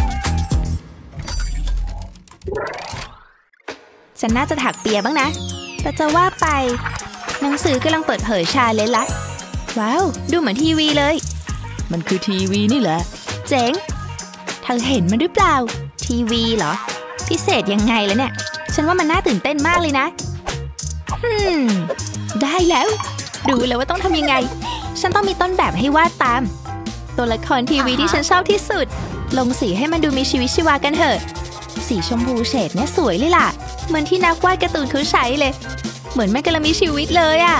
ฉันน่าจะถักเปียบ้างนะแต่จะว่าไปหนังสือกำลังเปิดเผยชาเลนจ์ละว้าวดูเหมือนทีวีเลยมันคือทีวีนี่แหละเจ๋งเธอเห็นมันหรือเปล่าทีวีเหรอพิเศษยังไงแล้วเนี่ยฉันว่ามันน่าตื่นเต้นมากเลยนะอืมได้แล้วรู้แล้วว่าต้องทำยังไงฉันต้องมีต้นแบบให้วาดตามตัวละครทีวีที่ฉันชอบที่สุดลงสีให้มันดูมีชีวิตชีวากันเถอะสีชมพูเฉดเนี่ยสวยเลยล่ะเหมือนที่นักวาดการ์ตูนเขาใช้เลยเหมือนแม่กำลังมีชีวิตเลยอะ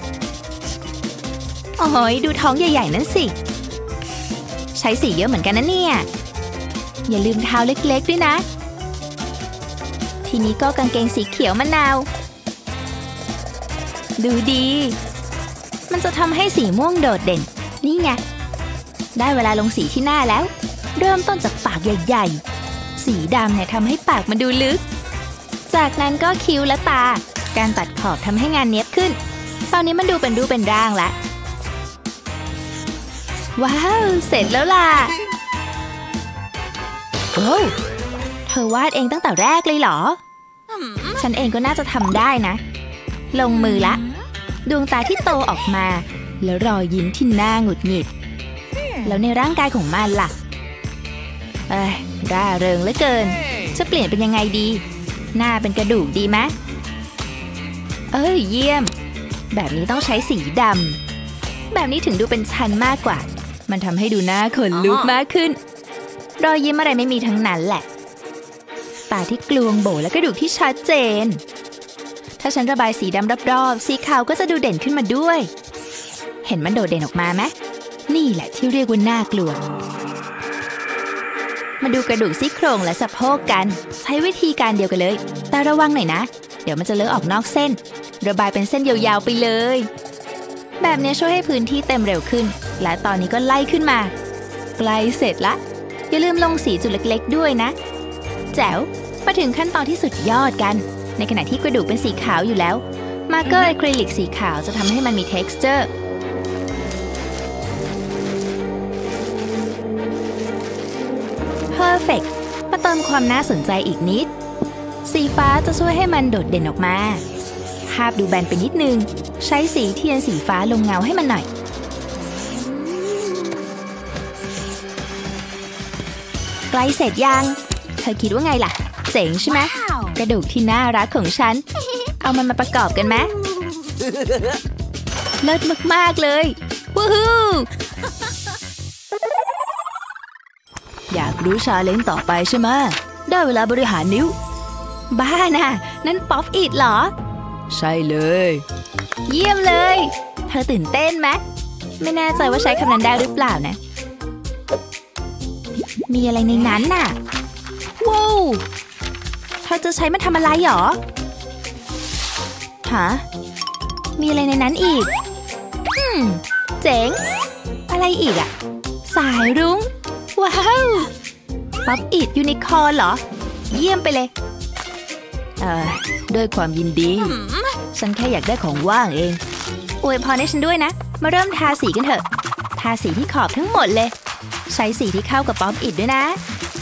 โอ้ยดูท้องใหญ่ๆนั่นสิใช้สีเยอะเหมือนกันนะเนี่ยอย่าลืมเท้าเล็กๆด้วยนะทีนี้ก็กางเกงสีเขียวมะนาวดูดีมันจะทำให้สีม่วงโดดเด่นนี่ไงได้เวลาลงสีที่หน้าแล้วเริ่มต้นจากปากใหญ่ๆสีดำเนี่ยทำให้ปากมันดูลึกจากนั้นก็คิ้วและตาการตัดขอบทำให้งานเนียบขึ้นตอนนี้มันดูเป็นรูปเป็นร่างละว้าวเสร็จแล้วล่ะโอ้เธอวาดเองตั้งแต่แรกเลยเหรอฉันเองก็น่าจะทำได้นะลงมือละดวงตาที่โตออกมาแล้วรอยยิ้มที่น่าหงุดหงิดแล้วในร่างกายของมันล่ะเอ้ยร่าเริงเหลือเกินจะเปลี่ยนเป็นยังไงดีหน้าเป็นกระดูกดีไหมเอ้ยเยี่ยมแบบนี้ต้องใช้สีดำแบบนี้ถึงดูเป็นชั้นมากกว่ามันทำให้ดูหน้าขนลุกมากขึ้นรอยยิ้มอะไรไม่มีทั้งนั้นแหละตาที่กลวงโบและกระดูกที่ชัดเจนถ้าฉันระบายสีดำรอบๆสีขาวก็จะดูเด่นขึ้นมาด้วยเห็นมันโดดเด่นออกมาไหมนี่แหละที่เรียกว่าน่ากลัวมาดูกระดูกซี่โครงและสะโพกกันใช้วิธีการเดียวกันเลยแต่ระวังหน่อยนะเดี๋ยวมันจะเลอะออกนอกเส้นระบายเป็นเส้นยาวๆไปเลยแบบนี้ช่วยให้พื้นที่เต็มเร็วขึ้นและตอนนี้ก็ไล่ขึ้นมาใกล้เสร็จละอย่าลืมลงสีจุดเล็กๆด้วยนะแจ๋วมาถึงขั้นตอนที่สุดยอดกันในขณะที่กระดูกเป็นสีขาวอยู่แล้วมาร์กเกอร์อะคริลิกสีขาวจะทำให้มันมี texture perfect มาเติมความน่าสนใจอีกนิดสีฟ้าจะช่วยให้มันโดดเด่นออกมาภาพดูแบนไปนิดนึงใช้สีเทียนสีฟ้าลงเงาให้มันหน่อยใกล้เสร็จยังเธอคิดว่าไงล่ะเจ๋งใช่ไหม wow. กระดูกที่น่ารักของฉัน เอามันมาประกอบกันไหม เลิศมากๆเลยวู้ฮู้ อยากรู้ชาเลนจ์ต่อไปใช่ไหมได้เวลาบริหารนิ้วบ้าน่ะนั่นป๊อปอิทเหรอใช่เลยเยี่ยมเลยเธอตื่นเต้นไหมไม่แน่ใจว่าใช้คำนั้นได้หรือเปล่านะมีอะไรในนั้นน่ะว้าวเธอจะใช้มันทำอะไรหรอฮะมีอะไรในนั้นอีกอืมเจ๋งอะไรอีกอะสายรุ้งว้าวป๊อปอิทยูนิคอร์นเหรอเยี่ยมไปเลยเออด้วยความยินดีฉันแค่อยากได้ของว่างเองอวยพรให้ฉันด้วยนะมาเริ่มทาสีกันเถอะทาสีที่ขอบทั้งหมดเลยใช้สีที่เข้ากับป๊อปอิทด้วยนะ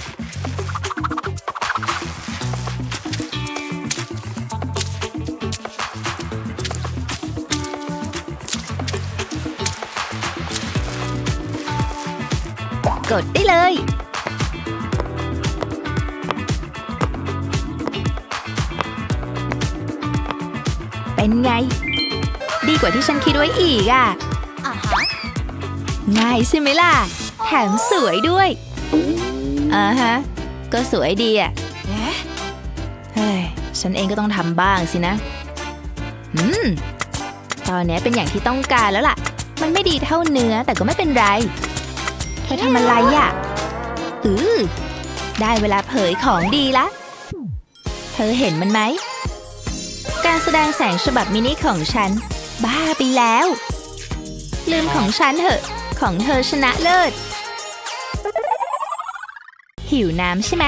กดได้เลยเป็นไงดีกว่าที่ฉันคิดไว้อีกอ่ะ uh-huh. ง่ายใช่ไหมล่ะแถมสวยด้วยอ่าฮะก็สวยดีอ่ะเฮ้ยฉันเองก็ต้องทำบ้างสินะอืมตอนนี้เป็นอย่างที่ต้องการแล้วล่ะมันไม่ดีเท่าเนื้อแต่ก็ไม่เป็นไรเธอทำอะไรอ่ะอือได้เวลาเผยของดีละเธอเห็นมันไหมการแสดงแสงฉบับมินิของฉันบ้าไปแล้วลืมของฉันเถอะของเธอชนะเลิศหิวน้ำใช่ไหม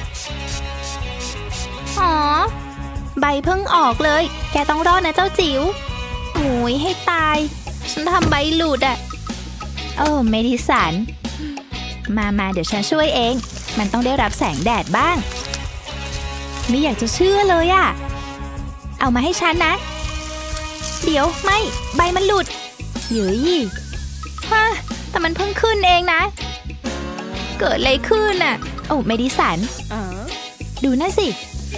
อ๋อใบเพิ่งออกเลยแกต้องรอดนะเจ้าจิ๋วโอ้ยให้ตายฉันทำใบหลุดอ่ะโอ้เมดิสันมามาเดี๋ยวฉันช่วยเองมันต้องได้รับแสงแดดบ้างไม่อยากจะเชื่อเลยอ่ะเอามาให้ฉันนะเดี๋ยวไม่ใบมันหลุดเย้ยฮะแต่มันเพิ่งขึ้นเองนะเกิดอะไรขึ้นอ่ะโอ้เมดิสันดูน่ะสิ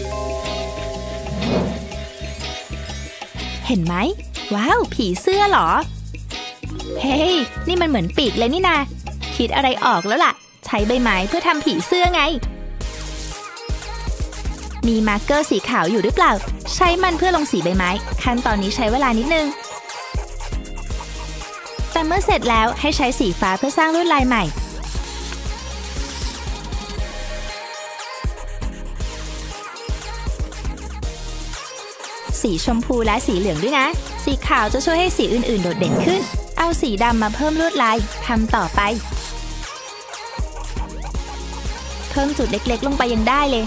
เห็นไหมว้าวผีเสื้อเหรอเฮ้ยนี่มันเหมือนปีกเลยนี่นาคิดอะไรออกแล้วล่ะใช้ใบไม้เพื่อทำผีเสื้อไงมีมาร์กเกอร์สีขาวอยู่หรือเปล่าใช้มันเพื่อลงสีใบไม้ขั้นตอนนี้ใช้เวลานิดนึงแต่เมื่อเสร็จแล้วให้ใช้สีฟ้าเพื่อสร้างลวดลายใหม่สีชมพูและสีเหลืองด้วยนะสีขาวจะช่วยให้สีอื่นๆโดดเด่นขึ้นเอาสีดำมาเพิ่มลวดลายทำต่อไปเพิ่มจุดเล็กๆลงไปยังได้เลย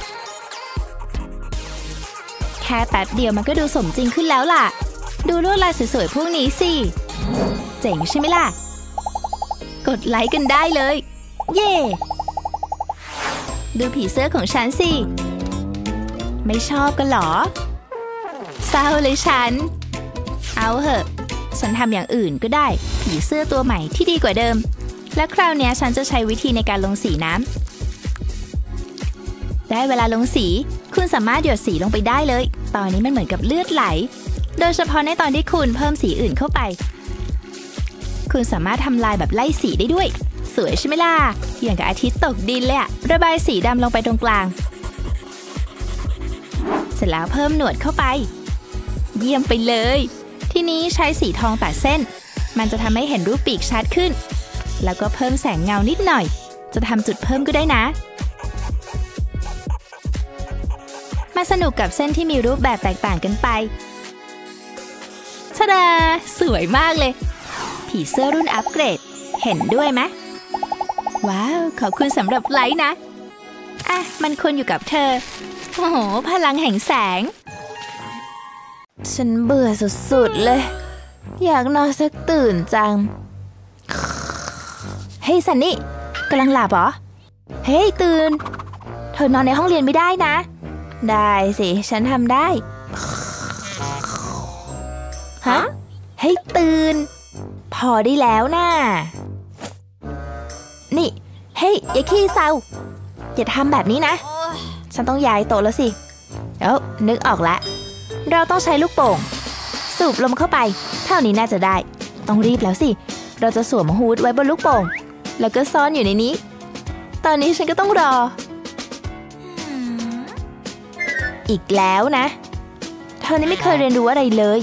แค่แป๊บเดียวมันก็ดูสมจริงขึ้นแล้วล่ะดูลวดลายสวยๆพวกนี้สิเจ๋งใช่ไหมล่ะกดไลค์กันได้เลยเย่ดูผีเสื้อของฉันสิไม่ชอบกันหรอเศร้าเลยฉันเอาเหอะฉันทำอย่างอื่นก็ได้ผีเสื้อตัวใหม่ที่ดีกว่าเดิมและคราวนี้ฉันจะใช้วิธีในการลงสีน้ำได้เวลาลงสีคุณสามารถหยดสีลงไปได้เลยตอนนี้มันเหมือนกับเลือดไหลโดยเฉพาะในตอนที่คุณเพิ่มสีอื่นเข้าไปคุณสามารถทำลายแบบไล่สีได้ด้วยสวยใช่ไหมล่ะอย่างกับอาทิตย์ตกดินเลยอะระบายสีดำลงไปตรงกลางเสร็จแล้วเพิ่มหนวดเข้าไปเยี่ยมไปเลยทีนี้ใช้สีทองตัดเส้นมันจะทำให้เห็นรูปปีกชัดขึ้นแล้วก็เพิ่มแสงเงานิดหน่อยจะทำจุดเพิ่มก็ได้นะมาสนุกกับเส้นที่มีรูปแบบแตกต่างกันไปชะดาสวยมากเลยผีเสื้อรุ่นอัปเกรดเห็นด้วยไหมว้าวขอบคุณสำหรับไลค์นะอ่ะมันควรอยู่กับเธอโอ้โหพลังแห่งแสงฉันเบื่อสุดๆเลยอยากนอนสักตื่นจังเฮ้ยซันนี่กำลังหลับเหรอเฮ้ยตื่นเธอนอนในห้องเรียนไม่ได้นะได้สิฉันทำได้ฮะเฮ้ยตื่นพอได้แล้วนะนี่เฮ้ยอย่าขี้เศร้าอย่าทำแบบนี้นะฉันต้องย้ายโต๊ะแล้วสิเอ้านึกออกแล้วเราต้องใช้ลูกโป่งสูบลมเข้าไปเท่านี้น่าจะได้ต้องรีบแล้วสิเราจะสวมฮูดไว้บนลูกโป่งแล้วก็ซ่อนอยู่ในนี้ตอนนี้ฉันก็ต้องรออีกแล้วนะเธอนี่ไม่เคยเรียนรู้อะไรเลย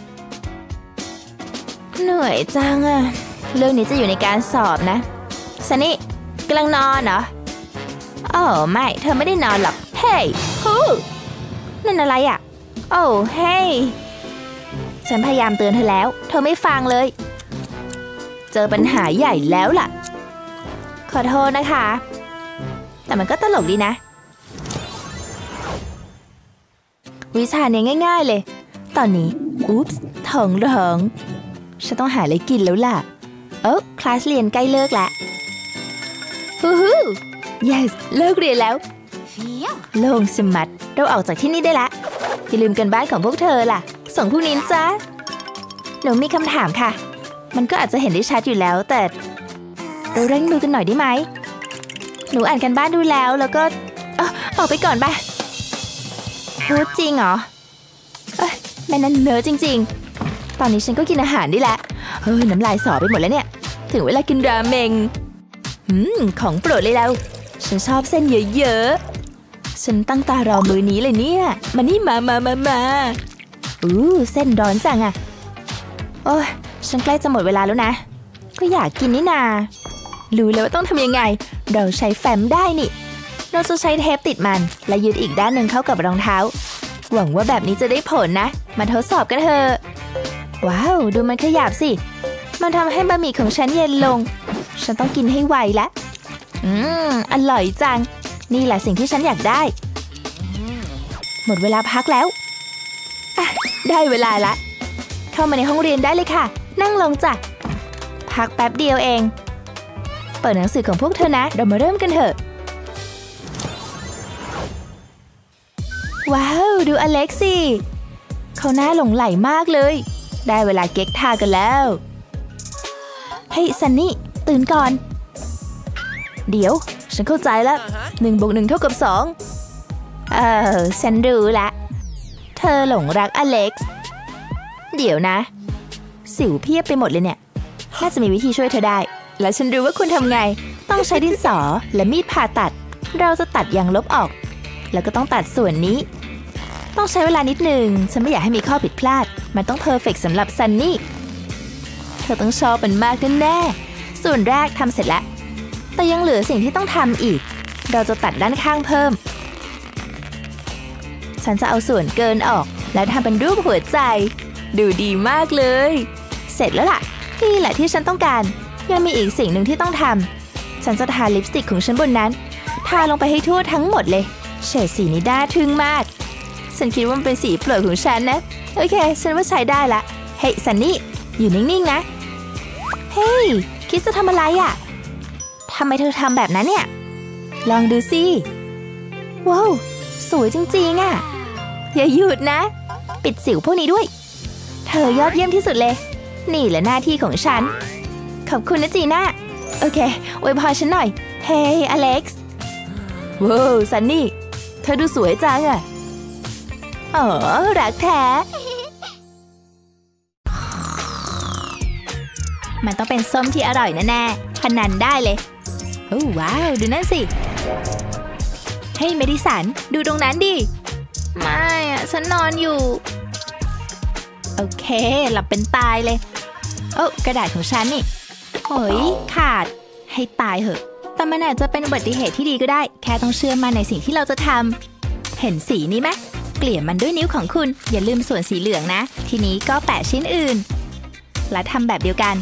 เหนื่อยจังอะเรื่องนี้จะอยู่ในการสอบนะซันนี่กำลังนอนเหรออ๋อไม่เธอไม่ได้นอนหรอกเฮ้ยฮู้นั่นอะไรอะโอ้เฮ้ยฉันพยายามเตือนเธอแล้วเธอไม่ฟังเลยเจอปัญหาใหญ่แล้วล่ะขอโทษนะคะแต่มันก็ตลกดีนะวิชาเนี้ยง่ายๆเลยตอนนี้อุ๊ปส์ท้องร้องฉันต้องหาอะไรกินแล้วล่ะเอ้าคลาสเรียนใกล้เลิกแล้วฮู้ฮู้ yes เลิกเรียนแล้วโล่งสมัดเราออกจากที่นี่ได้ละอย่าลืมกันบ้านของพวกเธอล่ะส่งพวกนี้จ้าหนูมีคำถามค่ะมันก็อาจจะเห็นได้ชัดอยู่แล้วแต่เราเร่งมือกันหน่อยได้ไหมหนูอ่านกันบ้านดูแล้วแล้วก็เออออกไปก่อนป่ะพูดจริงเหรอเอ้ยแม่นั่นเนอะจริงๆตอนนี้ฉันก็กินอาหารได้แล้วเฮ้ยน้ำลายสอไปหมดแล้วเนี่ยถึงเวลากินราเมงอืมของโปรดเลยแล้วฉันชอบเส้นเยอะๆฉันตั้งตารอมื้อนี้เลยเนี่ยมานี่มามามามาอู้เส้นร้อนจังอะโอ้ยฉันใกล้จะหมดเวลาแล้วนะก็อยากกินนี่นารู้แล้วว่าต้องทำยังไงเราใช้แฟ้มได้นี่เราจะใช้เทปติดมันและยึดอีกด้านหนึ่งเข้ากับรองเท้าหวังว่าแบบนี้จะได้ผลนะมาทดสอบกันเถอะว้าวดูมันขยับสิมันทำให้บะหมี่ของฉันเย็นลงฉันต้องกินให้ไวละอืมอร่อยจังนี่แหละสิ่งที่ฉันอยากได้หมดเวลาพักแล้วอ่ะได้เวลาละเข้ามาในห้องเรียนได้เลยค่ะนั่งลงจ้ะพักแป๊บเดียวเองเปิดหนังสือของพวกเธอนะเรามาเริ่มกันเถอะว้าวดูอเล็กซ์สิเขาหน้าหลงไหลมากเลยได้เวลาเก๊กทากันแล้วเฮ้ยซันนี่ตื่นก่อนเดี๋ยวฉันเข้าใจแล้วหนึ่งบวกหนึ่งเท่ากับสองเออฉันรู้ละเธอหลงรักอเล็กซ์เดี๋ยวนะสิวเพียบไปหมดเลยเนี่ยน่าจะมีวิธีช่วยเธอได้และฉันรู้ว่าคุณทำไงต้องใช้ดินสอและมีดผ่าตัดเราจะตัดยางลบออกแล้วก็ต้องตัดส่วนนี้ต้องใช้เวลานิดหนึ่งฉันไม่อยากให้มีข้อผิดพลาดมันต้องเพอร์เฟกต์สำหรับซันนี่เธอต้องชอบมันมากแน่ๆส่วนแรกทำเสร็จแล้วแต่ยังเหลือสิ่งที่ต้องทำอีกเราจะตัดด้านข้างเพิ่มฉันจะเอาส่วนเกินออกแล้วทำเป็นรูปหัวใจดูดีมากเลยเสร็จแล้วล่ะนี่แหละที่ฉันต้องการยังมีอีกสิ่งหนึ่งที่ต้องทำฉันจะทาลิปสติกของฉันบนนั้นทาลงไปให้ทั่วทั้งหมดเลยเฉดสีนี้น่าทึ่งมากฉันคิดว่ามันเป็นสีโปรดของฉันนะโอเคฉันว่าใช้ได้ละเฮ้ยซันนี่อยู่นิ่งๆนะเฮ้ยคิดจะทำอะไรอ่ะทำไมเธอทำแบบนั้นเนี่ยลองดูสิว้าวสวยจริงๆอ่ะอย่าหยุดนะปิดสิวพวกนี้ด้วยเธอยอดเยี่ยมที่สุดเลยนี่แหละหน้าที่ของฉันขอบคุณนะจีน่าโอเคอวยพรฉันหน่อยเฮ้ยอเล็กซ์ว้าวซันนี่เธอดูสวยจังอ่ะอ๋อรักแท้มันต้องเป็นส้มที่อร่อยแน่ๆพนันได้เลยโอ้ว้าวดูนั่นสิเฮ้ยเมดิสันดูตรงนั้นดิไม่อะฉันนอนอยู่โอเคหลับเป็นตายเลยโอ้กระดาษของฉันนี่โอ้ยขาดให้ตายเหอะแต่มันอาจจะเป็นอุบัติเหตุที่ดีก็ได้แค่ต้องเชื่อมั่นในสิ่งที่เราจะทำเห็นสีนี้ไหมเกลี่ยมันด้วยนิ้วของคุณอย่าลืมส่วนสีเหลืองนะทีนี้ก็แปะชิ้นอื่นและทำแบบเดียวกัน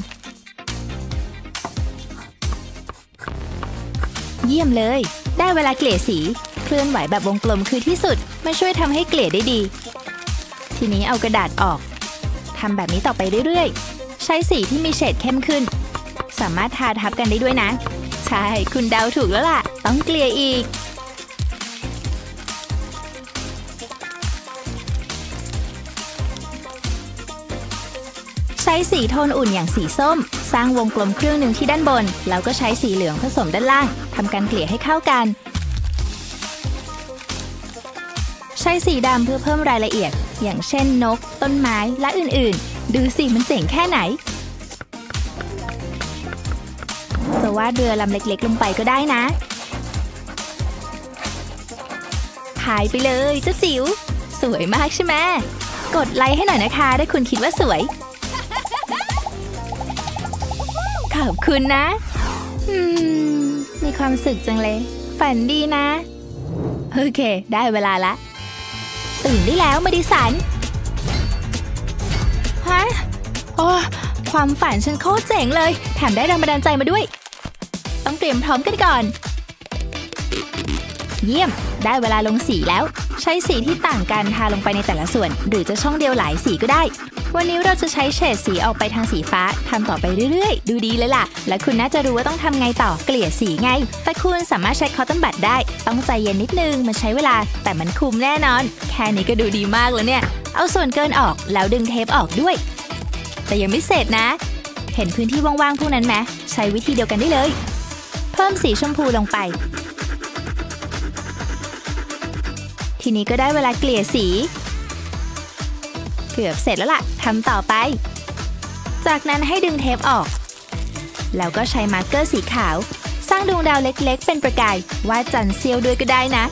เยี่ยมเลยได้เวลาเกลี่ยสีเคลื่อนไหวแบบวงกลมคือที่สุดมาช่วยทำให้เกลี่ยได้ดีทีนี้เอากระดาษออกทำแบบนี้ต่อไปเรื่อยๆใช้สีที่มีเฉดเข้มขึ้นสามารถทาทับกันได้ด้วยนะใช่คุณเดาถูกแล้วล่ะต้องเกลี่ยอีกใช้สีโทนอุ่นอย่างสีส้มสร้างวงกลมครึ่งหนึ่งที่ด้านบนแล้วก็ใช้สีเหลืองผสมด้านล่างทำการเกลี่ยให้เข้ากันใช้สีดำเพื่อเพิ่มรายละเอียดอย่างเช่นนกต้นไม้และอื่นๆดูสิมันเจ๋งแค่ไหนจะวาดเรือลำเล็กๆลงไปก็ได้นะหายไปเลยเจ้าจิ๋วสวยมากใช่ไหมกดไลค์ให้หน่อยนะคะถ้าคุณคิดว่าสวยขอบคุณนะอืมมีความสุขจังเลยฝันดีนะโอเคได้เวลาละตื่นได้แล้วมาดิสันฮะโอ้ความฝันฉันโคตรเจ๋งเลยแถมได้แรงบันดาลใจมาด้วยต้องเตรียมพร้อมกันก่อนเยี่ยมได้เวลาลงสีแล้วใช้สีที่ต่างกันทาลงไปในแต่ละส่วนหรือจะช่องเดียวหลายสีก็ได้วันนี้เราจะใช้เฉดสีออกไปทางสีฟ้าทำต่อไปเรื่อยๆดูดีเลยล่ะและคุณน่าจะรู้ว่าต้องทำไงต่อเกลี่ยสีไงแต่คุณสามารถใช้คอตตอนบัดได้ต้องใจเย็นนิดนึงมันใช้เวลาแต่มันคุ้มแน่นอนแค่นี้ก็ดูดีมากแล้วเนี่ยเอาส่วนเกินออกแล้วดึงเทปออกด้วยแต่ยังไม่เสร็จนะเห็นพื้นที่ว่างๆพวกนั้นไหมใช้วิธีเดียวกันได้เลยเพิ่มสีชมพูลงไปทีนี้ก็ได้เวลาเกลี่ยสีเกือบเสร็จแล้วล่ะทำต่อไปจากนั้นให้ดึงเทปออกแล้วก็ใช้มาร์กเกอร์สีขาวสร้างดวงดาวเล็กๆเป็นประกายวาดจันทร์เสี้ยวด้วยก็ได้นะ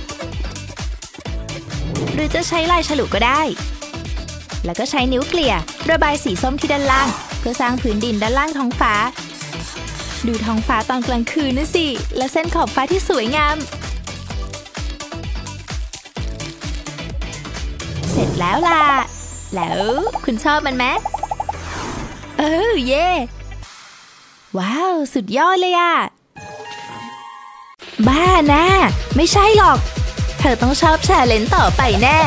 หรือจะใช้ลายฉลุก็ได้แล้วก็ใช้นิ้วเกลี่ยระบายสีส้มที่ด้านล่างเพื่อสร้างพื้นดินด้านล่างท้องฟ้าดูท้องฟ้าตอนกลางคืนนะสิและเส้นขอบฟ้าที่สวยงามเสร็จแล้วล่ะแล้วคุณชอบมันไหมเออเย่ว้าวสุดยอดเลยอะบ้านะไม่ใช่หรอกเธอต้องชอบแชร์เลนต่อไปแน่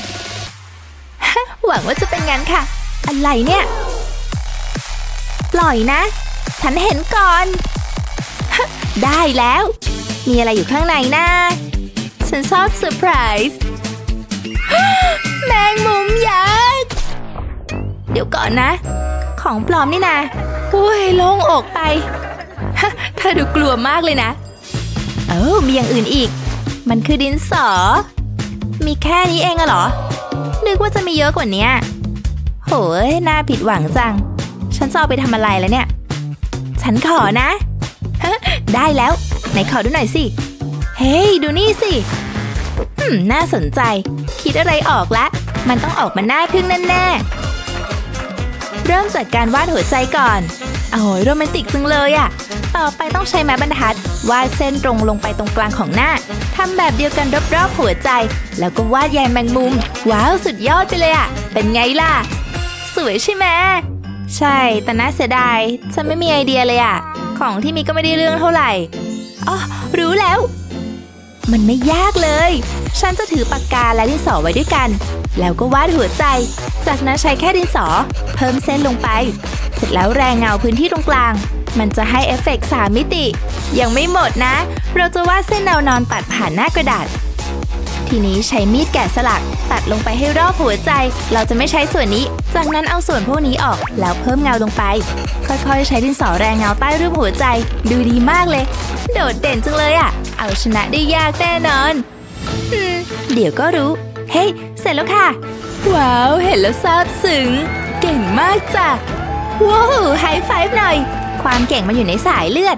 หวังว่าจะเป็นงั้นค่ะอะไรเนี่ยปล่อยนะฉันเห็นก่อนได้แล้วมีอะไรอยู่ข้างในนะฉันชอบเซอร์ไพรส์แมงมุมยักษ์เดี๋ยวก่อนนะของปลอมนี่นะโอ้ยโล่งอกไปเธอดูกลัวมากเลยนะเออมีอย่างอื่นอีกมันคือดินสอมีแค่นี้เองอะเหรอนึกว่าจะมีเยอะกว่านี้โหยน่าผิดหวังจังฉันจะเอาไปทำอะไรแล้วเนี่ยฉันขอนะได้แล้วไหนขอดูหน่อยสิเฮ้ยดูนี่สิหืมน่าสนใจคิดอะไรออกละมันต้องออกมาหน้าทึ่งแน่ๆเริ่มจากการวาดหัวใจก่อนโอ้ยโรแมนติกจังเลยอะต่อไปต้องใช้ไม้บรรทัดวาดเส้นตรงลงไปตรงกลางของหน้าทำแบบเดียวกันรอบๆหัวใจแล้วก็วาดใยแมงมุมว้าวสุดยอดไปเลยอะเป็นไงล่ะสวยใช่ไหมใช่แต่น่าเสียดายฉันไม่มีไอเดียเลยอะของที่มีก็ไม่ได้เรื่องเท่าไหร่อ๋อรู้แล้วมันไม่ยากเลยฉันจะถือปากกาและดินสอไว้ด้วยกันแล้วก็วาดหัวใจจากนั้นใช้แค่ดินสอเพิ่มเส้นลงไปเสร็จแล้วแรงเงาพื้นที่ตรงกลางมันจะให้เอฟเฟกต์สามมิติยังไม่หมดนะเราจะวาดเส้นแนวนอนตัดผ่านหน้ากระดาษทีนี้ใช้มีดแกะสลักตัดลงไปให้รอบหัวใจเราจะไม่ใช้ส่วนนี้จากนั้นเอาส่วนพวกนี้ออกแล้วเพิ่มเงาลงไปค่อยๆใช้ดินสอแรงเงาใต้รูปหัวใจดูดีมากเลยโดดเด่นจังเลยอะเอาชนะได้ยากแน่นอนอืมเดี๋ยวก็รู้เฮ้ยเสร็จแล้วค่ะว้าวเห็นแล้วซาบซึ้งเก่งมากจ้ะว้าวไฮไฟฟ์หน่อยความเก่งมันอยู่ในสายเลือด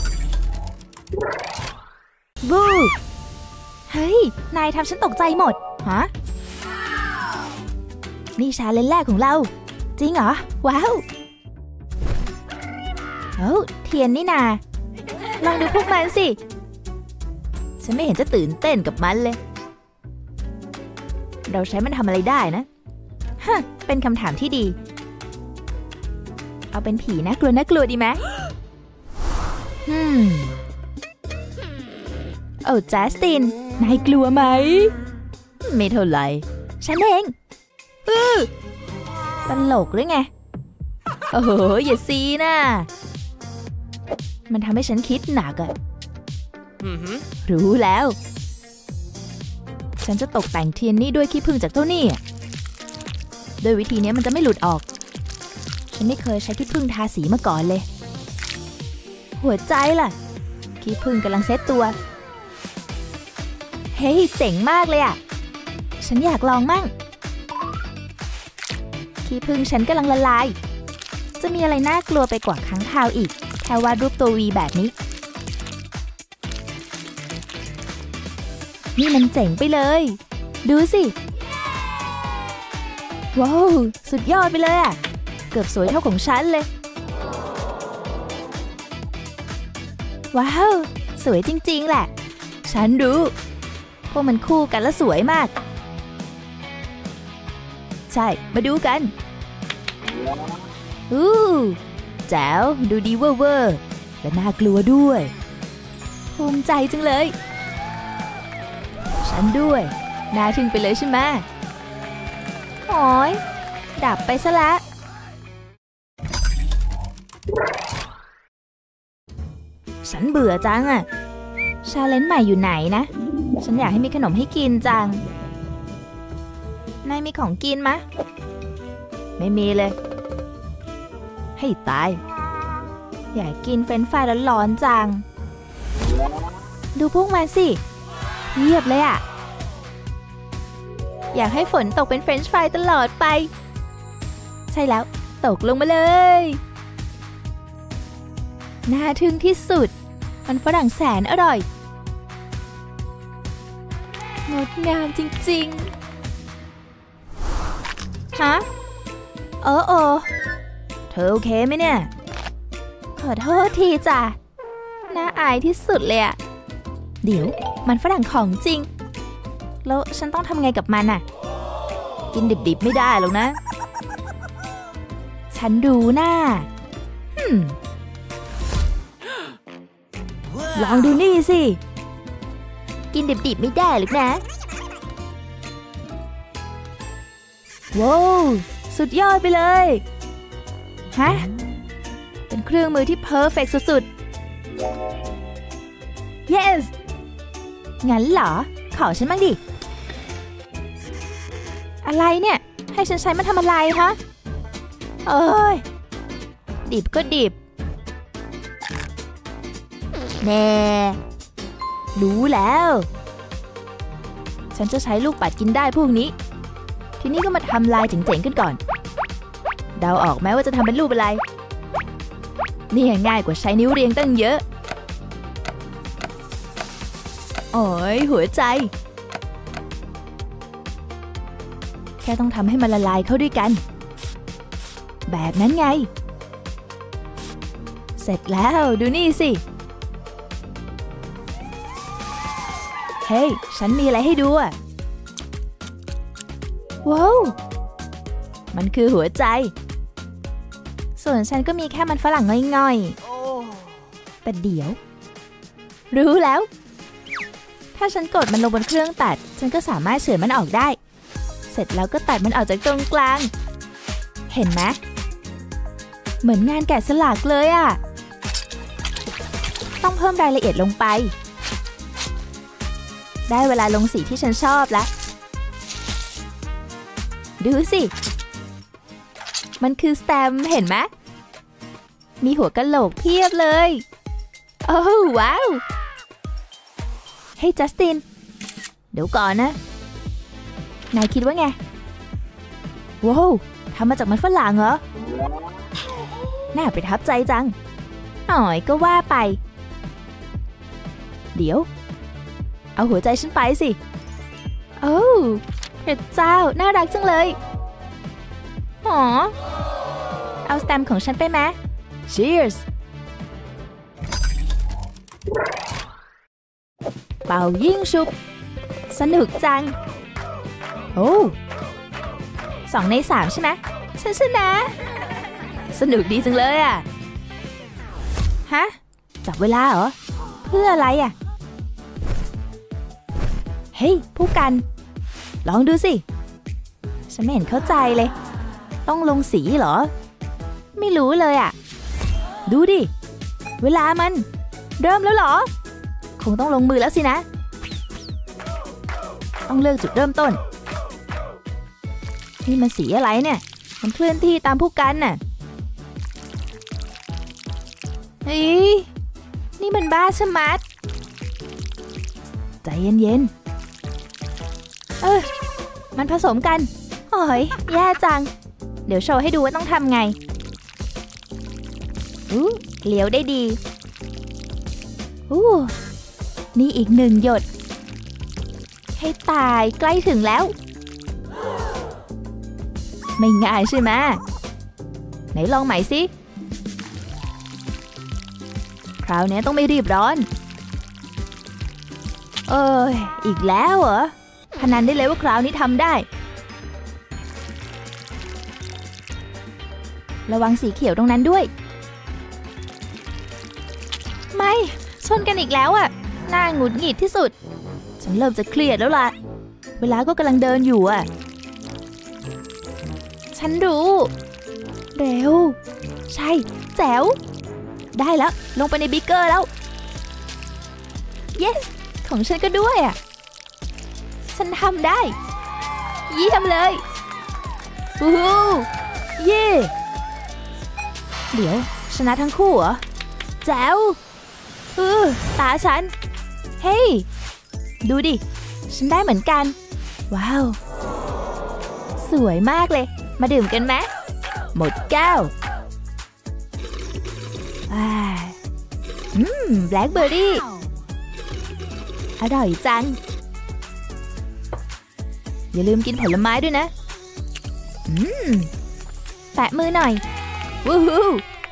บูเฮ้ยนายทำฉันตกใจหมดฮะนี่ชาเลนจ์แรกของเราจริงเหรอว้าวเอ้าเทียนนี่นาลองดูพวกมันสิฉันไม่เห็นจะตื่นเต้นกับมันเลยเราใช้มันทำอะไรได้นะฮะเป็นคำถามที่ดีเอาเป็นผีน่ากลัวน่ากลัวดีไหมฮึมโอ้จัสตินนายกลัวไหมไม่เท่าไหร่ฉันเองอือตลกหรือไงโอ้โหอย่าซีนะมันทำให้ฉันคิดหนักอะรู้แล้วฉันจะตกแต่งเทียนนี่ด้วยขี้ผึ้งจากเจ้านี่โดยวิธีนี้มันจะไม่หลุดออกฉันไม่เคยใช้ขี้ผึ้งทาสีมาก่อนเลยหัวใจล่ะขี้ผึ้งกำลังเซตตัวเฮ้ยเจ๋งมากเลยอ่ะฉันอยากลองมั่งขี้ผึ้งฉันกำลังละลายจะมีอะไรน่ากลัวไปกว่าค้างคาวอีกแค่วาดรูปตัววีแบบนี้นี่มันเจ๋งไปเลยดูสิว้าวสุดยอดไปเลยอ่ะเกือบสวยเท่าของฉันเลยว้าวสวยจริงๆแหละฉันรู้พวกมันคู่กันแล้วสวยมากใช่มาดูกันอู้แจ๋วดูดีเวอร์เวอร์และน่ากลัวด้วยภูมิใจจังเลยฉันด้วยน่าทึ่งไปเลยใช่ไหมโอ้ยดับไปซะละฉันเบื่อจังอะชาเลนจ์ใหม่อยู่ไหนนะฉันอยากให้มีขนมให้กินจังนายมีของกินมะไม่มีเลยให้ตายอยากกินเฟรนช์ฟรายร้อนๆจังดูพวกมันสิเยียบเลยอะอยากให้ฝนตกเป็นเฟรนช์ฟรายตลอดไปใช่แล้วตกลงมาเลยน่าทึ่งที่สุดมันฝรั่งแสนอร่อยงดงามจริงๆฮะเออโอเธอโอเคไหมเนี่ยขอโทษทีจ้ะน่าอายที่สุดเลยอะเดี๋ยวมันฝรั่งของจริงแล้วฉันต้องทำไงกับมันน่ะกินดิบๆไม่ได้หรอกนะฉันดูหน้าฮึมลองดูนี่สิกินดิบๆไม่ได้หรอกนะว้าวสุดยอดไปเลยฮะเป็นเครื่องมือที่เพอร์เฟกต์สุดๆ yes งั้นเหรอขอฉันบ้างดิอะไรเนี่ยให้ฉันใช้มันทำอะไรฮะเอ้ยดิบก็ดิบแน่รู้แล้วฉันจะใช้ลูกปัดกินได้พวกนี้ทีนี้ก็มาทำลายเจ๋งๆกันก่อนเดาออกไหมว่าจะทำเป็นรูปอะไรนี่ง่ายกว่าใช้นิ้วเรียงตั้งเยอะโอ้ยหัวใจค่ต้องทำให้มันละลายเข้าด้วยกันแบบนั้นไงเสร็จแล้วดูนี่สิเฮ้ยฉันมีอะไรให้ดูอ่ะว้าวมันคือหัวใจส่วนฉันก็มีแค่มันฝรั่งง่อยๆแต่เดี๋ยวรู้แล้วถ้าฉันกดมันลงบนเครื่องตัดฉันก็สามารถเฉือนมันออกได้เสร็จแล้วก็ตัดมันออกจากตรงกลางเห็นไหมเหมือนงานแกะสลักเลยอ่ะต้องเพิ่มรายละเอียดลงไปได้เวลาลงสีที่ฉันชอบแล้วดูสิมันคือสแตมป์เห็นไหมมีหัวกะโหลกเพียบเลยโอ้ว้าวเฮ้ยจัสตินเดี๋ยวก่อนนะนายคิดว่าไงว้าวทำมาจากมันฝรั่งเหรอน่าประทับใจจังอ๋อยก็ว่าไปเดี๋ยวเอาหัวใจฉันไปสิโอ้พระเจ้าน่ารักจังเลยอ๋อเอาสแตมป์ของฉันไปไหม Cheers เป่ายิ่งชุบสนุกจังโอ้สองในสามใช่ไหมฉันชนะสนุกดีจังเลยอ่ะฮะจับเวลาเหรอเพื่ออะไรอ่ะเฮ้ยผู้กันลองดูสิฉันไม่เห็นเข้าใจเลยต้องลงสีเหรอไม่รู้เลยอ่ะดูดิเวลามันเริ่มแล้วเหรอคงต้องลงมือแล้วสินะต้องเลือกจุดเริ่มต้นนี่มันสีอะไรเนี่ยมันเคลื่อนที่ตามผู้กันน่ะเฮ้ยนี่มันบ้าชะมัดใจเย็นๆเออมันผสมกันโอ้ยแย่จังเดี๋ยวโชว์ให้ดูว่าต้องทำไงอู้เลี้ยวได้ดีอู้นี่อีกหนึ่งหยดให้ตายใกล้ถึงแล้วไม่ง่ายใช่ไหมไหนลองใหม่สิคราวนี้ต้องไม่รีบร้อนเอ้ยอีกแล้วเหรอพนันได้เลยว่าคราวนี้ทำได้ระวังสีเขียวตรงนั้นด้วยไม่ชนกันอีกแล้วอ่ะน่าหงุดหงิดที่สุดฉันเริ่มจะเครียดแล้วล่ะเวลาก็กำลังเดินอยู่อ่ะฉันรู้เร็วใช่แจ๋วได้แล้วลงไปในบิ๊กเกอร์แล้ว yes ของฉันก็ด้วยอ่ะฉันทำได้เยี่ยมเลยวู้ฮู้เย่เดี๋ยวชนะทั้งคู่เหรอแจ๋วเออตาฉันเฮ้ยดูดิฉันได้เหมือนกันว้าวสวยมากเลยมาดื่มกันไหมหมดแก้วอ่าอืมแบล็คเบอร์รี่อร่อยจังอย่าลืมกินผลไม้ด้วยนะอืมแตะมือหน่อยวู้ฮู้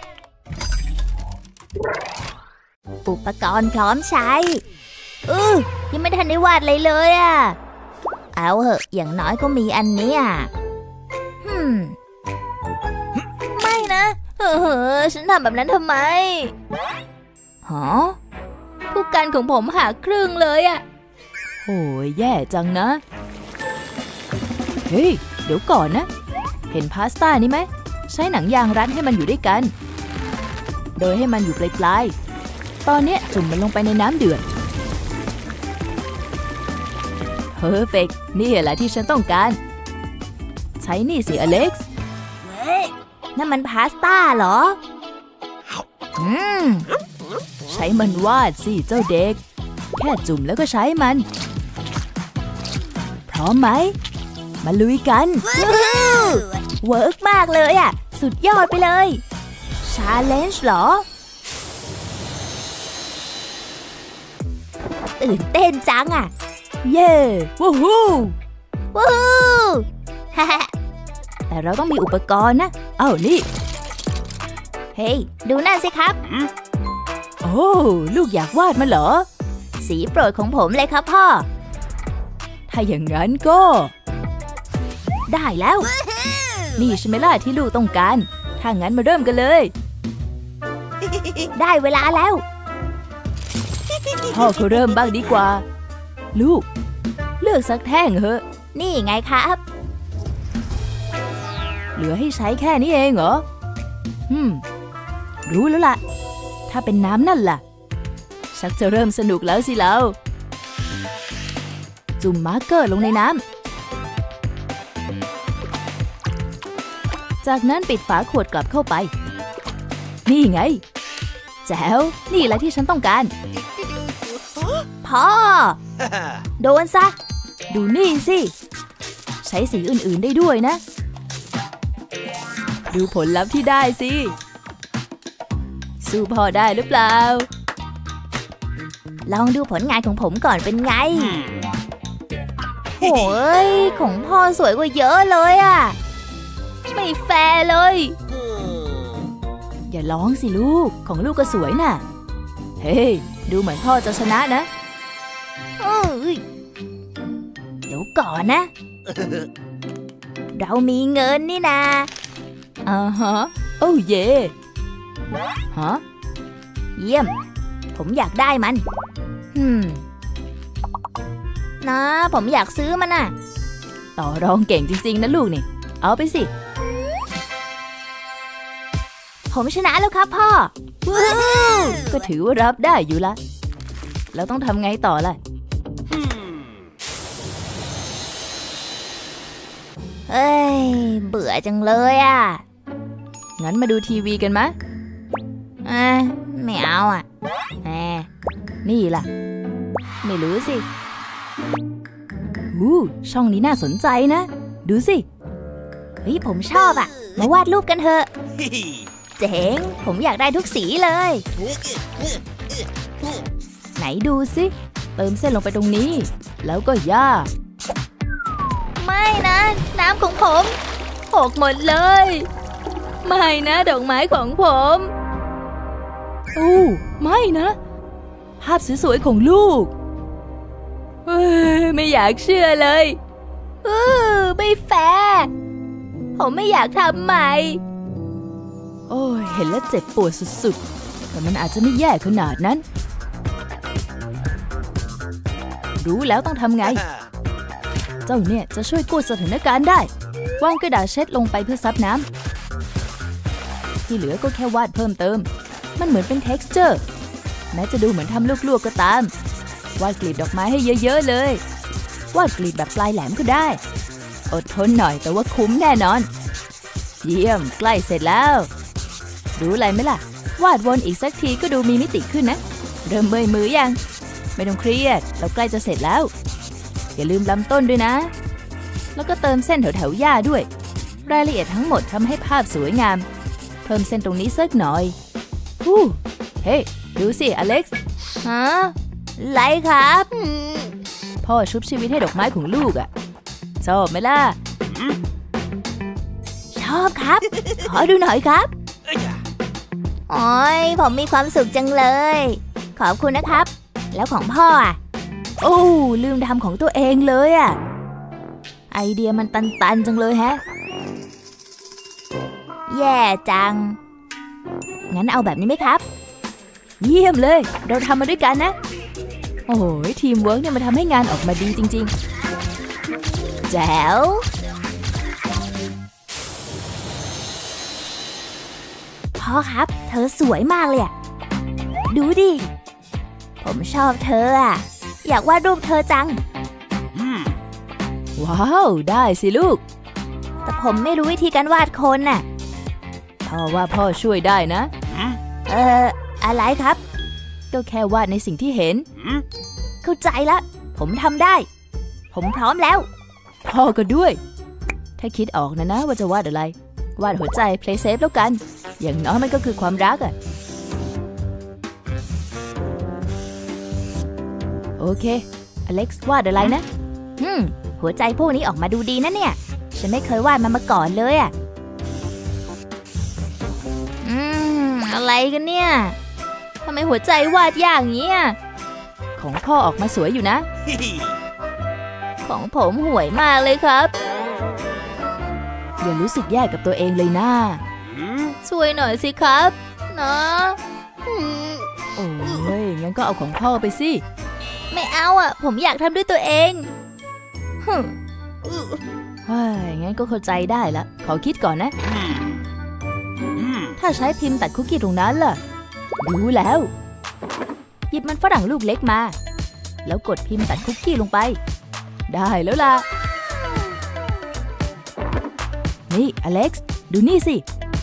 อุปกรณ์พร้อมใช้อือยังไม่ทันได้วาดเลยเลยอ่ะเอาเหอะอย่างน้อยก็มีอันนี้อ่ะฮึมไม่นะเออฉันทำแบบนั้นทำไมฮะผู้กันของผมหักครึ่งเลยอ่ะโอ้ยแย่จังนะเฮ้ยเดี๋ยวก่อนนะเห็นพาสต้านี่ไหมใช้หนังยางรัดให้มันอยู่ด้วยกันโดยให้มันอยู่ปลายๆตอนนี้จุ่มมันลงไปในน้ำเดือดเพอร์เฟกต์นี่แหละที่ฉันต้องการใช้นี่สิอเล็กซ์นั่นมันพาสต้าเหรออืมใช้มันวาดสิเจ้าเด็กแค่จุ่มแล้วก็ใช้มันพร้อมไหมมาลุยกันเวิร์กมากเลยอ่ะสุดยอดไปเลยชาเลนจ์เหรอตื่นเต้นจังอ่ะเย้วู้ฮู้วู้ฮู้แต่เราต้องมีอุปกรณ์นะเอ้านี่เฮ้ยดูนั่นสิครับโอ้ลูกอยากวาดมันเหรอสีโปรดของผมเลยครับพ่อถ้าอย่างนั้นก็ได้แล้วนี่ใช่ไหมล่ะที่ลูกต้องการถ้างั้นมาเริ่มกันเลยได้เวลาแล้วพ่อก็เริ่มบ้างดีกว่าลูกเลือกสักแท่งเหอะนี่ไงครับเหลือให้ใช้แค่นี้เองเหรออืมรู้แล้วล่ะถ้าเป็นน้ำนั่นล่ะชักจะเริ่มสนุกแล้วสิเราจุ่มมาร์กเกอร์ลงในน้ำจากนั้นปิดฝาขวดกลับเข้าไปนี่ไงแจ๋วนี่แหละที่ฉันต้องการพ่อโดนซะดูนี่สิใช้สีอื่นๆได้ด้วยนะดูผลลัพธ์ที่ได้สิสู้พ่อได้หรือเปล่าลองดูผลงานของผมก่อนเป็นไงโอ้ยของพ่อสวยกว่าเยอะเลยอ่ะไม่แฟร์เลยอย่าร้องสิลูกของลูกก็สวยน่ะเฮ้ยดูเหมือนพ่อจะชนะนะเดี๋ยวก่อนนะเรามีเงินนี่นาอ่าฮะโอ้เย่ฮะเยี่ยมผมอยากได้มันอืมนะผมอยากซื้อมันน่ะต่อรองเก่งจริงๆนะลูกนี่เอาไปสิผมชนะแล้วครับพ่อก็ถือว่ารับได้อยู่ละแล้วต้องทำไงต่อล่ะเฮ้ยเบื่อจังเลยอ่ะงั้นมาดูทีวีกันมะอ่าไม่เอาอ่ะแหมนี่ล่ะไม่รู้สิอู้ช่องนี้น่าสนใจนะดูสิเฮ้ยผมชอบอ่ะมาวาดรูปกันเถอะเจ๋งผมอยากได้ทุกสีเลยไหนดูสิเติมเส้นลงไปตรงนี้แล้วก็ย่าไม่นะน้ำของผมหกหมดเลยไม่นะดอกไม้ของผมโอ้ไม่นะภาพสวยๆของลูกเฮ้ยไม่อยากเชื่อเลยเออไม่แฟร์ผมไม่อยากทำใหม่โอ้ยเห็นแล้วเจ็บปวดสุดๆแต่มันอาจจะไม่แย่ขนาดนั้นรู้แล้วต้องทำไงเจ้าเนี่ยจะช่วยกู้สถานการณ์ได้วางกระดาษเช็ดลงไปเพื่อซับน้ำที่เหลือก็แค่วาดเพิ่มเติมมันเหมือนเป็น texture แม้จะดูเหมือนทำลวกๆก็ตามวาดกลีบดอกไม้ให้เยอะๆเลยวาดกลีบแบบปลายแหลมก็ได้อดทนหน่อยแต่ว่าคุ้มแน่นอนเยี่ยมใกล้เสร็จแล้วรู้อะไรไหมล่ะวาดวนอีกสักทีก็ดูมีมิติขึ้นนะเริ่มเมื่อยมือยังไม่ต้องเครียดเราใกล้จะเสร็จแล้วอย่าลืมลำต้นด้วยนะแล้วก็เติมเส้นแถวๆหญ้าด้วยรายละเอียดทั้งหมดทำให้ภาพสวยงามเพิ่มเส้นตรงนี้สักหน่อยฮู้เฮ้ดูสิอเล็กซ์ฮะไรครับพ่อชุบชีวิตให้ดอกไม้ของลูกอ่ะชอบไหมล่ะชอบครับขอดูหน่อยครับโอ้ยผมมีความสุขจังเลยขอบคุณนะครับแล้วของพ่ออ่ะโอ้ลืมทำของตัวเองเลยอ่ะไอเดียมันตันๆจังเลยแฮะแย่จังงั้นเอาแบบนี้ไหมครับเยี่ยมเลยเราทำมาด้วยกันนะโอ้โหทีมเวิร์กเนี่ยมันทำให้งานออกมาดีจริงๆแจ๋วพ่อครับเธอสวยมากเลยอะดูดิผมชอบเธออะอยากวาดรูปเธอจังว้าวได้สิลูกแต่ผมไม่รู้วิธีการวาดคนน่ะพ่อว่าพ่อช่วยได้นะเอ่ออะไรครับก็แค่วาดในสิ่งที่เห็นเข้าใจละผมทำได้ผมพร้อมแล้วพ่อก็ด้วยถ้าคิดออกนะนะว่าจะวาดอะไรวาดหัวใจ play safe แล้วกันอย่างน้อยมันก็คือความรักอะโอเคอเล็กซ์วาดอะไรนะอืมหัวใจพวกนี้ออกมาดูดีนะเนี่ยฉฉันไม่เคยวาดมันมาก่อนเลยอ่ะอืมอะไรกันเนี่ยทำไมหัวใจวาดยากอย่างนี้ของพ่อออกมาสวยอยู่นะ ของผมห่วยมากเลยครับอย่ารู้สึกแย่กับตัวเองเลยนะช่วยหน่อยสิครับนะโอ้ยงั้นก็เอาของพ่อไปสิไม่เอาอ่ะผมอยากทำด้วยตัวเองเฮ้ยงั้นก็เข้าใจได้ละขอคิดก่อนนะถ้าใช้พิมพ์ตัดคุกกี้ตรงนั้นล่ะรู้แล้วหยิบมันฝรั่งลูกเล็กมาแล้วกดพิมพ์ตัดคุกกี้ลงไปได้แล้วล่ะนี่อเล็กซ์ดูนี่สิ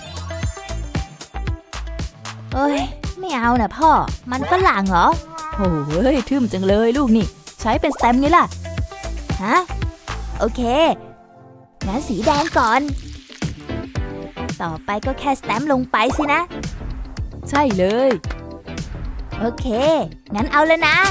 เอ้ยไม่เอานะพ่อมันฝรั่งเหรอโอ้ยทึ่มจังเลยลูกนี่ใช้เป็นสแตมป์ไงล่ะฮะโอเคงั้นสีแดงก่อนต่อไปก็แค่สแตมป์ลงไปสินะใช่เลยโอเคงั้นเอาเลยนะ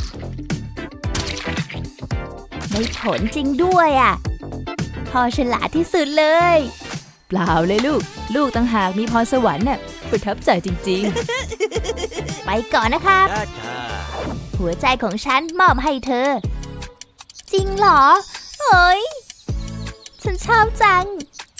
ได้ผลจริงด้วยอ่ะพ่อฉลาดที่สุดเลยเปล่าเลยลูกลูกต่างหากมีพรสวรรค์น่ะประทับใจจริงๆไปก่อนนะคะหัวใจของฉันมอบให้เธอจริงเหรอเฮ้ยฉันชอบจัง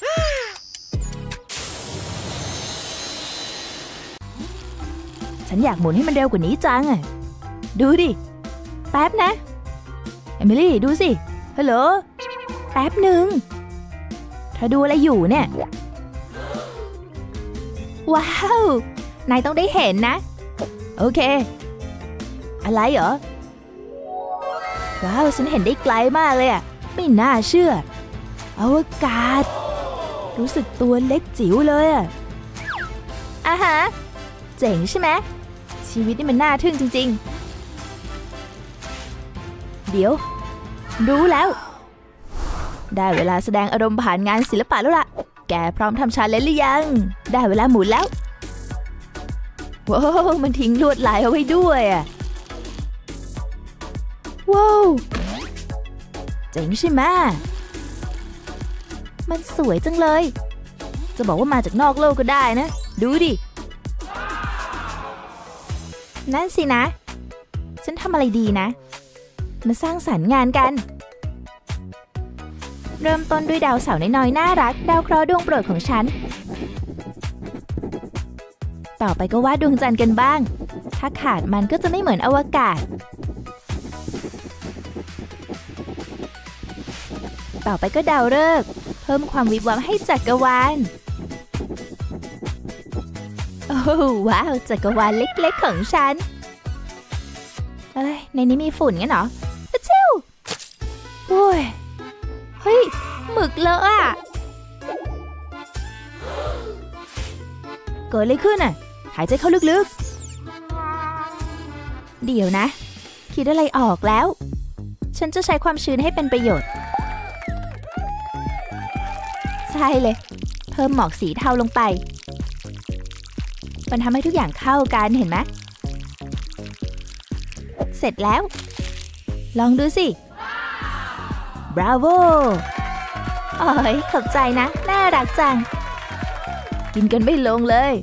ฉันอยากหมุนให้มันเร็วกว่านี้จังอ่ะดูดิแป๊บนะเอมิลี่ดูสิฮัลโหลแป๊บหนึ่งเธอดูอะไรอยู่เนี่ยว้าวนายต้องได้เห็นนะโอเคอะไรเหรอว้าวฉันเห็นได้ไกลมากเลยอ่ะไม่น่าเชื่ออวกาศรู้สึกตัวเล็กจิ๋วเลยอ่ะอ่ะฮะเจ๋งใช่ไหมชีวิตนี่มันน่าทึ่งจริงๆเดี๋ยวรู้แล้วได้เวลาแสดงอารมณ์ผ่านงานศิลปะแล้วล่ะแกพร้อมทำชาเลนจ์หรือยังได้เวลาหมุนแล้วว้าวมันทิ้งลวดลายเอาไว้ด้วยอ่ะว้าวเจ๋งใช่ไหมมันสวยจังเลยจะบอกว่ามาจากนอกโลกก็ได้นะดูดินั่นสินะฉันทำอะไรดีนะมาสร้างสรรค์งานกันเริ่มต้นด้วยดาวเสาร์น้อยๆน่ารักดาวเคราะห์ดวงโปรดของฉันต่อไปก็วาดดวงจันทร์กันบ้างถ้าขาดมันก็จะไม่เหมือนอวกาศต่อไปก็ดาวฤกษ์เพิ่มความวิบวับให้จักรวาลโอ้ว้าวจักรวาลเล็กๆของฉันเอ้ยในนี้มีฝุ่นงั้นเหรอเจ้าโอ้ยเฮ้ยหมึกเลอะอ่ะเกิดอะไรขึ้นอ่ะหายใจเข้าลึกๆเดี๋ยวนะคิดอะไรออกแล้วฉันจะใช้ความชื้นให้เป็นประโยชน์ใช่เลยเพิ่มหมอกสีเทาลงไปมันทำให้ทุกอย่างเข้ากันเห็นไหมเสร็จแล้วลองดูสิบราโวโอ้ยขอบใจนะน่ารักจังกินกันไม่ลงเลย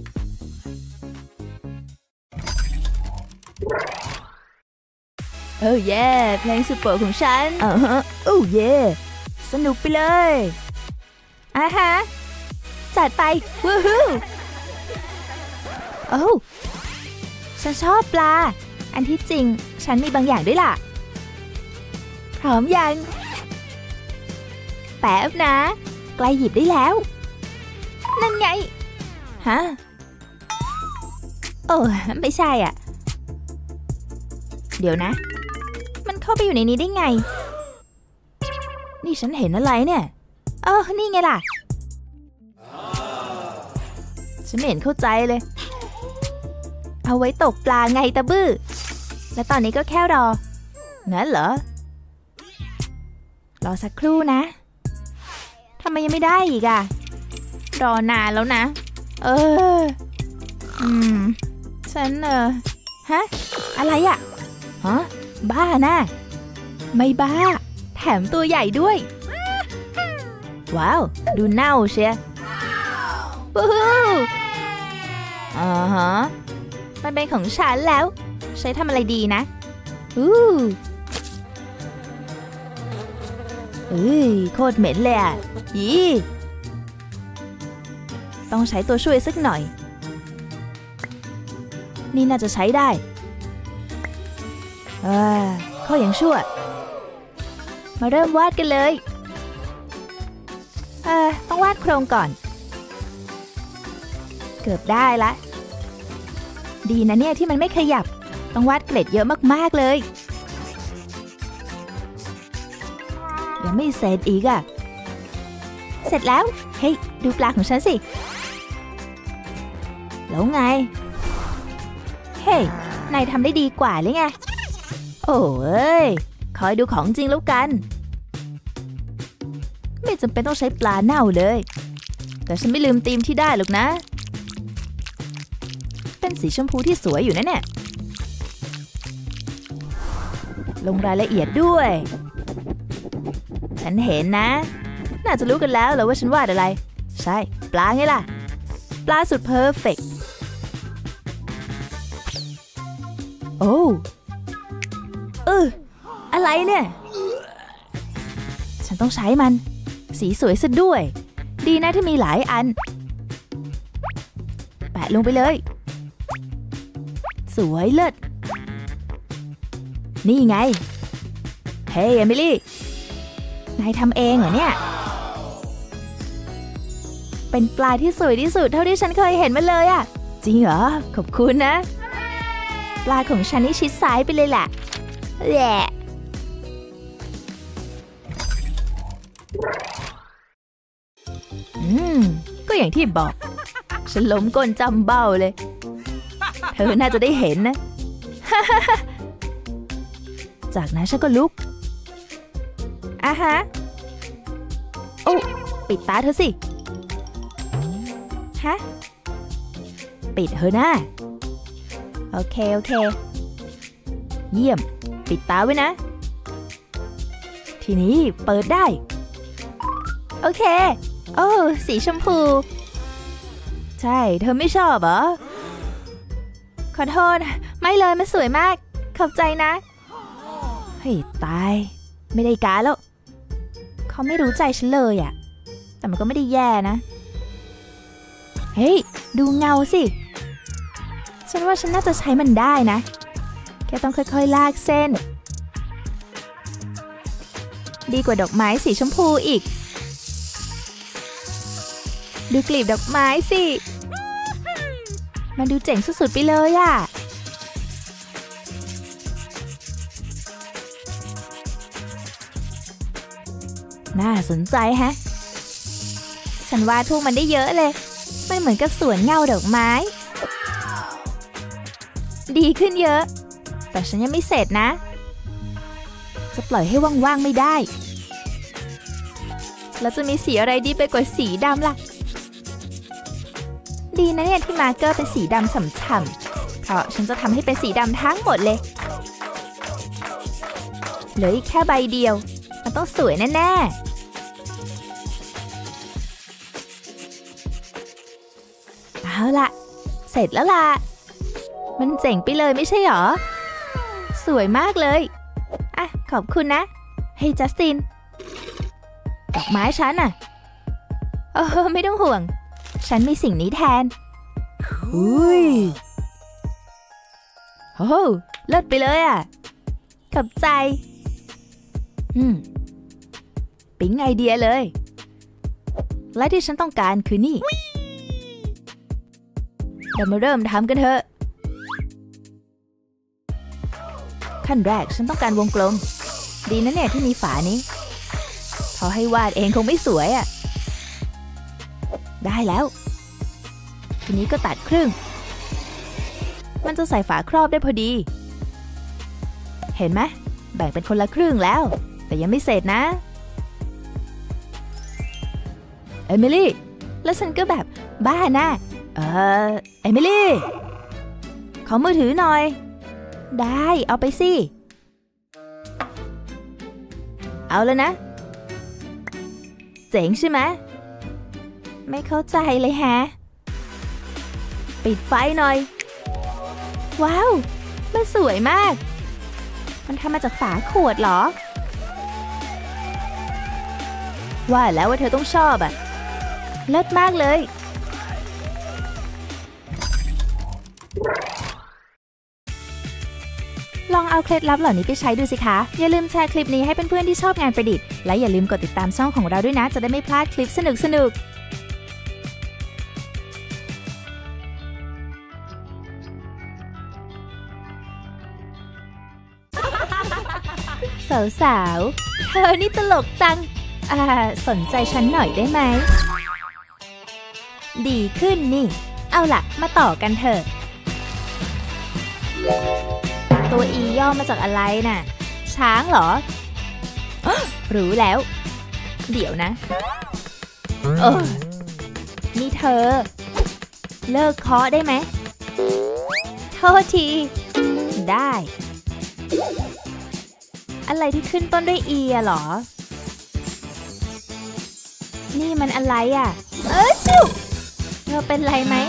โอ้เย่เพลงสุดโปรดของฉันอ๋อโอ้เย่สนุกไปเลยอ่ะฮะจัดไปวู้ฮู้โอ้ฉันชอบปลาอันที่จริงฉันมีบางอย่างด้วยล่ะพร้อมยังแป๊บนะใกล้หยิบได้แล้วนั่นไงฮะโอ้ไม่ใช่อ่ะเดี๋ยวนะมันเข้าไปอยู่ในนี้ได้ไงนี่ฉันเห็นอะไรเนี่ยเออนี่ไงล่ะฉันไม่เห็นเข้าใจเลยเอาไว้ตกปลาไงตะบื้อและตอนนี้ก็แค่รองั้นเหรอรอสักครู่นะทำไมยังไม่ได้อีกอะรอนานแล้วนะเอออืมฉันเออฮะอะไรอะฮะบ้านะไม่บ้าแถมตัวใหญ่ด้วยว้าวดูเน่าเชียวู้ฮู้อ่าฮะมันเป็นของฉันแล้วใช้ทำอะไรดีนะอู้เอ้ยโคตรเหม็นเลยอ่ะยี่ต้องใช้ตัวช่วยสักหน่อยนี่น่าจะใช้ได้อ่าข้อยังชั่วมาเริ่มวาดกันเลยเออต้องวาดโครงก่อนเกือบได้ละดีนะเนี่ยที่มันไม่ขยับต้องวาดเกล็ดเยอะมากๆเลยยังไม่เสร็จอีกอ่ะเสร็จแล้วเฮ้ยดูปลาของฉันสิแล้วไงเฮ้ยนายทำได้ดีกว่าเลยไงโอ้ยคอยดูของจริงแล้วกันไม่จำเป็นต้องใช้ปลาเน่าเลยแต่ฉันไม่ลืมธีมที่ได้หรอกนะเป็นสีชมพูที่สวยอยู่นะเนี่ยลงรายละเอียดด้วยฉันเห็นนะน่าจะรู้กันแล้วเหรอว่าฉันวาดอะไรใช่ปลาไงล่ะปลาสุดเพอร์เฟกต์โอ้เอออะไรเนี่ยฉันต้องใช้มันสีสวยซะด้วยดีนะที่มีหลายอันแปะลงไปเลยสวยเลิศนี่ไงเฮ้ยเอมิลี่นายทำเองเหรอเนี่ยเป็นปลาที่สวยที่สุดเท่าที่ฉันเคยเห็นมาเลยอ่ะจริงเหรอขอบคุณนะปลาของฉันนี่ชิดซ้ายไปเลยแหละแหละอืมก็อย่างที่บอกฉันล้มก้นจำเบ้าเลยเธอน่าจะได้เห็นนะ จากนั้นฉันก็ลุกอ่ะฮะโอ้ปิดตาเธอสิฮะปิดเธอหน้าโอเคโอเคเยี่ยมปิดตาไว้นะทีนี้เปิดได้โอเคโอ้สีชมพูใช่เธอไม่ชอบเหรอขอโทษไม่เลยมันสวยมากขอบใจนะเฮ้ยตายไม่ได้การแล้วเขาไม่รู้ใจฉันเลยอ่ะแต่มันก็ไม่ได้แย่นะเฮ้ยดูเงาสิฉันว่าฉันน่าจะใช้มันได้นะแค่ต้องค่อยๆลากเส้นดีกว่าดอกไม้สีชมพูอีกดูกลีบดอกไม้สิมันดูเจ๋งสุดๆไปเลยอ่ะน่าสนใจแฮะฉันวาดพวกมันได้เยอะเลยมันเหมือนกับสวนเงาดอกไม้ดีขึ้นเยอะแต่ฉันยังไม่เสร็จนะจะปล่อยให้ว่างๆไม่ได้แล้วจะมีสีอะไรดีไปกว่าสีดำล่ะดีนะเนี่ยที่มาร์กเกอร์เป็นสีดำฉ่ำๆเพราะฉันจะทำให้เป็นสีดำทั้งหมดเลยเหลืออีกแค่ใบเดียวมันต้องสวยแน่ๆเอาล่ะเสร็จแล้วล่ะมันเจ๋งไปเลยไม่ใช่หรอสวยมากเลยอ่ะขอบคุณนะเฮ้ยจัสตินดอกไม้ฉันน่ะเออไม่ต้องห่วงฉันมีสิ่งนี้แทนอุ้ยโอ้เลิศไปเลยอ่ะขอบใจอืมปิ๊งไอเดียเลยและที่ฉันต้องการคือนี่เรามาเริ่มทำกันเถอะขั้นแรกฉันต้องการวงกลมดีนะเนี่ยที่มีฝานี้พอให้วาดเองคงไม่สวยอ่ะได้แล้วทีนี้ก็ตัดครึ่งมันจะใส่ฝาครอบได้พอดีเห็นไหมแบ่งเป็นคนละครึ่งแล้วแต่ยังไม่เสร็จนะเอมิลี่แล้วฉันก็แบบบ้านะเออเอมิลี่ขอมือถือหน่อยได้เอาไปสิเอาแล้วนะเจ๋งใช่ไหมไม่เข้าใจเลยแฮะปิดไฟหน่อยว้าวมันสวยมากมันทำมาจากฝาขวดเหรอว่าแล้วว่าเธอต้องชอบอ่ะเลิศมากเลยลองเอาเคล็ดลับเหล่านี้ไปใช้ดูสิคะอย่าลืมแชร์คลิปนี้ให้เพื่อนๆที่ชอบงานประดิษฐ์และอย่าลืมกดติดตามช่องของเราด้วยนะจะได้ไม่พลาดคลิปสนุกๆสาวๆเธอนี่ตลกจังอ่าสนใจฉันหน่อยได้ไหมดีขึ้นนี่เอาล่ะมาต่อกันเถอะตัวอีย่อมาจากอะไรน่ะช้างเหรอรู้แล้วเดี๋ยวนะเออนี่เธอเลิกเคาะได้ไหมโทษทีได้อะไรที่ขึ้นต้นด้วยอีอะเหรอนี่มันอะไรอ่ะเออชิวเธอเป็นไรไหม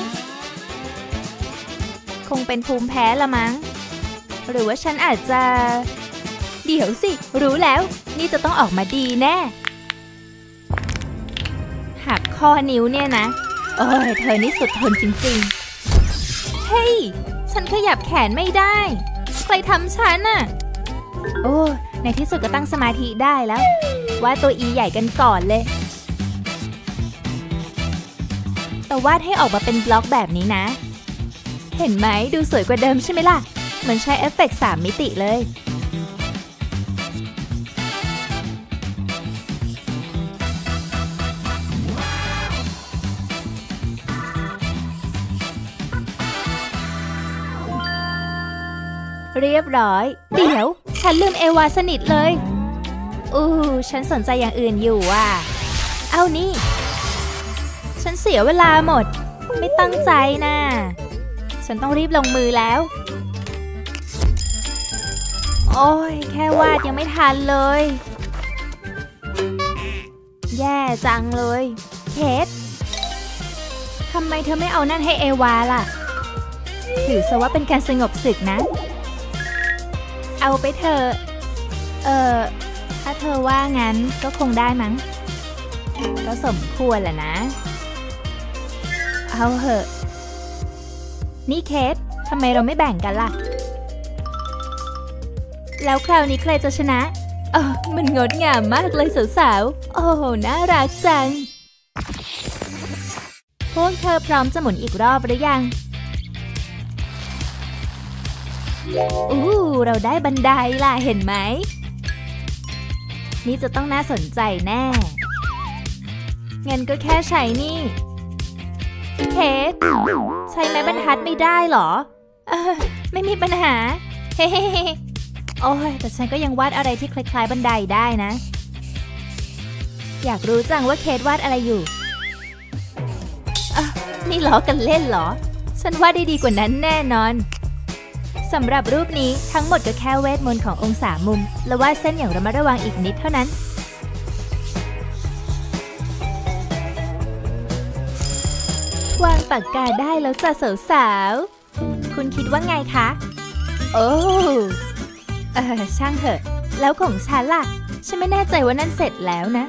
คงเป็นภูมิแพ้ละมั้งหรือว่าฉันอาจจะเดี๋ยวสิรู้แล้วนี่จะต้องออกมาดีแน่หักข้อนิ้วเนี่ยนะโอ้ยเธอนี่สุดทนจริงๆเฮ้ยฉันขยับแขนไม่ได้ใครทำฉันน่ะโอ้ในที่สุดก็ตั้งสมาธิได้แล้วว่าตัวอีใหญ่กันก่อนเลยแต่วาดให้ออกมาเป็นบล็อกแบบนี้นะเห็นไหมดูสวยกว่าเดิมใช่ไหมล่ะเหมือนใช้เอฟเฟกต์สามมิติเลยเรียบร้อยเดี๋ยวฉันลืมเอวาสนิทเลยอู้ฉันสนใจอย่างอื่นอยู่ว่ะเอานี่ฉันเสียเวลาหมดไม่ตั้งใจนะฉันต้องรีบลงมือแล้วโอ้ยแค่วาดยังไม่ทันเลยแย่จังเลยเคททำไมเธอไม่เอานั่นให้เอวาล่ะถือซะว่าเป็นการสงบศึกนะเอาไปเถอะเออถ้าเธอว่างั้นก็คงได้มั้งก็สมควรแหละนะเอาเหอะนี่เคททำไมเราไม่แบ่งกันล่ะแล้วคราวนี้ใครจะชนะเออมันงดงามมากเลยสาวๆโอ้น่ารักจังพวกเธอพร้อมจะหมุนอีกรอบหรือยังอู้เราได้บันไดล่ะเห็นไหมนี่จะต้องน่าสนใจแน่งั้นก็แค่ใช้นี่เคทใช้ไม้บรรทัดไม่ได้หรอเออไม่มีปัญหาเฮ้โอ้ยแต่ฉันก็ยังวาดอะไรที่คล้ายๆบันไดได้นะอยากรู้จังว่าเคทวาดอะไรอยู่อ่ะนี่ล้อกันเล่นเหรอฉันวาดได้ดีกว่านั้นแน่นอนสำหรับรูปนี้ทั้งหมดก็แค่เวทมนต์ขององศามุมและวาดเส้นอย่างระมัดระวังอีกนิดเท่านั้นวางปากกาได้แล้วจ้ะสาวๆคุณคิดว่าไงคะโอ้เออช่างเถอะแล้วของฉันล่ะฉันไม่แน่ใจว่านั่นเสร็จแล้วนะ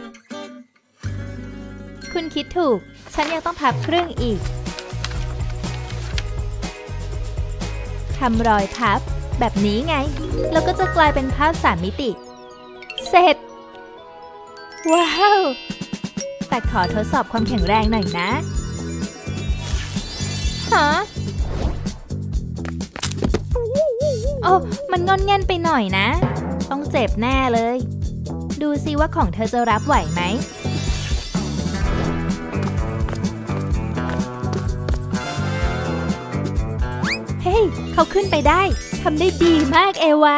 คุณคิดถูกฉันยังต้องพับครึ่งอีกทำรอยพับแบบนี้ไงแล้วก็จะกลายเป็นภาพสามมิติเสร็จว้าวแต่ขอทดสอบความแข็งแรงหน่อยนะฮะโอ้มันงอนแง่นไปหน่อยนะต้องเจ็บแน่เลยดูซิว่าของเธอจะรับไหวไหมเฮ้ยเขาขึ้นไปได้ทำได้ดีมากเอวา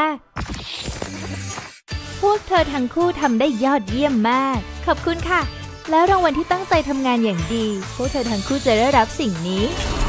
พวกเธอทั้งคู่ทำได้ยอดเยี่ยมมากขอบคุณค่ะแล้วรางวัลที่ตั้งใจทำงานอย่างดีพวกเธอทั้งคู่จะได้รับสิ่งนี้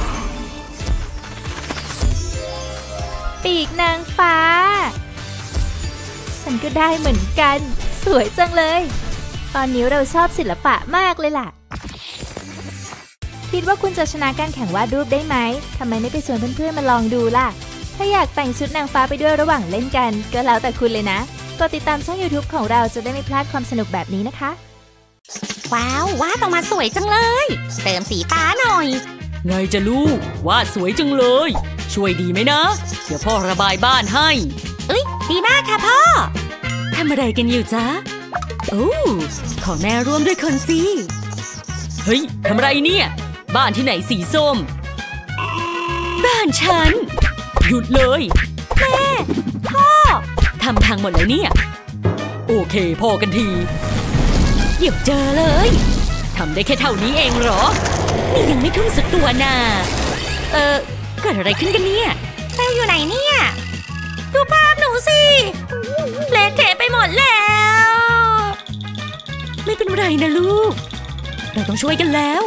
ปีกนางฟ้าฉันก็ได้เหมือนกันสวยจังเลยตอนนี้เราชอบศิลปะมากเลยล่ะคิดว่าคุณจะชนะการแข่งวาดรูปได้ไหมทำไมไม่ไปชวนเพื่อนๆมาลองดูล่ะถ้าอยากแต่งชุดนางฟ้าไปด้วยระหว่างเล่นกันก็แล้วแต่คุณเลยนะกดติดตามช่อง YouTube ของเราจะได้ไม่พลาดความสนุกแบบนี้นะคะว้าววาดออกมาสวยจังเลยเติมสีฟ้าหน่อยไงจะลูกวาดสวยจังเลยช่วยดีไหมนะเดี๋ยวพ่อระบายบ้านให้เอ้ยดีมากค่ะพ่อทำอะไรกันอยู่จ๊ะโอ้ขอแม่ร่วมด้วยคนสิเฮ้ยทำไรเนี่ยบ้านที่ไหนสีส้มบ้านฉันหยุดเลยแม่พ่อทำพังหมดแล้วเนี่ยโอเคพอกันทีเดี๋ยวเจอเลยทำได้แค่เท่านี้เองเหรอนี่ยังไม่ครึ่งสักตัวน่ะเออเกิดอะไรขึ้นกันเนี่ยแม่อยู่ไหนเนี่ยดูภาพหนูสิเละเทะไปหมดแล้วไม่เป็นไรนะลูกเราต้องช่วยกันแล้ว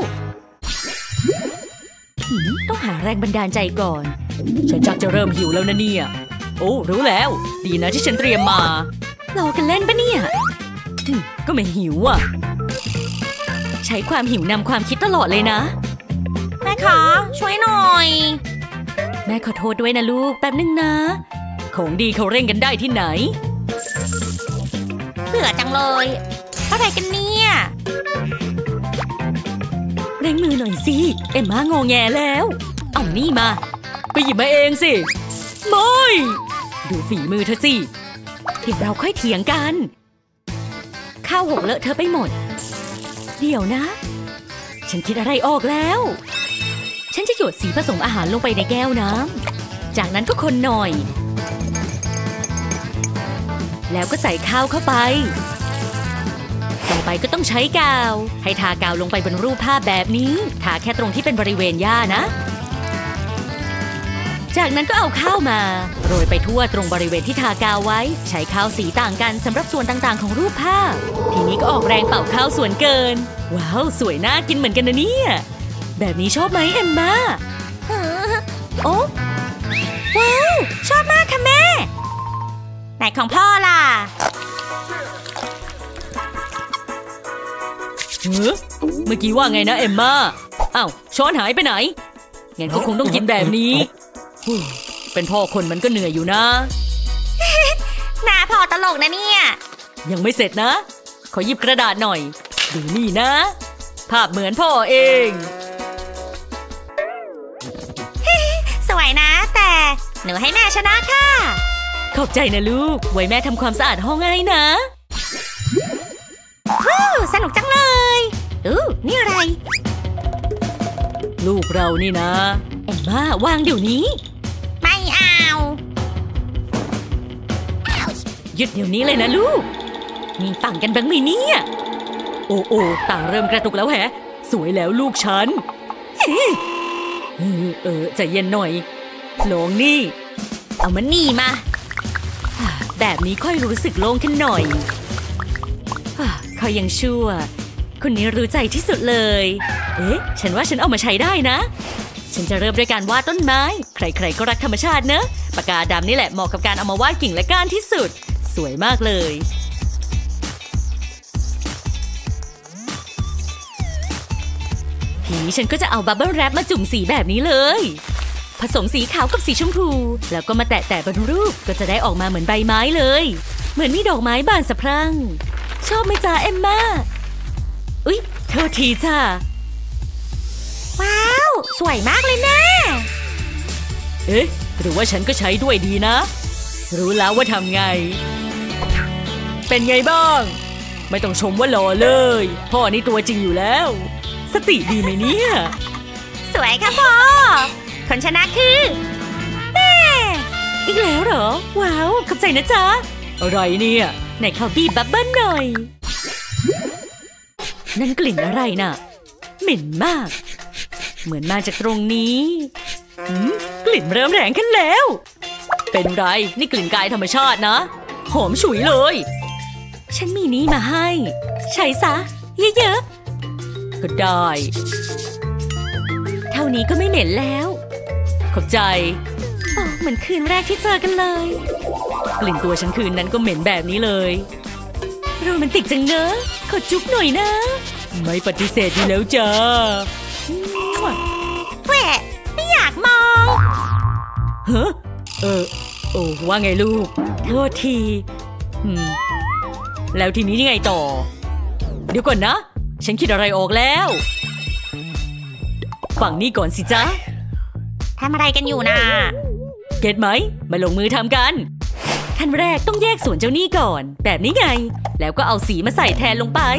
ต้องหาแรงบันดาลใจก่อนฉันชักจะเริ่มหิวแล้วนะเนี่ยโอ้รู้แล้วดีนะที่ฉันเตรียมมาเรากันเล่นปะเนี่ยก็ไม่หิวอ่ะใช้ความหิวนำความคิดตลอดเลยนะแม่คะช่วยหน่อยแม่ขอโทษด้วยนะลูกแป๊บนึงนะของดีเขาเร่งกันได้ที่ไหนเบื่อจังเลยอะไรกันเนี่ยเร่งมือหน่อยสิเอ็มม่างอแงแล้วเอานี่มาไปหยิบมาเองสิไม่ดูฝีมือเธอสิเดี๋ยวเราค่อยเถียงกันข้าวหกเลอะเธอไปหมดเดี๋ยวนะฉันคิดอะไรออกแล้วฉันจะหยดสีผสมอาหารลงไปในแก้วน้ำจากนั้นก็คนหน่อยแล้วก็ใส่ข้าวเข้าไปต่อไปก็ต้องใช้กาวให้ทากาวลงไปบนรูปภาพแบบนี้ทาแค่ตรงที่เป็นบริเวณหญ้านะจากนั้นก็เอาข้าวมาโรยไปทั่วตรงบริเวณที่ทากาวไว้ใช้ข้าวสีต่างกันสำหรับส่วนต่างๆของรูปภาพทีนี้ก็ออกแรงเป่าข้าวส่วนเกินว้าวสวยน่ากินเหมือนกันนะเนี่ยแบบนี้ชอบไหมเอ็มม่าโอ้ว้าวชอบมากค่ะแม่ไหนของพ่อล่ะเฮ้เมื่อกี้ว่าไงนะเอ็มม่าอ้าวช้อนหายไปไหนงั้นก็คงต้องกินแบบนี้เป็นพ่อคนมันก็เหนื่อยอยู่นะหน้าพ่อตลกนะเนี่ยยังไม่เสร็จนะขอหยิบกระดาษหน่อยดูนี่นะภาพเหมือนพ่อเองสวยนะแต่หนูให้แม่ชนะค่ะขอบใจนะลูกไว้แม่ทำความสะอาดห้องให้นะว้าวสนุกจังเลยอู้นี่อะไรลูกเรานี่นะเอ็มม่าวางเดี๋ยวนี้ไม่เอาหยุดเดี๋ยวนี้เลยนะลูกมีฝั่งกันบ้างไหมเนี่ยโอ้โอ้ตาเริ่มกระตุกแล้วแฮะสวยแล้วลูกฉันเออเออใจเย็นหน่อยลองนี่เอามันนี่มาแบบนี้ค่อยรู้สึกโล่งขึ้นหน่อยเขายังชั่วคนนี้รู้ใจที่สุดเลยเอ๊ะฉันว่าฉันเอามาใช้ได้นะฉันจะเริ่มด้วยการวาดต้นไม้ใครๆก็รักธรรมชาติเนอะปากกาดำนี่แหละเหมาะกับการเอามาวาดกิ่งและก้านที่สุดสวยมากเลยทีนี้ฉันก็จะเอาบับเบิ้ลแรปมาจุ่มสีแบบนี้เลยผสมสีขาวกับสีชมพูแล้วก็มาแตะๆบนรูปก็จะได้ออกมาเหมือนใบไม้เลยเหมือนมีดอกไม้บานสะพรั่งชอบไหมจ๊ะเอ็มม่าอุ๊ยโทษทีจ้าว้าวสวยมากเลยแม่เอ๊ะหรือว่าฉันก็ใช้ด้วยดีนะรู้แล้วว่าทำไงเป็นไงบ้างไม่ต้องชมว่าหล่อเลยพ่อนี่ตัวจริงอยู่แล้วสติดีไหมเนี่ยสวยค่ะพ่อคนชนะคือแม่อีกแล้วเหรอว้าวขอบใจนะจ๊ะอะไรเนี่ยไหนขอบีบบับเบิ้ลหน่อยนั่นกลิ่นอะไรน่ะเหม็นมากเหมือนมาจากตรงนี้กลิ่นเริ่มแรงขึ้นแล้วเป็นไรนี่กลิ่นกายธรรมชาตินะหอมฉุยเลยฉันมีนี้มาให้ใช้ซะเยอะๆก็ได้เท่านี้ก็ไม่เหม็นแล้วขอบใจโอ้เหมือนคืนแรกที่เจอกันเลยกลิ่นตัวฉันคืนนั้นก็เหม็นแบบนี้เลยโรแมนติกจังเนอะขอจุ๊บหน่อยนะไม่ปฏิเสธอยู่แล้วจ้าแหวะไม่อยากมองฮะเออโอ้ว่าไงลูกโทษทีอืมแล้วทีนี้ยังไงต่อเดี๋ยวก่อนนะฉันคิดอะไรออกแล้วฝั่งนี้ก่อนสิจ๊ะทำอะไรกันอยู่นะเก็ตไหมมาลงมือทำกันขั้นแรกต้องแยกส่วนเจ้าหนี้ก่อนแบบนี้ไงแล้วก็เอาสีมาใส่แทนลงไป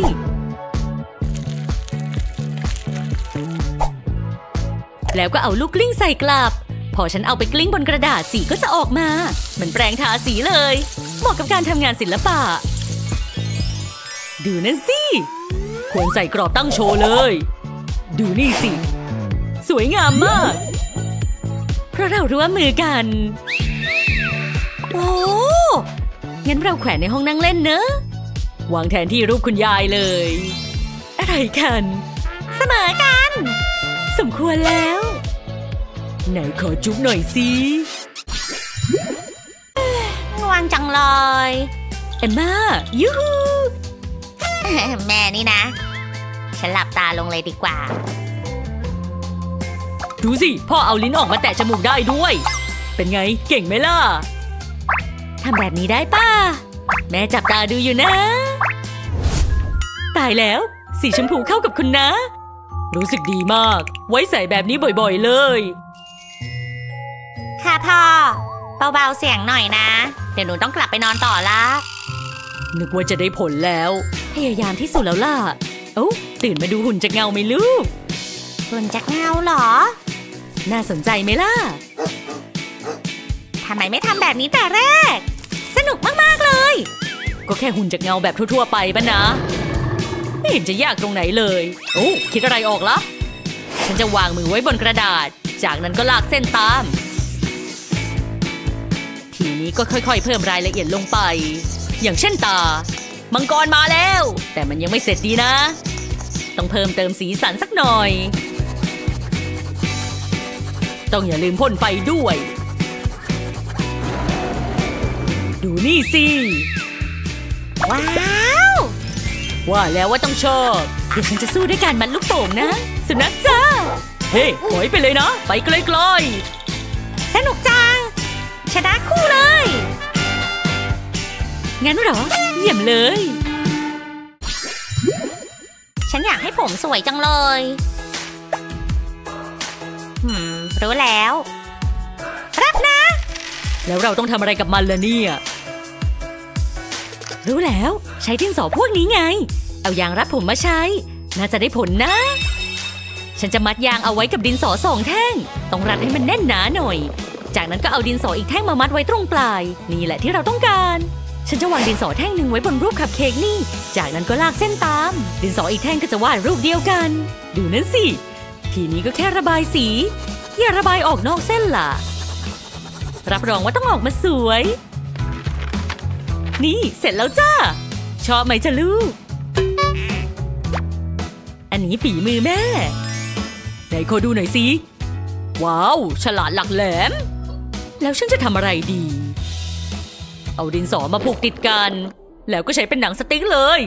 แล้วก็เอาลูกกลิ้งใส่กลับพอฉันเอาไปกลิ้งบนกระดาษสีก็จะออกมาเหมือนแปรงทาสีเลยเหมาะกับการทำงานศิลปะดูนั่นสิควรใส่กรอบตั้งโชว์เลยดูนี่สิสวยงามมากเพราะเราร่วมมือกันโอ้งั้นเราแขวนในห้องนั่งเล่นเนอะวางแทนที่รูปคุณยายเลยอะไรกันเสมอกันสมควรแล้วไหนขอจุ๊บหน่อยสิง่วงจังเลยเอมม่ายูฮูแม่นี่นะฉันหลับตาลงเลยดีกว่าดูสิพ่อเอาลิ้นออกมาแตะจมูกได้ด้วยเป็นไงเก่งไหมล่ะทำแบบนี้ได้ป่ะแม่จับตาดูอยู่นะตายแล้วสีชมพูเข้ากับคุณนะรู้สึกดีมากไว้ใส่แบบนี้บ่อยๆเลยค่ะพ่อเบาๆเสียงหน่อยนะเดี๋ยวหนูต้องกลับไปนอนต่อละนึกว่าจะได้ผลแล้วพยายามที่สุดแล้วล่ะโอ้ตื่นมาดูหุ่นจากเงาไหมลูกหุ่นจากเงาเหรอน่าสนใจไหมล่ะทำไมไม่ทำแบบนี้แต่แรกสนุกมากๆเลยก็แค่หุ่นจากเงาแบบทั่วๆไปป่ะนะไม่เห็นจะยากตรงไหนเลยโอ้คิดอะไรออกล่ะฉันจะวางมือไว้บนกระดาษจากนั้นก็ลากเส้นตามทีนี้ก็ค่อยๆเพิ่มรายละเอียดลงไปอย่างเช่นตามังกรมาแล้วแต่มันยังไม่เสร็จดีนะต้องเพิ่มเติมสีสันสักหน่อยต้องอย่าลืมพ่นไฟด้วยดูนี่สิว้าวว่าแล้วว่าต้องชอบเดี๋ยวฉันจะสู้ด้วยการมัดลูกโป่งนะสุนัขจ้าเฮ้ถอยไปเลยนะไปไกลๆสนุกจังชนะคู่เลยงั้นเหรอเยี่ยมเลยฉันอยากให้ผมสวยจังเลยหืมรู้แล้วรับนะแล้วเราต้องทำอะไรกับมันล่ะเนี่ยรู้แล้วใช้ดินสอพวกนี้ไงเอายางรัดผมมาใช้น่าจะได้ผลนะฉันจะมัดยางเอาไว้กับดินสอสองแท่งต้องรัดให้มันแน่นหนาหน่อยจากนั้นก็เอาดินสออีกแท่งมามัดไว้ตรงปลายนี่แหละที่เราต้องการฉันจะวางดินสอแท่งหนึ่งไว้บนรูปคัพเค้กนี่จากนั้นก็ลากเส้นตามดินสออีกแท่งก็จะวาดรูปเดียวกันดูนั่นสิทีนี้ก็แค่ระบายสีอย่าระบายออกนอกเส้นล่ะรับรองว่าต้องออกมาสวยนี่เสร็จแล้วจ้าชอบไหมจ้ะลูกอันนี้ฝีมือแม่ไหนขอดูหน่อยสิว้าวฉลาดหลักแหลมแล้วฉันจะทำอะไรดีเอาดินสอมาผูกติดกันแล้วก็ใช้เป็นหนังสติ๊กเลย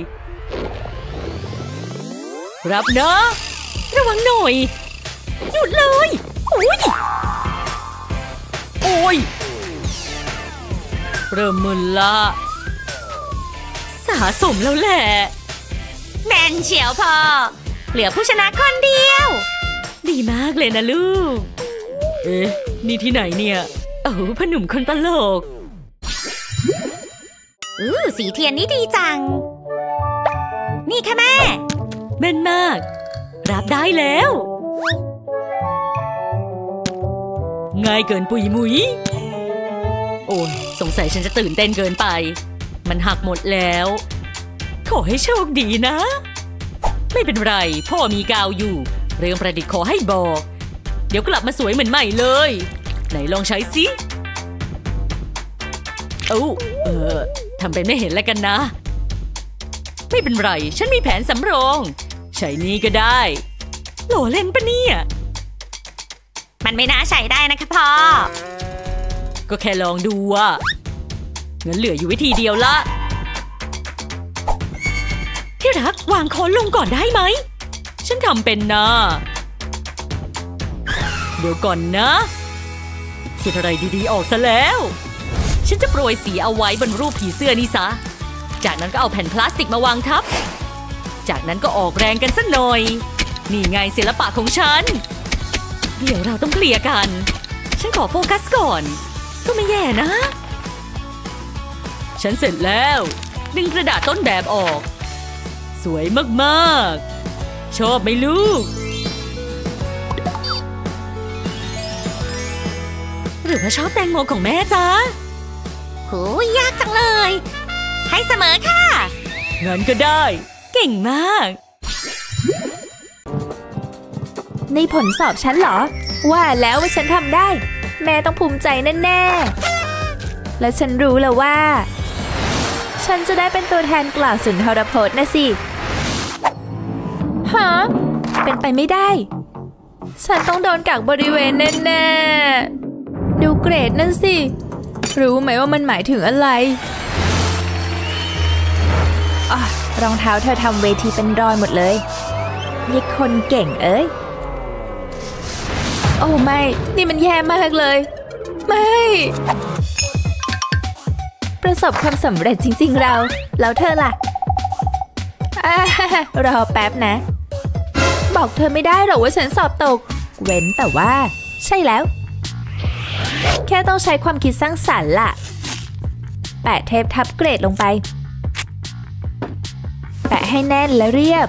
รับนะระวังหน่อยหยุดเลยโอ้ยโอ้ยเริ่มมึนละสะสมแล้วแหละแมนเฉียวพอเหลือผู้ชนะคนเดียวดีมากเลยนะลูกเอ๊ะนี่ที่ไหนเนี่ยโอ้พ่อหนุ่มคนตลกอือสีเทียนนี่ดีจังนี่ค่ะแม่แม่นมากรับได้แล้วง่ายเกินปุยมุยโอ้ยสงสัยฉันจะตื่นเต้นเกินไปมันหักหมดแล้วขอให้โชคดีนะไม่เป็นไรพ่อมีกาวอยู่เรื่องประดิษฐ์ขอให้บอกเดี๋ยวกลับมาสวยเหมือนใหม่เลยไหนลองใช้สิเอ้าเออทำเป็นไม่เห็นแล้วกันนะไม่เป็นไรฉันมีแผนสำรองใช้นี้ก็ได้โหลเล่นปะเนี่ยมันไม่น่าใช้ได้นะคะพ่อก็ ก็แค่ลองดูอะงั้นเหลืออยู่วิธีเดียวละที่รักวางค้อนลงก่อนได้ไหมฉันทำเป็นนะเดี๋ยวก่อนนะคิดอะไรดีๆออกซะแล้วฉันจะโปรยสีเอาไว้บนรูปผีเสื้อนี่ซะจากนั้นก็เอาแผ่นพลาสติกมาวางทับจากนั้นก็ออกแรงกันสักหน่อยนี่ไงศิลปะของฉันเดี๋ยวเราต้องเคลียร์กันฉันขอโฟกัสก่อนก็ไม่แย่นะฉันเสร็จแล้วดึงกระดาษต้นแบบออกสวยมากๆชอบไหมลูกหรือว่าชอบแตงโมของแม่จ๊ะโหยากจังเลยให้เสมอค่ะงั้นก็ได้เก่งมากในผลสอบฉันเหรอว่าแล้วว่าฉันทำได้แม่ต้องภูมิใจแน่ๆและฉันรู้แล้วว่าฉันจะได้เป็นตัวแทนกล่าวสุนทรพจน์นะสิฮะเป็นไปไม่ได้ฉันต้องโดนกักบริเวณแน่ๆดูเกรดนั่นสิรู้ไหมว่ามันหมายถึงอะไรอ่ะรองเท้าเธอทำเวทีเป็นรอยหมดเลยยี่คนเก่งเอ้ยโอ้ไม่นี่มันแย่มากเลยไม่ประสบความสำเร็จจริงๆเราแล้วเธอล่ะอ่ารอแป๊บนะบอกเธอไม่ได้หรอกว่าฉันสอบตกเว้นแต่ว่าใช่แล้วแค่ต้องใช้ความคิดสร้างสรรค์ล่ะแปะเทปทับเกรดลงไปแปะให้แน่นและเรียบ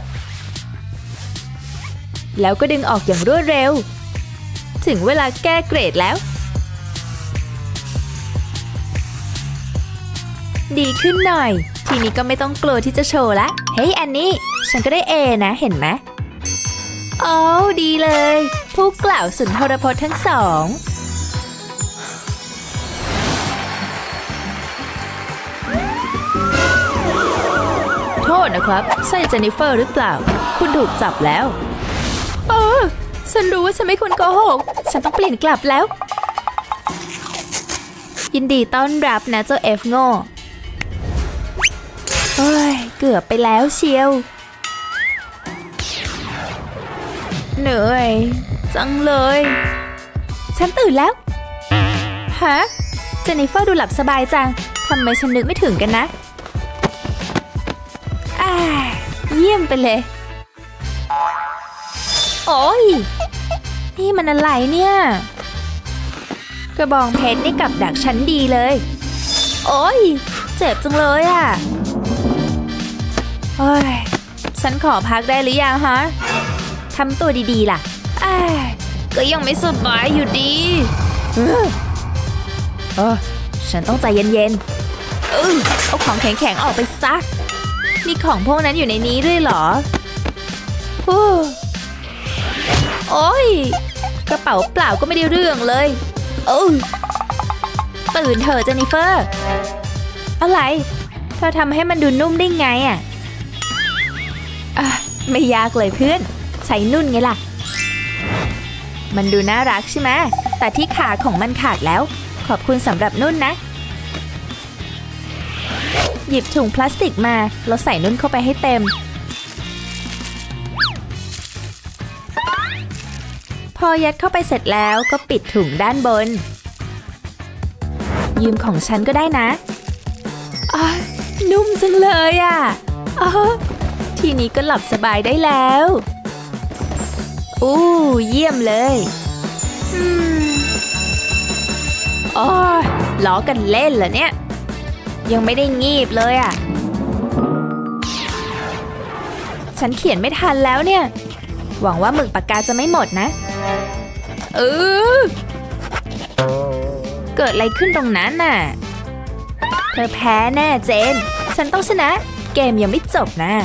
แล้วก็ดึงออกอย่างรวดเร็วถึงเวลาแก้เกรดแล้วดีขึ้นหน่อยทีนี้ก็ไม่ต้องกลัวที่จะโชว์ละเฮ้ยอันนี้ฉันก็ได้ เอ นะเห็นไหมโอ้ดีเลยผู้กล่าวสุนทรพจน์ทั้งสองโทษนะครับใช่เจนนิเฟอร์หรือเปล่าคุณถูกจับแล้วเออฉันรู้ว่าฉันไม่ควรโกหกฉันต้องเปลี่ยนกลับแล้วยินดีต้อนรับนะเจ้าเอฟโง่เฮ้ยเกือบไปแล้วเชียวเหนื่อยจังเลยฉันตื่นแล้วฮะเจนนิเฟอร์ดูหลับสบายจังทำไมฉันนึกไม่ถึงกันนะอ่าเยี่ยมไปเลยโอ้ยนี่มันอะไรเนี่ยกระบองเพชรนี่กับดักฉันดีเลยโอ้ยเจ็บจังเลยอ่ะโอ้ยฉันขอพักได้หรือยังฮะทำตัวดีๆล่ะอ้าก็ยังไม่สบายอยู่ดีเออเออฉันต้องใจเย็นๆเออเอาของแข็งๆออกไปซะมีของพวกนั้นอยู่ในนี้ด้วยเหรอโอ้โอ้ยกระเป๋าเปล่าก็ไม่ได้เรื่องเลยเออตื่นเถอะเจนนิเฟอร์อะไรเธอทำให้มันดูนุ่มได้ไงอ่ะอ่ะไม่ยากเลยเพื่อนใช้นุ่นไงล่ะมันดูน่ารักใช่ไหมแต่ที่ขาของมันขาดแล้วขอบคุณสำหรับนุ่นนะหยิบถุงพลาสติกมาแล้วใส่นุ่นเข้าไปให้เต็มพอยัดเข้าไปเสร็จแล้วก็ปิดถุงด้านบนยืมของฉันก็ได้นะอ๋อนุ่มจังเลยอ่ะอ๋อทีนี้ก็หลับสบายได้แล้วอู้เยี่ยมเลยอืมอ๋อล้อกันเล่นเหรอเนี่ยยังไม่ได้งีบเลยอ่ะฉันเขียนไม่ทันแล้วเนี่ยหวังว่าหมึกปากกาจะไม่หมดนะเออเกิดอะไรขึ้นตรงนั้นน่ะเธอแพ้แน่เจนฉันต้องชนะเกมยังไม่จบนะ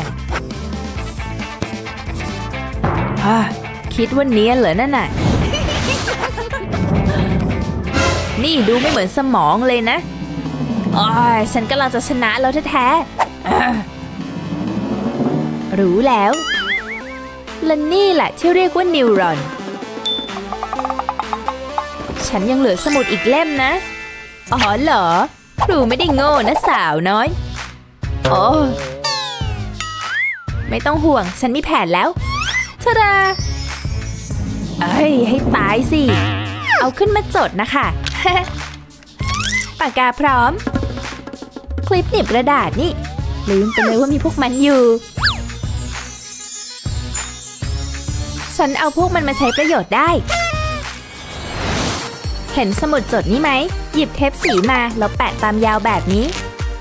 ฮ่าคิดว่าเนียนเหรอนั่นน่ะนี่ดูไม่เหมือนสมองเลยนะอ๋อฉันกำลังจะชนะแล้วแท้ๆรู้แล้วและนี่แหละที่เรียกว่านิวรอนฉันยังเหลือสมุดอีกเล่มนะอ๋อเหรอครูไม่ได้โง่นะสาวน้อยโอ้ไม่ต้องห่วงฉันมีแผนแล้วทะดาเอ้ยให้ตายสิเอาขึ้นมาจดนะคะ ปากกาพร้อมคลิปหนีบกระดาษนี่ลืมไปเลยว่ามีพวกมันอยู่ฉันเอาพวกมันมาใช้ประโยชน์ได้เห็นสมุดจดนี้ไหมหยิบเทปสีมาแล้วแปะตามยาวแบบนี้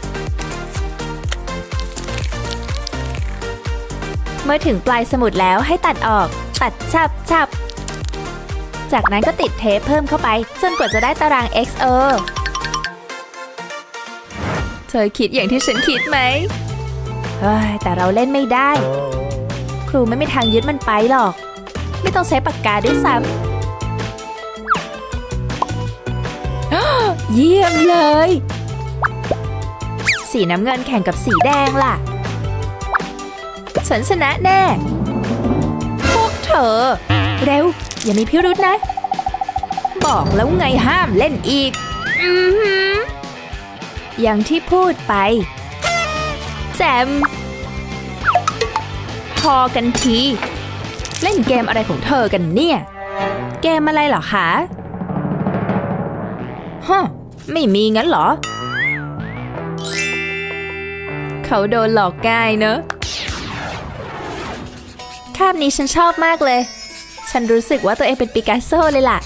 เมื่อถึงปลายสมุดแล้วให้ตัดออกตัดชับชับจากนั้นก็ติดเทปเพิ่มเข้าไปจนกว่าจะได้ตาราง เอ็กซ์ โอ เธอคิดอย่างที่ฉันคิดไหมเฮ้ยแต่เราเล่นไม่ได้ครูไม่มีทางยึดมันไปหรอกไม่ต้องใช้ปากกาด้วยซ้ำ เยี่ยมเลยสีน้ำเงินแข่งกับสีแดงล่ะฉันชนะแน่พวกเธอเร็วอย่ามีพิรุธนะบอกแล้วไงห้ามเล่นอีกอือหืออย่างที่พูดไปแจมพอกันทีเล่นเกมอะไรของเธอกันเนี่ยเกมอะไรเหรอคะฮะไม่มีงั้นเหรอเขาโดนหลอกง่ายเนอะคาบนี้ฉันชอบมากเลยฉันรู้สึกว่าตัวเองเป็นปิกัสโซเลยล่ะ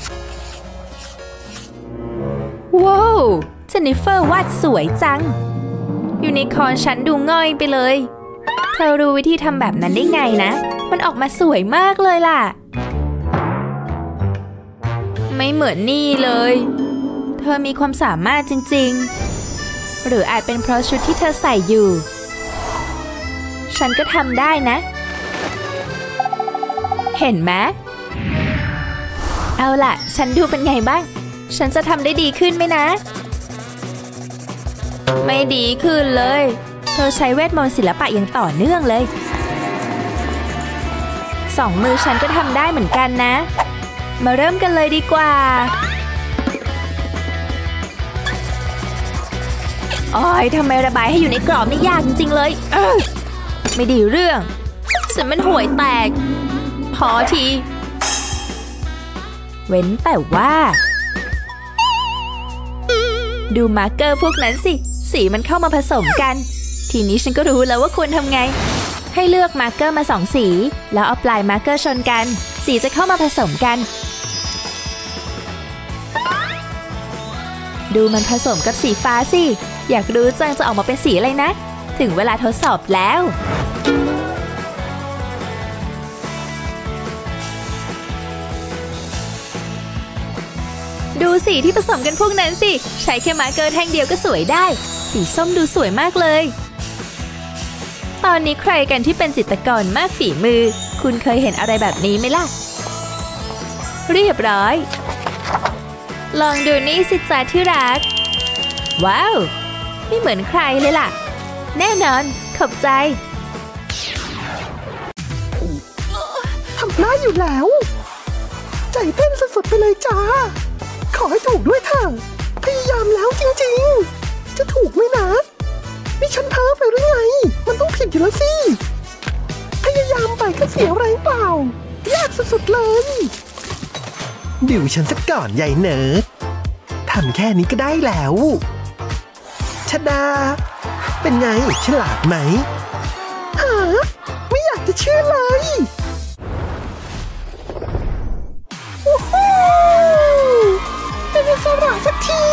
ว้าวเจนนิเฟอร์วาดสวยจังยูนิคอร์นฉันดูง่อยไปเลยเธอรู้วิธีทำแบบนั้นได้ไงนะมันออกมาสวยมากเลยล่ะไม่เหมือนนี่เลยเธอมีความสามารถจริงๆหรืออาจเป็นเพราะชุดที่เธอใส่อยู่ฉันก็ทำได้นะเห็นไหมเอาล่ะฉันดูเป็นไงบ้างฉันจะทำได้ดีขึ้นไหมนะไม่ดีขึ้นเลยเธอใช้เวทมนต์ศิลปะอย่างต่อเนื่องเลยสองมือฉันก็ทำได้เหมือนกันนะมาเริ่มกันเลยดีกว่าโอ๊ยทำไมระบายให้อยู่ในกรอบนี่ยากจริงๆเลยเออไม่ดีเรื่องฉันมันห่วยแตกพอทีเว้นแต่ว่าดูมาร์กเกอร์พวกนั้นสิสีมันเข้ามาผสมกันทีนี้ฉันก็รู้แล้วว่าควรทำไงให้เลือกมาร์กเกอร์มาสองสีแล้วเอาปลายมาร์กเกอร์ชนกันสีจะเข้ามาผสมกันดูมันผสมกับสีฟ้าสิอยากรู้จังจะออกมาเป็นสีอะไรนะถึงเวลาทดสอบแล้วดูสีที่ผสมกันพวกนั้นสิใช้แค่มาร์กเกอร์แท่งเดียวก็สวยได้สีส้มดูสวยมากเลยตอนนี้ใครกันที่เป็นจิตรกรมากฝีมือคุณเคยเห็นอะไรแบบนี้ไหมล่ะเรียบร้อยลองดูนี่สิจ๊ะที่รักว้าวไม่เหมือนใครเลยล่ะแน่นอนขอบใจทำได้อยู่แล้วใจเต้นสุดๆไปเลยจ้าขอให้ถูกด้วยเถอะพยายามแล้วจริงๆจะถูกไหมนะนี่ฉันเพ้อไปหรือไงมันต้องผิดอยู่แล้วสิพยายามไปก็เสียแรงเปล่ายากสุดๆเลยดูฉันสักก่อนใหญ่เนิร์ดทำแค่นี้ก็ได้แล้วชดาเป็นไงฉลาดไหมฮะไม่อยากจะเชื่อเลยโอ้โหเป็นอิสระสักที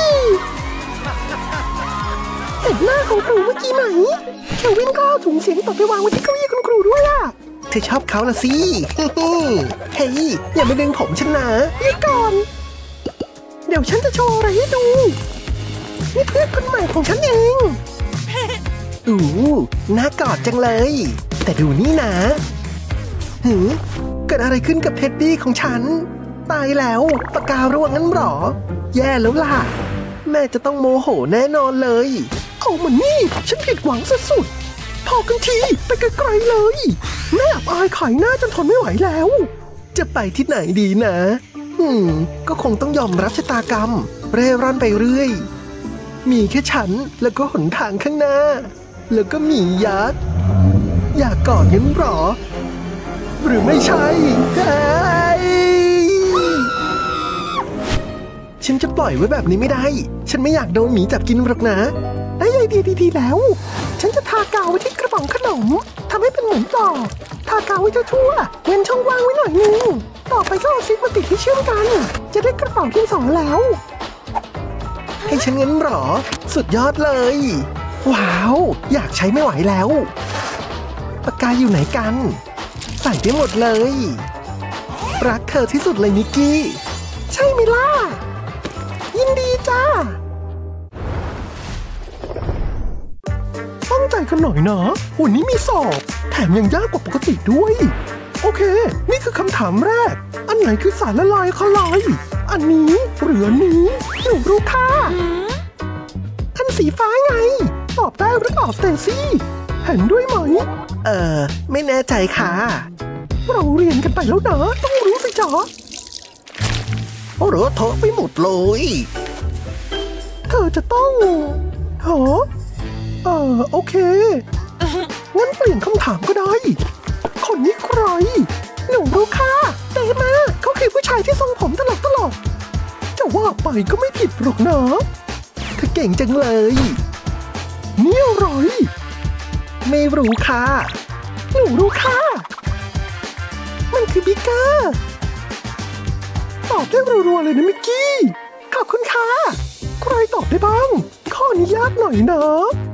เห็นหน้าของครูเมื่อกี้ไหมเควินก็เอาถุงเสียงต่อไปวางไว้ที่เก้าอี้คุณครูด้วยล่ะเธอชอบเขาละสิเฮ้ยอย่าไปดึงผมฉันนะหยุดก่อนเดี๋ยวฉันจะโชว์อะไรให้ดูนี่เพื่อนคนใหม่ของฉันเองอู้น่ากอดจังเลยแต่ดูนี่นะหือเกิดอะไรขึ้นกับเท็ดดี้ของฉันตายแล้วปากการ่วงงั้นหรอแย่แล้วล่ะแม่จะต้องโมโหแน่นอนเลยเอามันนี่ฉันผิดหวังสุดๆพอกันทีไปไกลๆเลยแม่อับอายขายหน้าจนทนไม่ไหวแล้วจะไปที่ไหนดีนะอืมก็คงต้องยอมรับชะตากรรมเร่ร่อนไปเรื่อยมีแค่ฉันแล้วก็หนทางข้างหน้าแล้วก็หมียักษ์อยากกอดงั้นหรอหรือไม่ใช่เฮ้ยฉันจะปล่อยไว้แบบนี้ไม่ได้ฉันไม่อยากโดนหมีจับกินหรอกนะได้ไอเดียดีๆแล้วฉันจะทากาวไว้ที่กระป๋องขนมทำให้เป็นเหมือนต่อทากาวไว้ทั่วๆเว้นช่องว่างไว้หน่อยนึงต่อไปก็เอาซิปมาติดที่เชื่อมกันจะได้กระป๋องที่สองแล้วให้ฉันงั้นหรอสุดยอดเลยว้าวอยากใช้ไม่ไหวแล้วปากกาอยู่ไหนกันใส่ได้หมดเลยรักเธอที่สุดเลยนิกกี้ใช่ไหมล่ะยินดีจ้าตั้งใจกันหน่อยนะวันนี้มีสอบแถมยังยากกว่าปกติด้วยโอเคนี่คือคำถามแรกอันไหนคือสารละลายคลอยอันนี้หรืออันนี้หนูรู้ค่ะอันสีฟ้าไงตอบได้หรือเปล่าสเตซี่เห็นด้วยไหมเออไม่แน่ใจค่ะเราเรียนกันไปแล้วนะต้องรู้สิจ๊ะเหรอเธอไปหมดเลยเธอจะต้องเหรอเออโอเคงั้นเปลี่ยนคำถามก็ได้คนนี้ใครหนูรู้ค่ะเต้มาเขาคือผู้ชายที่ทรงผมตลกตลกจะว่าไปก็ไม่ผิดหรอกนะเธอเก่งจังเลยนี่อะไรไม่รู้ค่ะหนูรู้ค่ะมันคือบิ๊กเกอร์ตอบได้รัวๆเลยนะมิกกี้ขอบคุณค่ะใครตอบได้บ้างข้อนี้ยากหน่อยนะ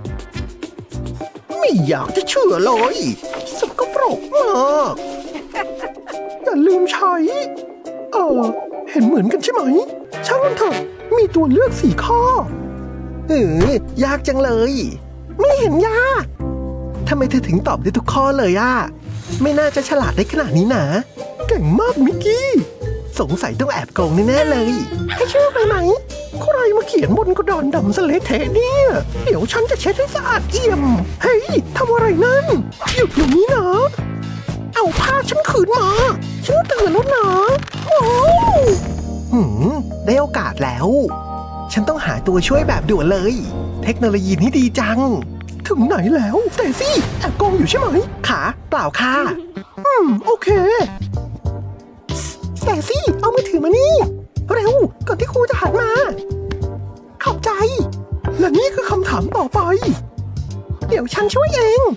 ไม่อยากจะเชื่อเลยสกปรกมากอย่าลืมใช้เออเห็นเหมือนกันใช่ไหมช่างมันเถอะมีตัวเลือกสี่ข้อเออยากจังเลยไม่เห็นยากทำไมเธอถึงตอบได้ทุกข้อเลยอะไม่น่าจะฉลาดได้ขนาดนี้นะเก่งมากมิกกี้สงสัยต้องแอบโกงแน่ๆเลยให้ช่วยไปไหมใครมาเขียนบนกระดานดำสเลดเทเนี่ยเดี๋ยวฉันจะเช็ดให้สะอาดเอี่ยมเฮ้ยทำอะไรนั่นหยุดอย่างนี้นะเอาผ้าฉันคืนมาฉันตื่นแล้วนะโอ้หืมได้โอกาสแล้วฉันต้องหาตัวช่วยแบบด่วนเลยเทคโนโลยีนี้ดีจังถึงไหนแล้วสเตซี่แอบโกงอยู่ใช่ไหมขาเปล่าค่ะอืมโอเคสเตซี่เอามือถือมานี่เร็วก่อนที่ครูจะหันมาขอบใจและนี่คือคำถามต่อไปเดี๋ยวฉันช่วยเอง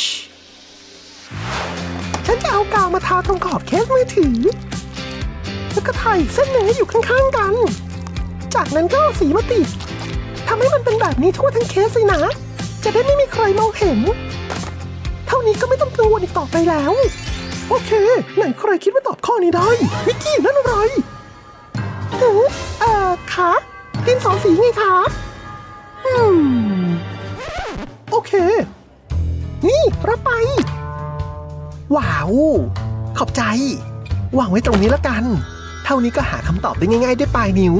ฉันจะเอากาวมาทาตรงขอบเคสมือถือแล้วก็ถ่ายเส้นเนื้ออยู่ข้างๆกันจากนั้นก็เอาสีมาติดทำให้มันเป็นแบบนี้ทั่วทั้งเคสเลยนะจะได้ไม่มีใครมองเห็นเท่านี้ก็ไม่ต้องกังวลอีกต่อไปแล้วโอเคไหนใครคิดว่าตอบข้อนี้ได้มิกกี้นั่นอะไรเออเอ่อคะดินสอสีไงคะอืมโอเคนี่รับไปว้าวขอบใจวางไว้ตรงนี้แล้วกันเท่านี้ก็หาคำตอบได้ง่ายๆด้วยปลายนิ้ว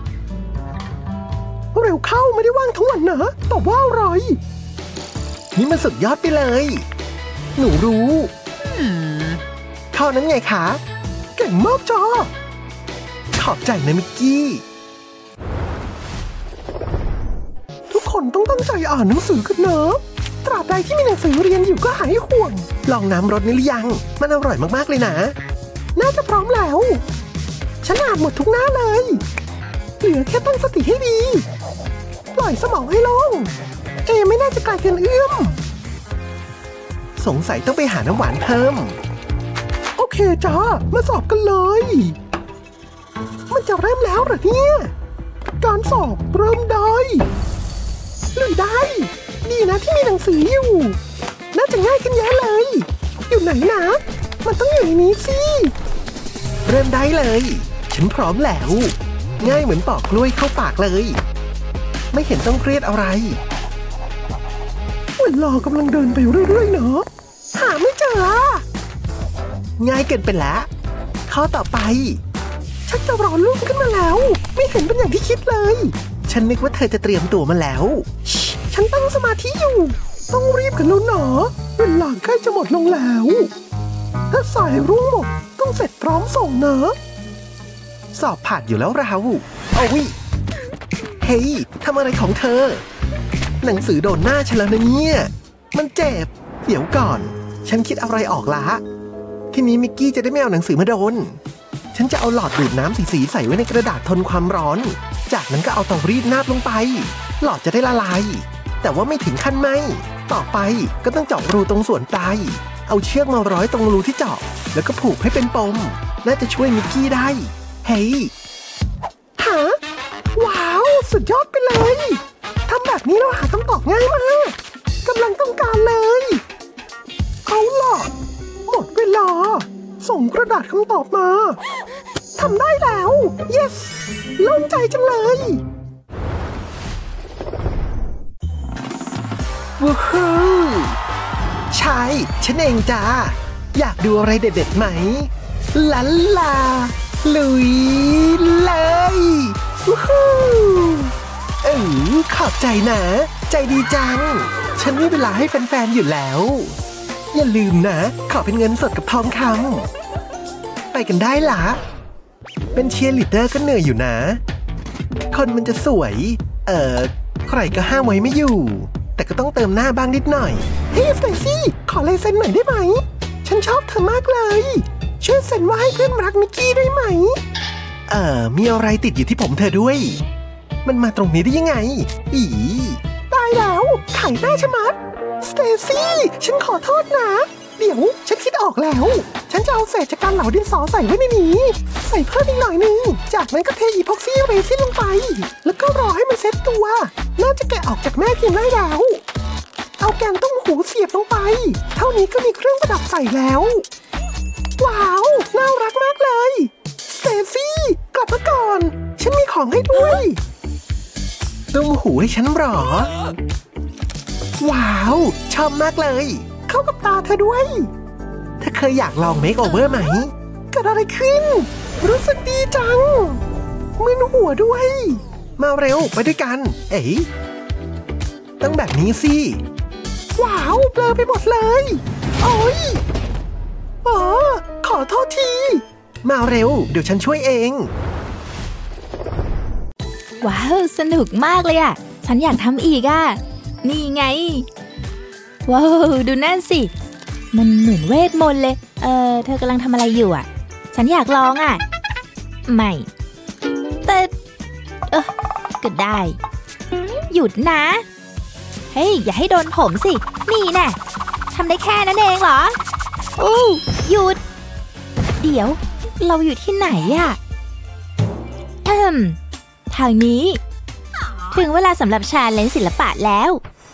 เร็วเข้าไม่ได้ว่างทั้งวันนะตอบว่าอะไรนี่มันสุดยอดไปเลยหนูรู้ข้อนั้นไงคะเก่งมากจ้าขอบใจนะมิกกี้ทุกคนต้องตั้งใจอ่านหนังสือกันนะตราบใดที่มีหนังสือเรียนอยู่ก็หายห่วงลองน้ำรสนี้หรือยังมันอร่อยมากๆเลยนะน่าจะพร้อมแล้วฉันอ่านหมดทุกหน้าเลยเหลือแค่ตั้งสติให้ดีปล่อยสมองให้โล่งเอไม่น่าจะไกลเกินเอื้อมสงสัยต้องไปหาน้ำหวานเพิ่มโอเคจ้ามาสอบกันเลยมันจะเริ่มแล้วเหรอเนี่ยการสอบเริ่มได้เลยได้ดีนะที่มีหนังสืออยู่น่าจะง่ายขึ้นเยอะเลยอยู่ไหนนะมันต้องอยู่ในนี้สิเริ่มได้เลยฉันพร้อมแล้วง่ายเหมือนปอกกล้วยเข้าปากเลยไม่เห็นต้องเครียดอะไรเวลากำลังเดินไปเรื่อยๆเนาะหาไม่เจอง่ายเกินไปแล้วข้อต่อไปชักจะร้อนรุ่มขึ้นมาแล้วไม่เห็นเป็นอย่างที่คิดเลยฉันนึกว่าเธอจะเตรียมตัวมาแล้วฉันตั้งสมาธิอยู่ต้องรีบกันแล้วเนาะเวลาใกล้จะหมดลงแล้วถ้าสายรุ่งหมดต้องเสร็จพร้อมส่งนะสอบผ่านอยู่แล้วเราเอาวิเฮ้ยทำอะไรของเธอหนังสือโดนหน้าฉันแล้วนะเนี่ยมันเจ็บเดี๋ยวก่อนฉันคิดอะไรออกละทีนี้มิกกี้จะได้ไม่เอาหนังสือมาโดนฉันจะเอาหลอดดูดน้ำสีๆใส่ไว้ในกระดาษทนความร้อนจากนั้นก็เอาเตารีดนาบลงไปหลอดจะได้ละลายแต่ว่าไม่ถึงขั้นไหม้ต่อไปก็ต้องเจาะรูตรงส่วนปลายเอาเชือกมาร้อยตรงรูที่เจาะแล้วก็ผูกให้เป็นปมน่าจะช่วยมิกกี้ได้เฮ้ยหาว้าวสุดยอดไปเลยทำแบบนี้เราหาคำตอบง่ายมากกำลังต้องการเลยเอาล่ะหมดเวลาส่งกระดาษคำตอบมาทำได้แล้ว yes โล่งใจจังเลยว้าวใช่ฉันเองจ้าอยากดูอะไรเด็ดๆไหมลันลาลุยเลยว้าวเออขอบใจนะใจดีจังฉันมีเวลาให้แฟนๆอยู่แล้วอย่าลืมนะขอเป็นเงินสดกับทองคำไปกันได้ละเป็นเชียร์ลีดเดอร์ก็เหนื่อยอยู่นะคนมันจะสวยเอ่อใครก็ห้ามไว้ไม่อยู่แต่ก็ต้องเติมหน้าบ้างนิดหน่อยเฮ้ยสเตซี่ขอลายเซ็นหน่อยได้ไหมฉันชอบเธอมากเลยช่วยเซ็นว่าให้เพื่อนรักมิกกี้ได้ไหมเอ่อมีอะไรติดอยู่ที่ผมเธอด้วยมันมาตรงนี้ได้ยังไงอีตายแล้วไข่หน้าชะมัดสเตซี่ฉันขอโทษนะเดี๋ยวฉันคิดออกแล้วฉันจะเอาเศษจากการเหลาดินสอใส่ไว้ในนี้ใส่เพิ่มอีกหน่อยนึงจากนั้นก็เทอีพ็อกซี่เรซินลงไปแล้วก็รอให้มันเซ็ตตัวน่าจะแกะออกจากแม่พิมพ์ได้แล้วเอาแกนต้มหูเสียบลงไปเท่านี้ก็มีเครื่องประดับใส่แล้วว้าวน่ารักมากเลยสเตซี่กลับมาก่อนฉันมีของให้ด้วยต้มหูให้ฉันหรอว้าวชอบมากเลยเข้ากับตาเธอด้วยเธอเคยอยากลองเมคโอเวอร์ไหมเกิดอะไรขึ้นรู้สึกดีจังมึนหัวด้วยมาเร็วไปด้วยกันเอ๋ต้องแบบนี้สิว้าวเบลอไปหมดเลยโอ้ยอ๋อขอโทษทีมาเร็วเดี๋ยวฉันช่วยเองว้าวสนุกมากเลยอ่ะฉันอยากทำอีกอ่ะนี่ไงว้าวดูนั่นสิมันเหมือนเวทมนต์เลยเออเธอกำลังทำอะไรอยู่อ่ะฉันอยากลองอ่ะไม่แต่เออก็ได้หยุดนะเฮ้ยอย่าให้โดนผมสินี่แน่ทำได้แค่นั้นเองเหรออู้หยุดเดี๋ยวเราอยู่ที่ไหนอ่ะอืมทางนี้ถึงเวลาสำหรับชาเลนจ์ศิลปะแล้ว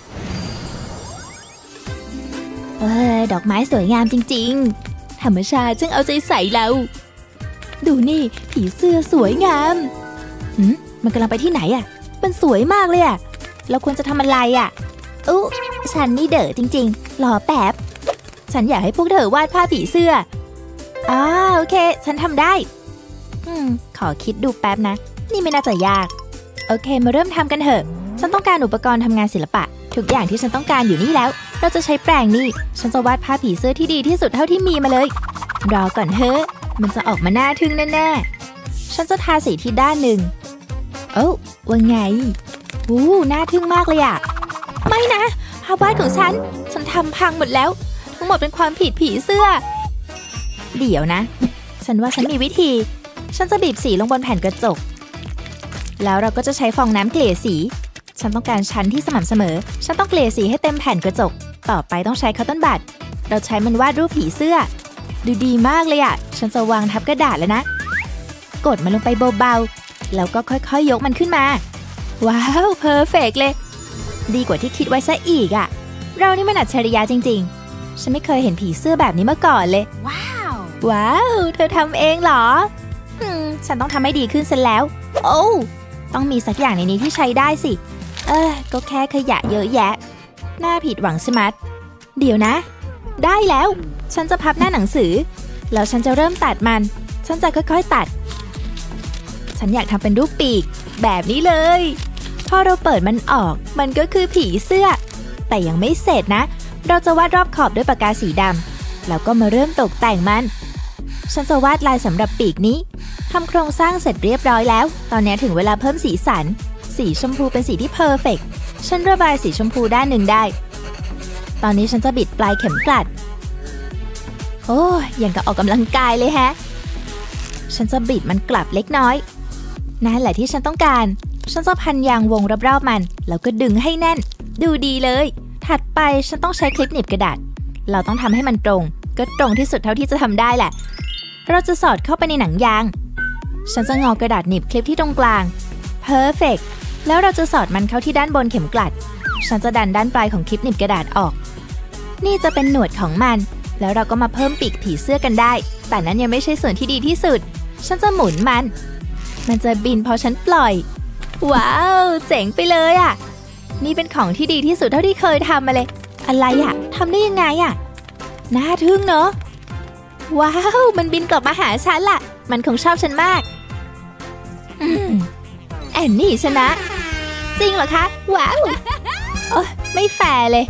เออดอกไม้สวยงามจริงๆธรรมชาติจึงเอาใจใส่เราดูนี่ผีเสื้อสวยงามหืมมันกำลังไปที่ไหนอ่ะมันสวยมากเลยอ่ะเราควรจะทำอะไรอ่ะอุ๊ฉันนี่เด๋อจริงๆรอแป๊บฉันอยากให้พวกเธอวาดภาพผีเสื้ออ้าโอเคฉันทำได้อืมขอคิดดูแป๊บนะนี่ไม่น่าจะยากโอเคมาเริ่มทำกันเถอะฉันต้องการอุปกรณ์ทำงานศิลปะทุกอย่างที่ฉันต้องการอยู่นี่แล้วเราจะใช้แปรงนี่ฉันจะวาดภาพผีเสื้อที่ดีที่สุดเท่าที่มีมาเลยรอก่อนเถอะมันจะออกมาน่าทึ่งแน่ๆฉันจะทาสีที่ด้านหนึ่งโอ้ว่าไงวู้น่าทึ่งมากเลยอะไม่นะภาพวาดของฉันฉันทำพังหมดแล้วทั้งหมดเป็นความผิดผีเสื้อเดี๋ยวนะฉันว่าฉันมีวิธีฉันจะบีบสีลงบนแผ่นกระจกแล้วเราก็จะใช้ฟองน้ำเกลี่ยสีฉันต้องการชั้นที่สม่ำเสมอฉันต้องเกลี่ยสีให้เต็มแผ่นกระจกต่อไปต้องใช้คัตเติ้ลบัดเราใช้มันวาดรูปผีเสื้อดูดีมากเลยอ่ะฉันจะวางทับกระดาษแล้วนะกดมันลงไปเบาๆแล้วก็ค่อยๆยกมันขึ้นมาว้าวเพอร์เฟกต์เลยดีกว่าที่คิดไว้ซะอีกอ่ะเรานี่มันอัจฉริยะจริงๆฉันไม่เคยเห็นผีเสื้อแบบนี้มาก่อนเลยว้าวว้าวเธอทำเองเหรออืมฉันต้องทำให้ดีขึ้นซะแล้วโอ้ต้องมีสักอย่างในนี้ที่ใช้ได้สิเออก็แค่ขยะเยอะแยะน่าผิดหวังใช่ไหมเดี๋ยวนะได้แล้วฉันจะพับหน้าหนังสือแล้วฉันจะเริ่มตัดมันฉันจะค่อยๆตัดฉันอยากทำเป็นรูปปีกแบบนี้เลยพอเราเปิดมันออกมันก็คือผีเสื้อแต่ยังไม่เสร็จนะเราจะวาดรอบขอบด้วยปากกาสีดำแล้วก็มาเริ่มตกแต่งมันฉันจะวาดลายสำหรับปีกนี้ทำโครงสร้างเสร็จเรียบร้อยแล้วตอนนี้ถึงเวลาเพิ่มสีสันสีชมพูเป็นสีที่เพอร์เฟกต์ฉันระบายสีชมพูด้านหนึ่งได้ตอนนี้ฉันจะบิดปลายเข็มกลัดโอ้ยอย่างกับออกกำลังกายเลยแฮะฉันจะบิดมันกลับเล็กน้อยนั่นแหละที่ฉันต้องการฉันจะพันยางวงรอบๆมันแล้วก็ดึงให้แน่นดูดีเลยถัดไปฉันต้องใช้คลิปหนีบกระดาษเราต้องทำให้มันตรงก็ตรงที่สุดเท่าที่จะทำได้แหละเราจะสอดเข้าไปในหนังยางฉันจะงอกระดาษหนีบคลิปที่ตรงกลางเพอร์เฟกต์แล้วเราจะสอดมันเข้าที่ด้านบนเข็มกลัดฉันจะดันด้านปลายของคลิปหนีบกระดาษออกนี่จะเป็นหนวดของมันแล้วเราก็มาเพิ่มปีกผีเสื้อกันได้แต่นั้นยังไม่ใช่ส่วนที่ดีที่สุดฉันจะหมุนมันมันจะบินพอฉันปล่อยว้าวเจ๋งไปเลยอ่ะนี่เป็นของที่ดีที่สุดเท่าที่เคยทำมาเลยอะไรอ่ะทำได้ยังไงอ่ะน่าทึ่งเนอะว้าวมันบินกลับมาหาฉันล่ะมันคงชอบฉันมากอืมแอนนี่ชนะจริงเหรอคะว้าวโอ้ไม่แฟร์เลย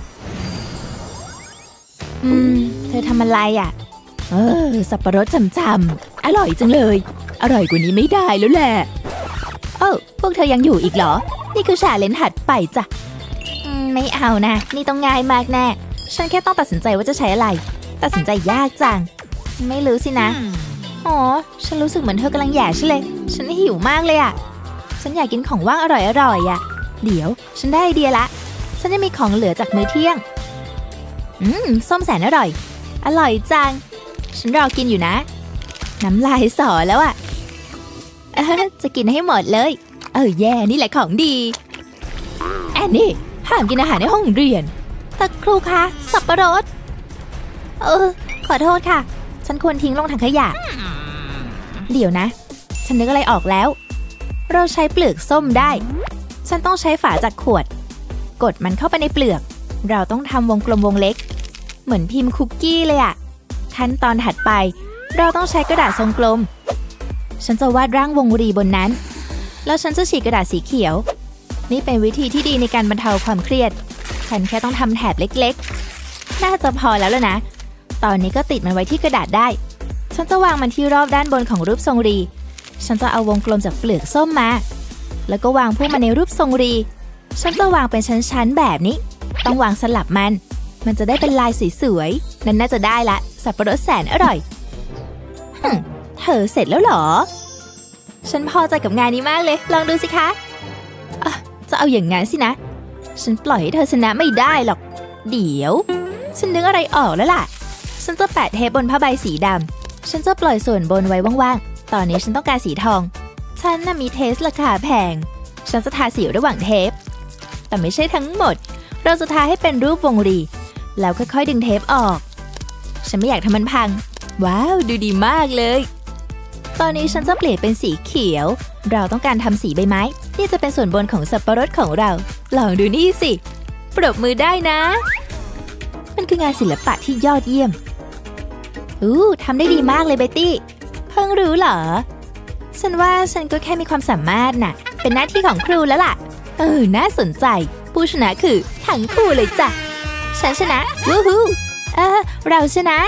อืมเธอทำอะไรอ่ะเออสับปะรดจำๆอร่อยจังเลยอร่อยกว่านี้ไม่ได้แล้วแหละเอ้าพวกเธอยังอยู่อีกเหรอนี่คือชาเลนจ์ถัดไปจ้ะไม่เอานะนี่ต้องง่ายมากแน่ฉันแค่ต้องตัดสินใจว่าจะใช้อะไรตัดสินใจยากจังไม่รู้สินะอ๋อฉันรู้สึกเหมือนเธอกำลังแย่ฉันเลยฉันหิวมากเลยอ่ะฉันอยากกินของว่างอร่อยๆอ่ะเดี๋ยวฉันได้ไอเดียละฉันจะมีของเหลือจากมื้อเที่ยงอืมส้มแสนอร่อยอร่อยจังฉันรอกินอยู่นะน้ำลายสอแล้วอ่ะจะกินให้หมดเลยเออแย่นี่แหละของดีแอนนี่ห้ามกินอาหารในห้องเรียนแต่ครูคะสับปะรดเออขอโทษค่ะฉันควรทิ้งลงถังขยะเดี๋ยวนะฉันนึกอะไรออกแล้วเราใช้เปลือกส้มได้ฉันต้องใช้ฝาจากขวดกดมันเข้าไปในเปลือกเราต้องทำวงกลมวงเล็กเหมือนพิมพ์คุกกี้เลยอะขั้นตอนถัดไปเราต้องใช้กระดาษทรงกลมฉันจะวาดร่างวงรีบนนั้นแล้วฉันจะฉีกกระดาษสีเขียวนี่เป็นวิธีที่ดีในการบรรเทาความเครียดฉันแค่ต้องทำแถบเล็กๆน่าจะพอแล้วล่ะนะตอนนี้ก็ติดมันไว้ที่กระดาษได้ฉันจะวางมันที่รอบด้านบนของรูปทรงรีฉันจะเอาวงกลมจากเปลือกส้มมาแล้วก็วางพวกมันในรูปทรงรีฉันจะวางเป็นชั้นๆแบบนี้ต้องวางสลับมันมันจะได้เป็นลายสวยๆนั่นน่าจะได้ละสับปะรดแสนอร่อยฮึเธอเสร็จแล้วเหรอฉันพอใจกับงานนี้มากเลยลองดูสิคะอ่ะจะเอาอย่างงั้นสินะฉันปล่อยให้เธอชนะไม่ได้หรอกเดี๋ยวฉันนึกอะไรออกแล้วล่ะฉันจะแปะเทปบนผ้าใบสีดำฉันจะปล่อยส่วนบนไว้ว่างๆตอนนี้ฉันต้องการสีทองฉันน่ะมีเทสราคาแพงฉันจะทาสีระหว่างเทปแต่ไม่ใช่ทั้งหมดเราจะทาให้เป็นรูปวงรีแล้วค่อยๆดึงเทปออกฉันไม่อยากทำมันพังว้าวดูดีมากเลยตอนนี้ฉันจะเปลี่ยนเป็นสีเขียวเราต้องการทำสีใบไม้นี่จะเป็นส่วนบนของสับปะรดของเราลองดูนี่สิปรบมือได้นะมันคืองานศิลปะที่ยอดเยี่ยมอู้ทำได้ดีมากเลยเบตตี้เพิ่งรู้เหรอฉันว่าฉันก็แค่มีความสามารถน่ะเป็นหน้าที่ของครูแล้วล่ะเออน่าสนใจผู้ชนะคือทั้งคู่เลยจ้ะฉันชนะวู้ฮู้เออเราชนะ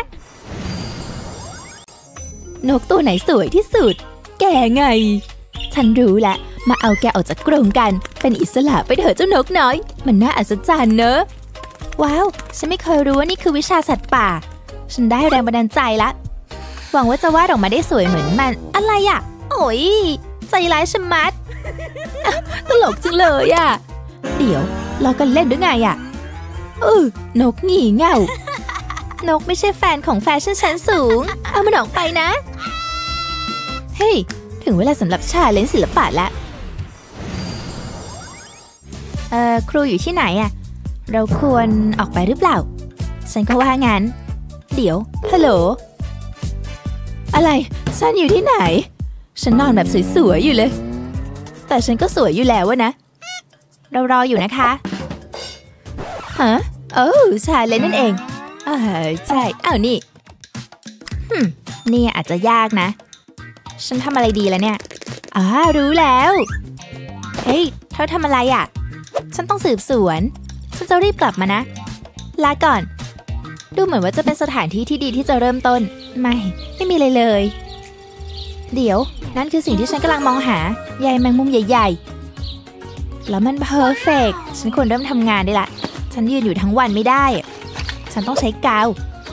นกตัวไหนสวยที่สุดแกไงฉันรู้แล้วมาเอาแกออกจากกรงกันเป็นอิสระไปเถอะเจ้านกน้อยมันน่าอัศจรรย์เนอะว้าวฉันไม่เคยรู้ว่านี่คือวิชาสัตว์ป่าฉันได้แรงบันดาลใจละหวังว่าจะวาดออกมาได้สวยเหมือนมันอะไรอ่ะโอ้ยใจร้ายชะมัด ตลกจังเลยอ่ะเดี๋ยวเรากันเล่นด้วยไงอ่ะเออนกหงี่เง่านกไม่ใช่แฟนของแฟชั่นชั้นสูงเอามันออกไปนะเฮ้ยถึงเวลาสำหรับชาเลนจ์ศิลปะแล้วเอ่อครูอยู่ที่ไหนอ่ะเราควรออกไปหรือเปล่าฉันก็ว่างั้นเดี๋ยวฮัลโหลอะไรฉันอยู่ที่ไหนฉันนอนแบบสวยๆอยู่เลยแต่ฉันก็สวยอยู่แล้ววะนะเรารออยู่นะคะฮะโอ้ชาเลนจ์นั่นเองเออใช่อ้าวนี่ฮึมนี่อาจจะยากนะฉันทำอะไรดีแล้วเนี่ยอ่ารู้แล้วเฮ้ยเธอทำอะไรอ่ะฉันต้องสืบสวนฉันจะรีบกลับมานะลาก่อนดูเหมือนว่าจะเป็นสถานที่ที่ดีที่จะเริ่มต้นไม่ไม่มีเลยเลยเดี๋ยวนั่นคือสิ่งที่ฉันกำลังมองหาใยแมงมุมใหญ่ๆแล้วมันเพอร์เฟกต์ฉันควรเริ่มทำงานได้ละฉันยืนอยู่ทั้งวันไม่ได้ฉันต้องใช้กาว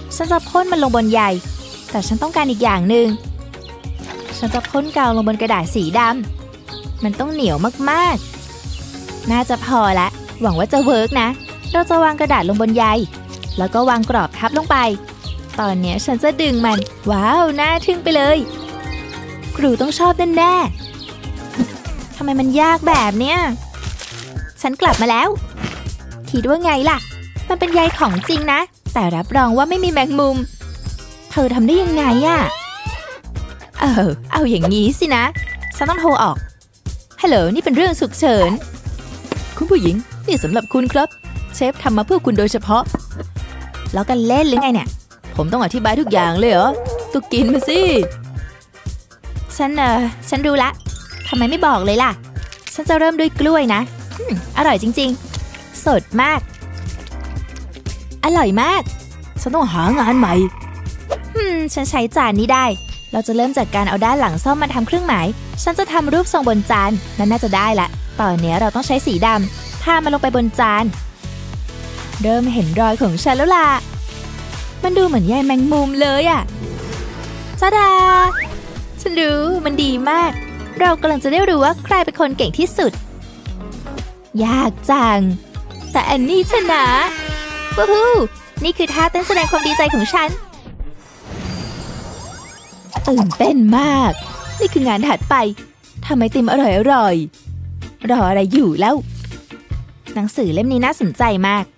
ฉันจะพ่นมันลงบนใยแต่ฉันต้องการอีกอย่างหนึ่งฉันจะพ่นกาวลงบนกระดาษสีดำมันต้องเหนียวมากๆน่าจะพอละหวังว่าจะเวิร์กนะเราจะวางกระดาษลงบนใยแล้วก็วางกรอบทับลงไปตอนนี้ฉันจะดึงมันว้าวน่าทึ่งไปเลยครูต้องชอบแน่ๆทำไมมันยากแบบเนี้ยฉันกลับมาแล้วคิดว่าไงล่ะมันเป็นใยของจริงนะแต่รับรองว่าไม่มีแมงมุมเธอทำได้ยังไงอะเออเอาอย่างนี้สินะฉันต้องโทรออกฮัลโหลนี่เป็นเรื่องฉุกเฉินคุณผู้หญิงนี่สำหรับคุณครับเชฟทำมาเพื่อคุณโดยเฉพาะแล้วกันเล่นหรือไงเนี่ยผมต้องอธิบายทุกอย่างเลยเหรอก็กินมาสิฉันเออฉันรู้ละทำไมไม่บอกเลยล่ะฉันจะเริ่มด้วยกล้วยนะอืมอร่อยจริงๆสดมากอร่อยมากฉันต้องหางานใหม่อืมฉันใช้จานนี้ได้เราจะเริ่มจากการเอาด้านหลังซ่อมมาทำเครื่องหมายฉันจะทำรูปทรงบนจานนั่นน่าจะได้ละตอนนี้เราต้องใช้สีดำทามันลงไปบนจานเริ่มเห็นรอยของฉันแล้วล่ะมันดูเหมือนใยแมงมุมเลยอะจ้าดาฉันรู้มันดีมากเรากำลังจะได้รู้ว่าใครเป็นคนเก่งที่สุดยากจังแต่อันนี้ชนะวู้ฮู้นี่คือท่าเต้นแสดงความดีใจของฉันตื่นเต้นมากนี่คืองานถัดไปทำไอติมอร่อยอร่อยรออะไรอยู่แล้วหนังสือเล่มนี้น่าสนใจมาก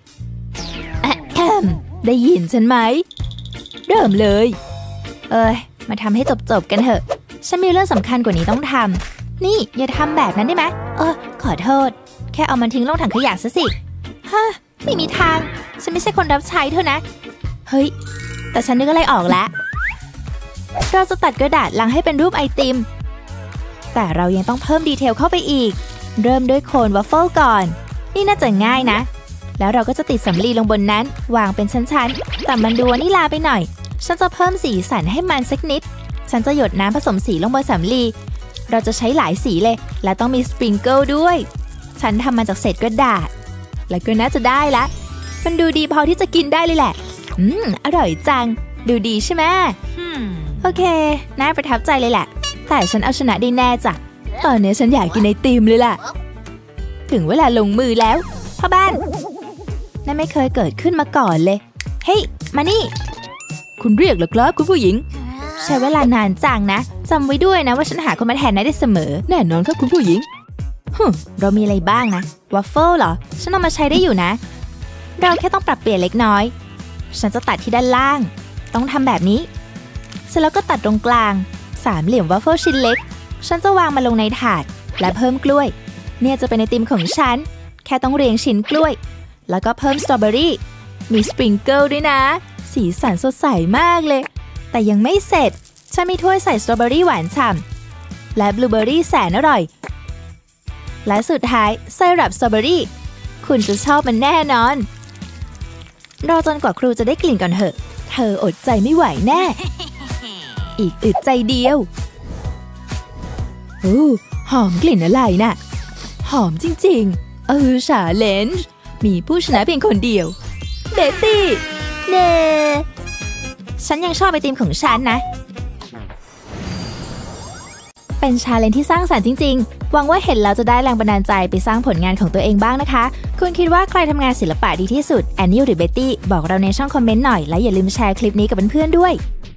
ได้ยินฉันไหมเริ่มเลยเอ้ยมาทำให้จบๆกันเถอะฉันมีเรื่องสำคัญกว่านี้ต้องทำนี่อย่าทำแบบนั้นได้ไหมเออขอโทษแค่เอามันทิ้งลงถังขยะซะสิฮะไม่มีทางฉันไม่ใช่คนรับใช้เธอนะเฮ้ยแต่ฉันนึกอะไรออกแล้วเราจะตัดกระดาษลังให้เป็นรูปไอติมแต่เรายังต้องเพิ่มดีเทลเข้าไปอีกเริ่มด้วยโคนวัฟเฟิลก่อนนี่น่าจะง่ายนะแล้วเราก็จะติดสำลีลงบนนั้นวางเป็นชั้นๆแต่มันดูวานิลาไปหน่อยฉันจะเพิ่มสีสันให้มันสักนิดฉันจะหยดน้ำผสมสีลงบนสำลีเราจะใช้หลายสีเลยและต้องมีสปริงเกิลด้วยฉันทำมาจากเศษกระดาษแล้วก็น่าจะได้ละมันดูดีพอที่จะกินได้เลยแหละอืมอร่อยจังดูดีใช่ไหม hmm. โอเคน่าประทับใจเลยแหละแต่ฉันเอาชนะได้แน่จ้ะตอนนี้ฉันอยากกินไอติมเลยล่ะถึงเวลาลงมือแล้วพ่อบ้านนั่นไม่เคยเกิดขึ้นมาก่อนเลยเฮ้ยมานี่คุณเรียกเหรอครับคุณผู้หญิงใช้เวลานานจังนะจำไว้ด้วยนะว่าฉันหาคนมาแทนนายได้เสมอแน่นอนครับคุณผู้หญิงฮึเรามีอะไรบ้างนะวัฟเฟิลเหรอฉันเอามาใช้ได้อยู่นะเราแค่ต้องปรับเปลี่ยนเล็กน้อยฉันจะตัดที่ด้านล่างต้องทำแบบนี้เสร็จแล้วก็ตัดตรงกลางสามเหลี่ยมวัฟเฟิลชิ้นเล็กฉันจะวางมาลงในถาดและเพิ่มกล้วยเนี่ยจะเป็นไอติมของฉันแค่ต้องเรียงชิ้นกล้วยแล้วก็เพิ่มสตรอเบอรี่มีสปริงเกิลด้วยนะสีสันสดใสมากเลยแต่ยังไม่เสร็จฉันมีถ้วยใส่สตรอเบอรี่หวานฉ่ำและบลูเบอรี่แสนอร่อยและสุดท้ายไซรัปสตรอเบอรี่คุณจะชอบมันแน่นอนรอจนกว่าครูจะได้กลิ่นก่อนเถอะเธออดใจไม่ไหวแน่ อีกอึดใจเดียวโอ้หอมกลิ่นอะไรน่ะหอมจริงๆเออชาเลนจ์มีผู้ชนะเพียงคนเดียวเบตตี้เน่ฉันยังชอบไอติมของฉันนะเป็นชาเลนจ์ที่สร้างสรรค์จริงๆหวังว่าเห็นแล้วจะได้แรงบันดาลใจไปสร้างผลงานของตัวเองบ้างนะคะคุณคิดว่าใครทำงานศิลปะดีที่สุดแอนนี่หรือเบตตี้บอกเราในช่องคอมเมนต์หน่อยและอย่าลืมแชร์คลิปนี้กับเพื่อนๆด้วย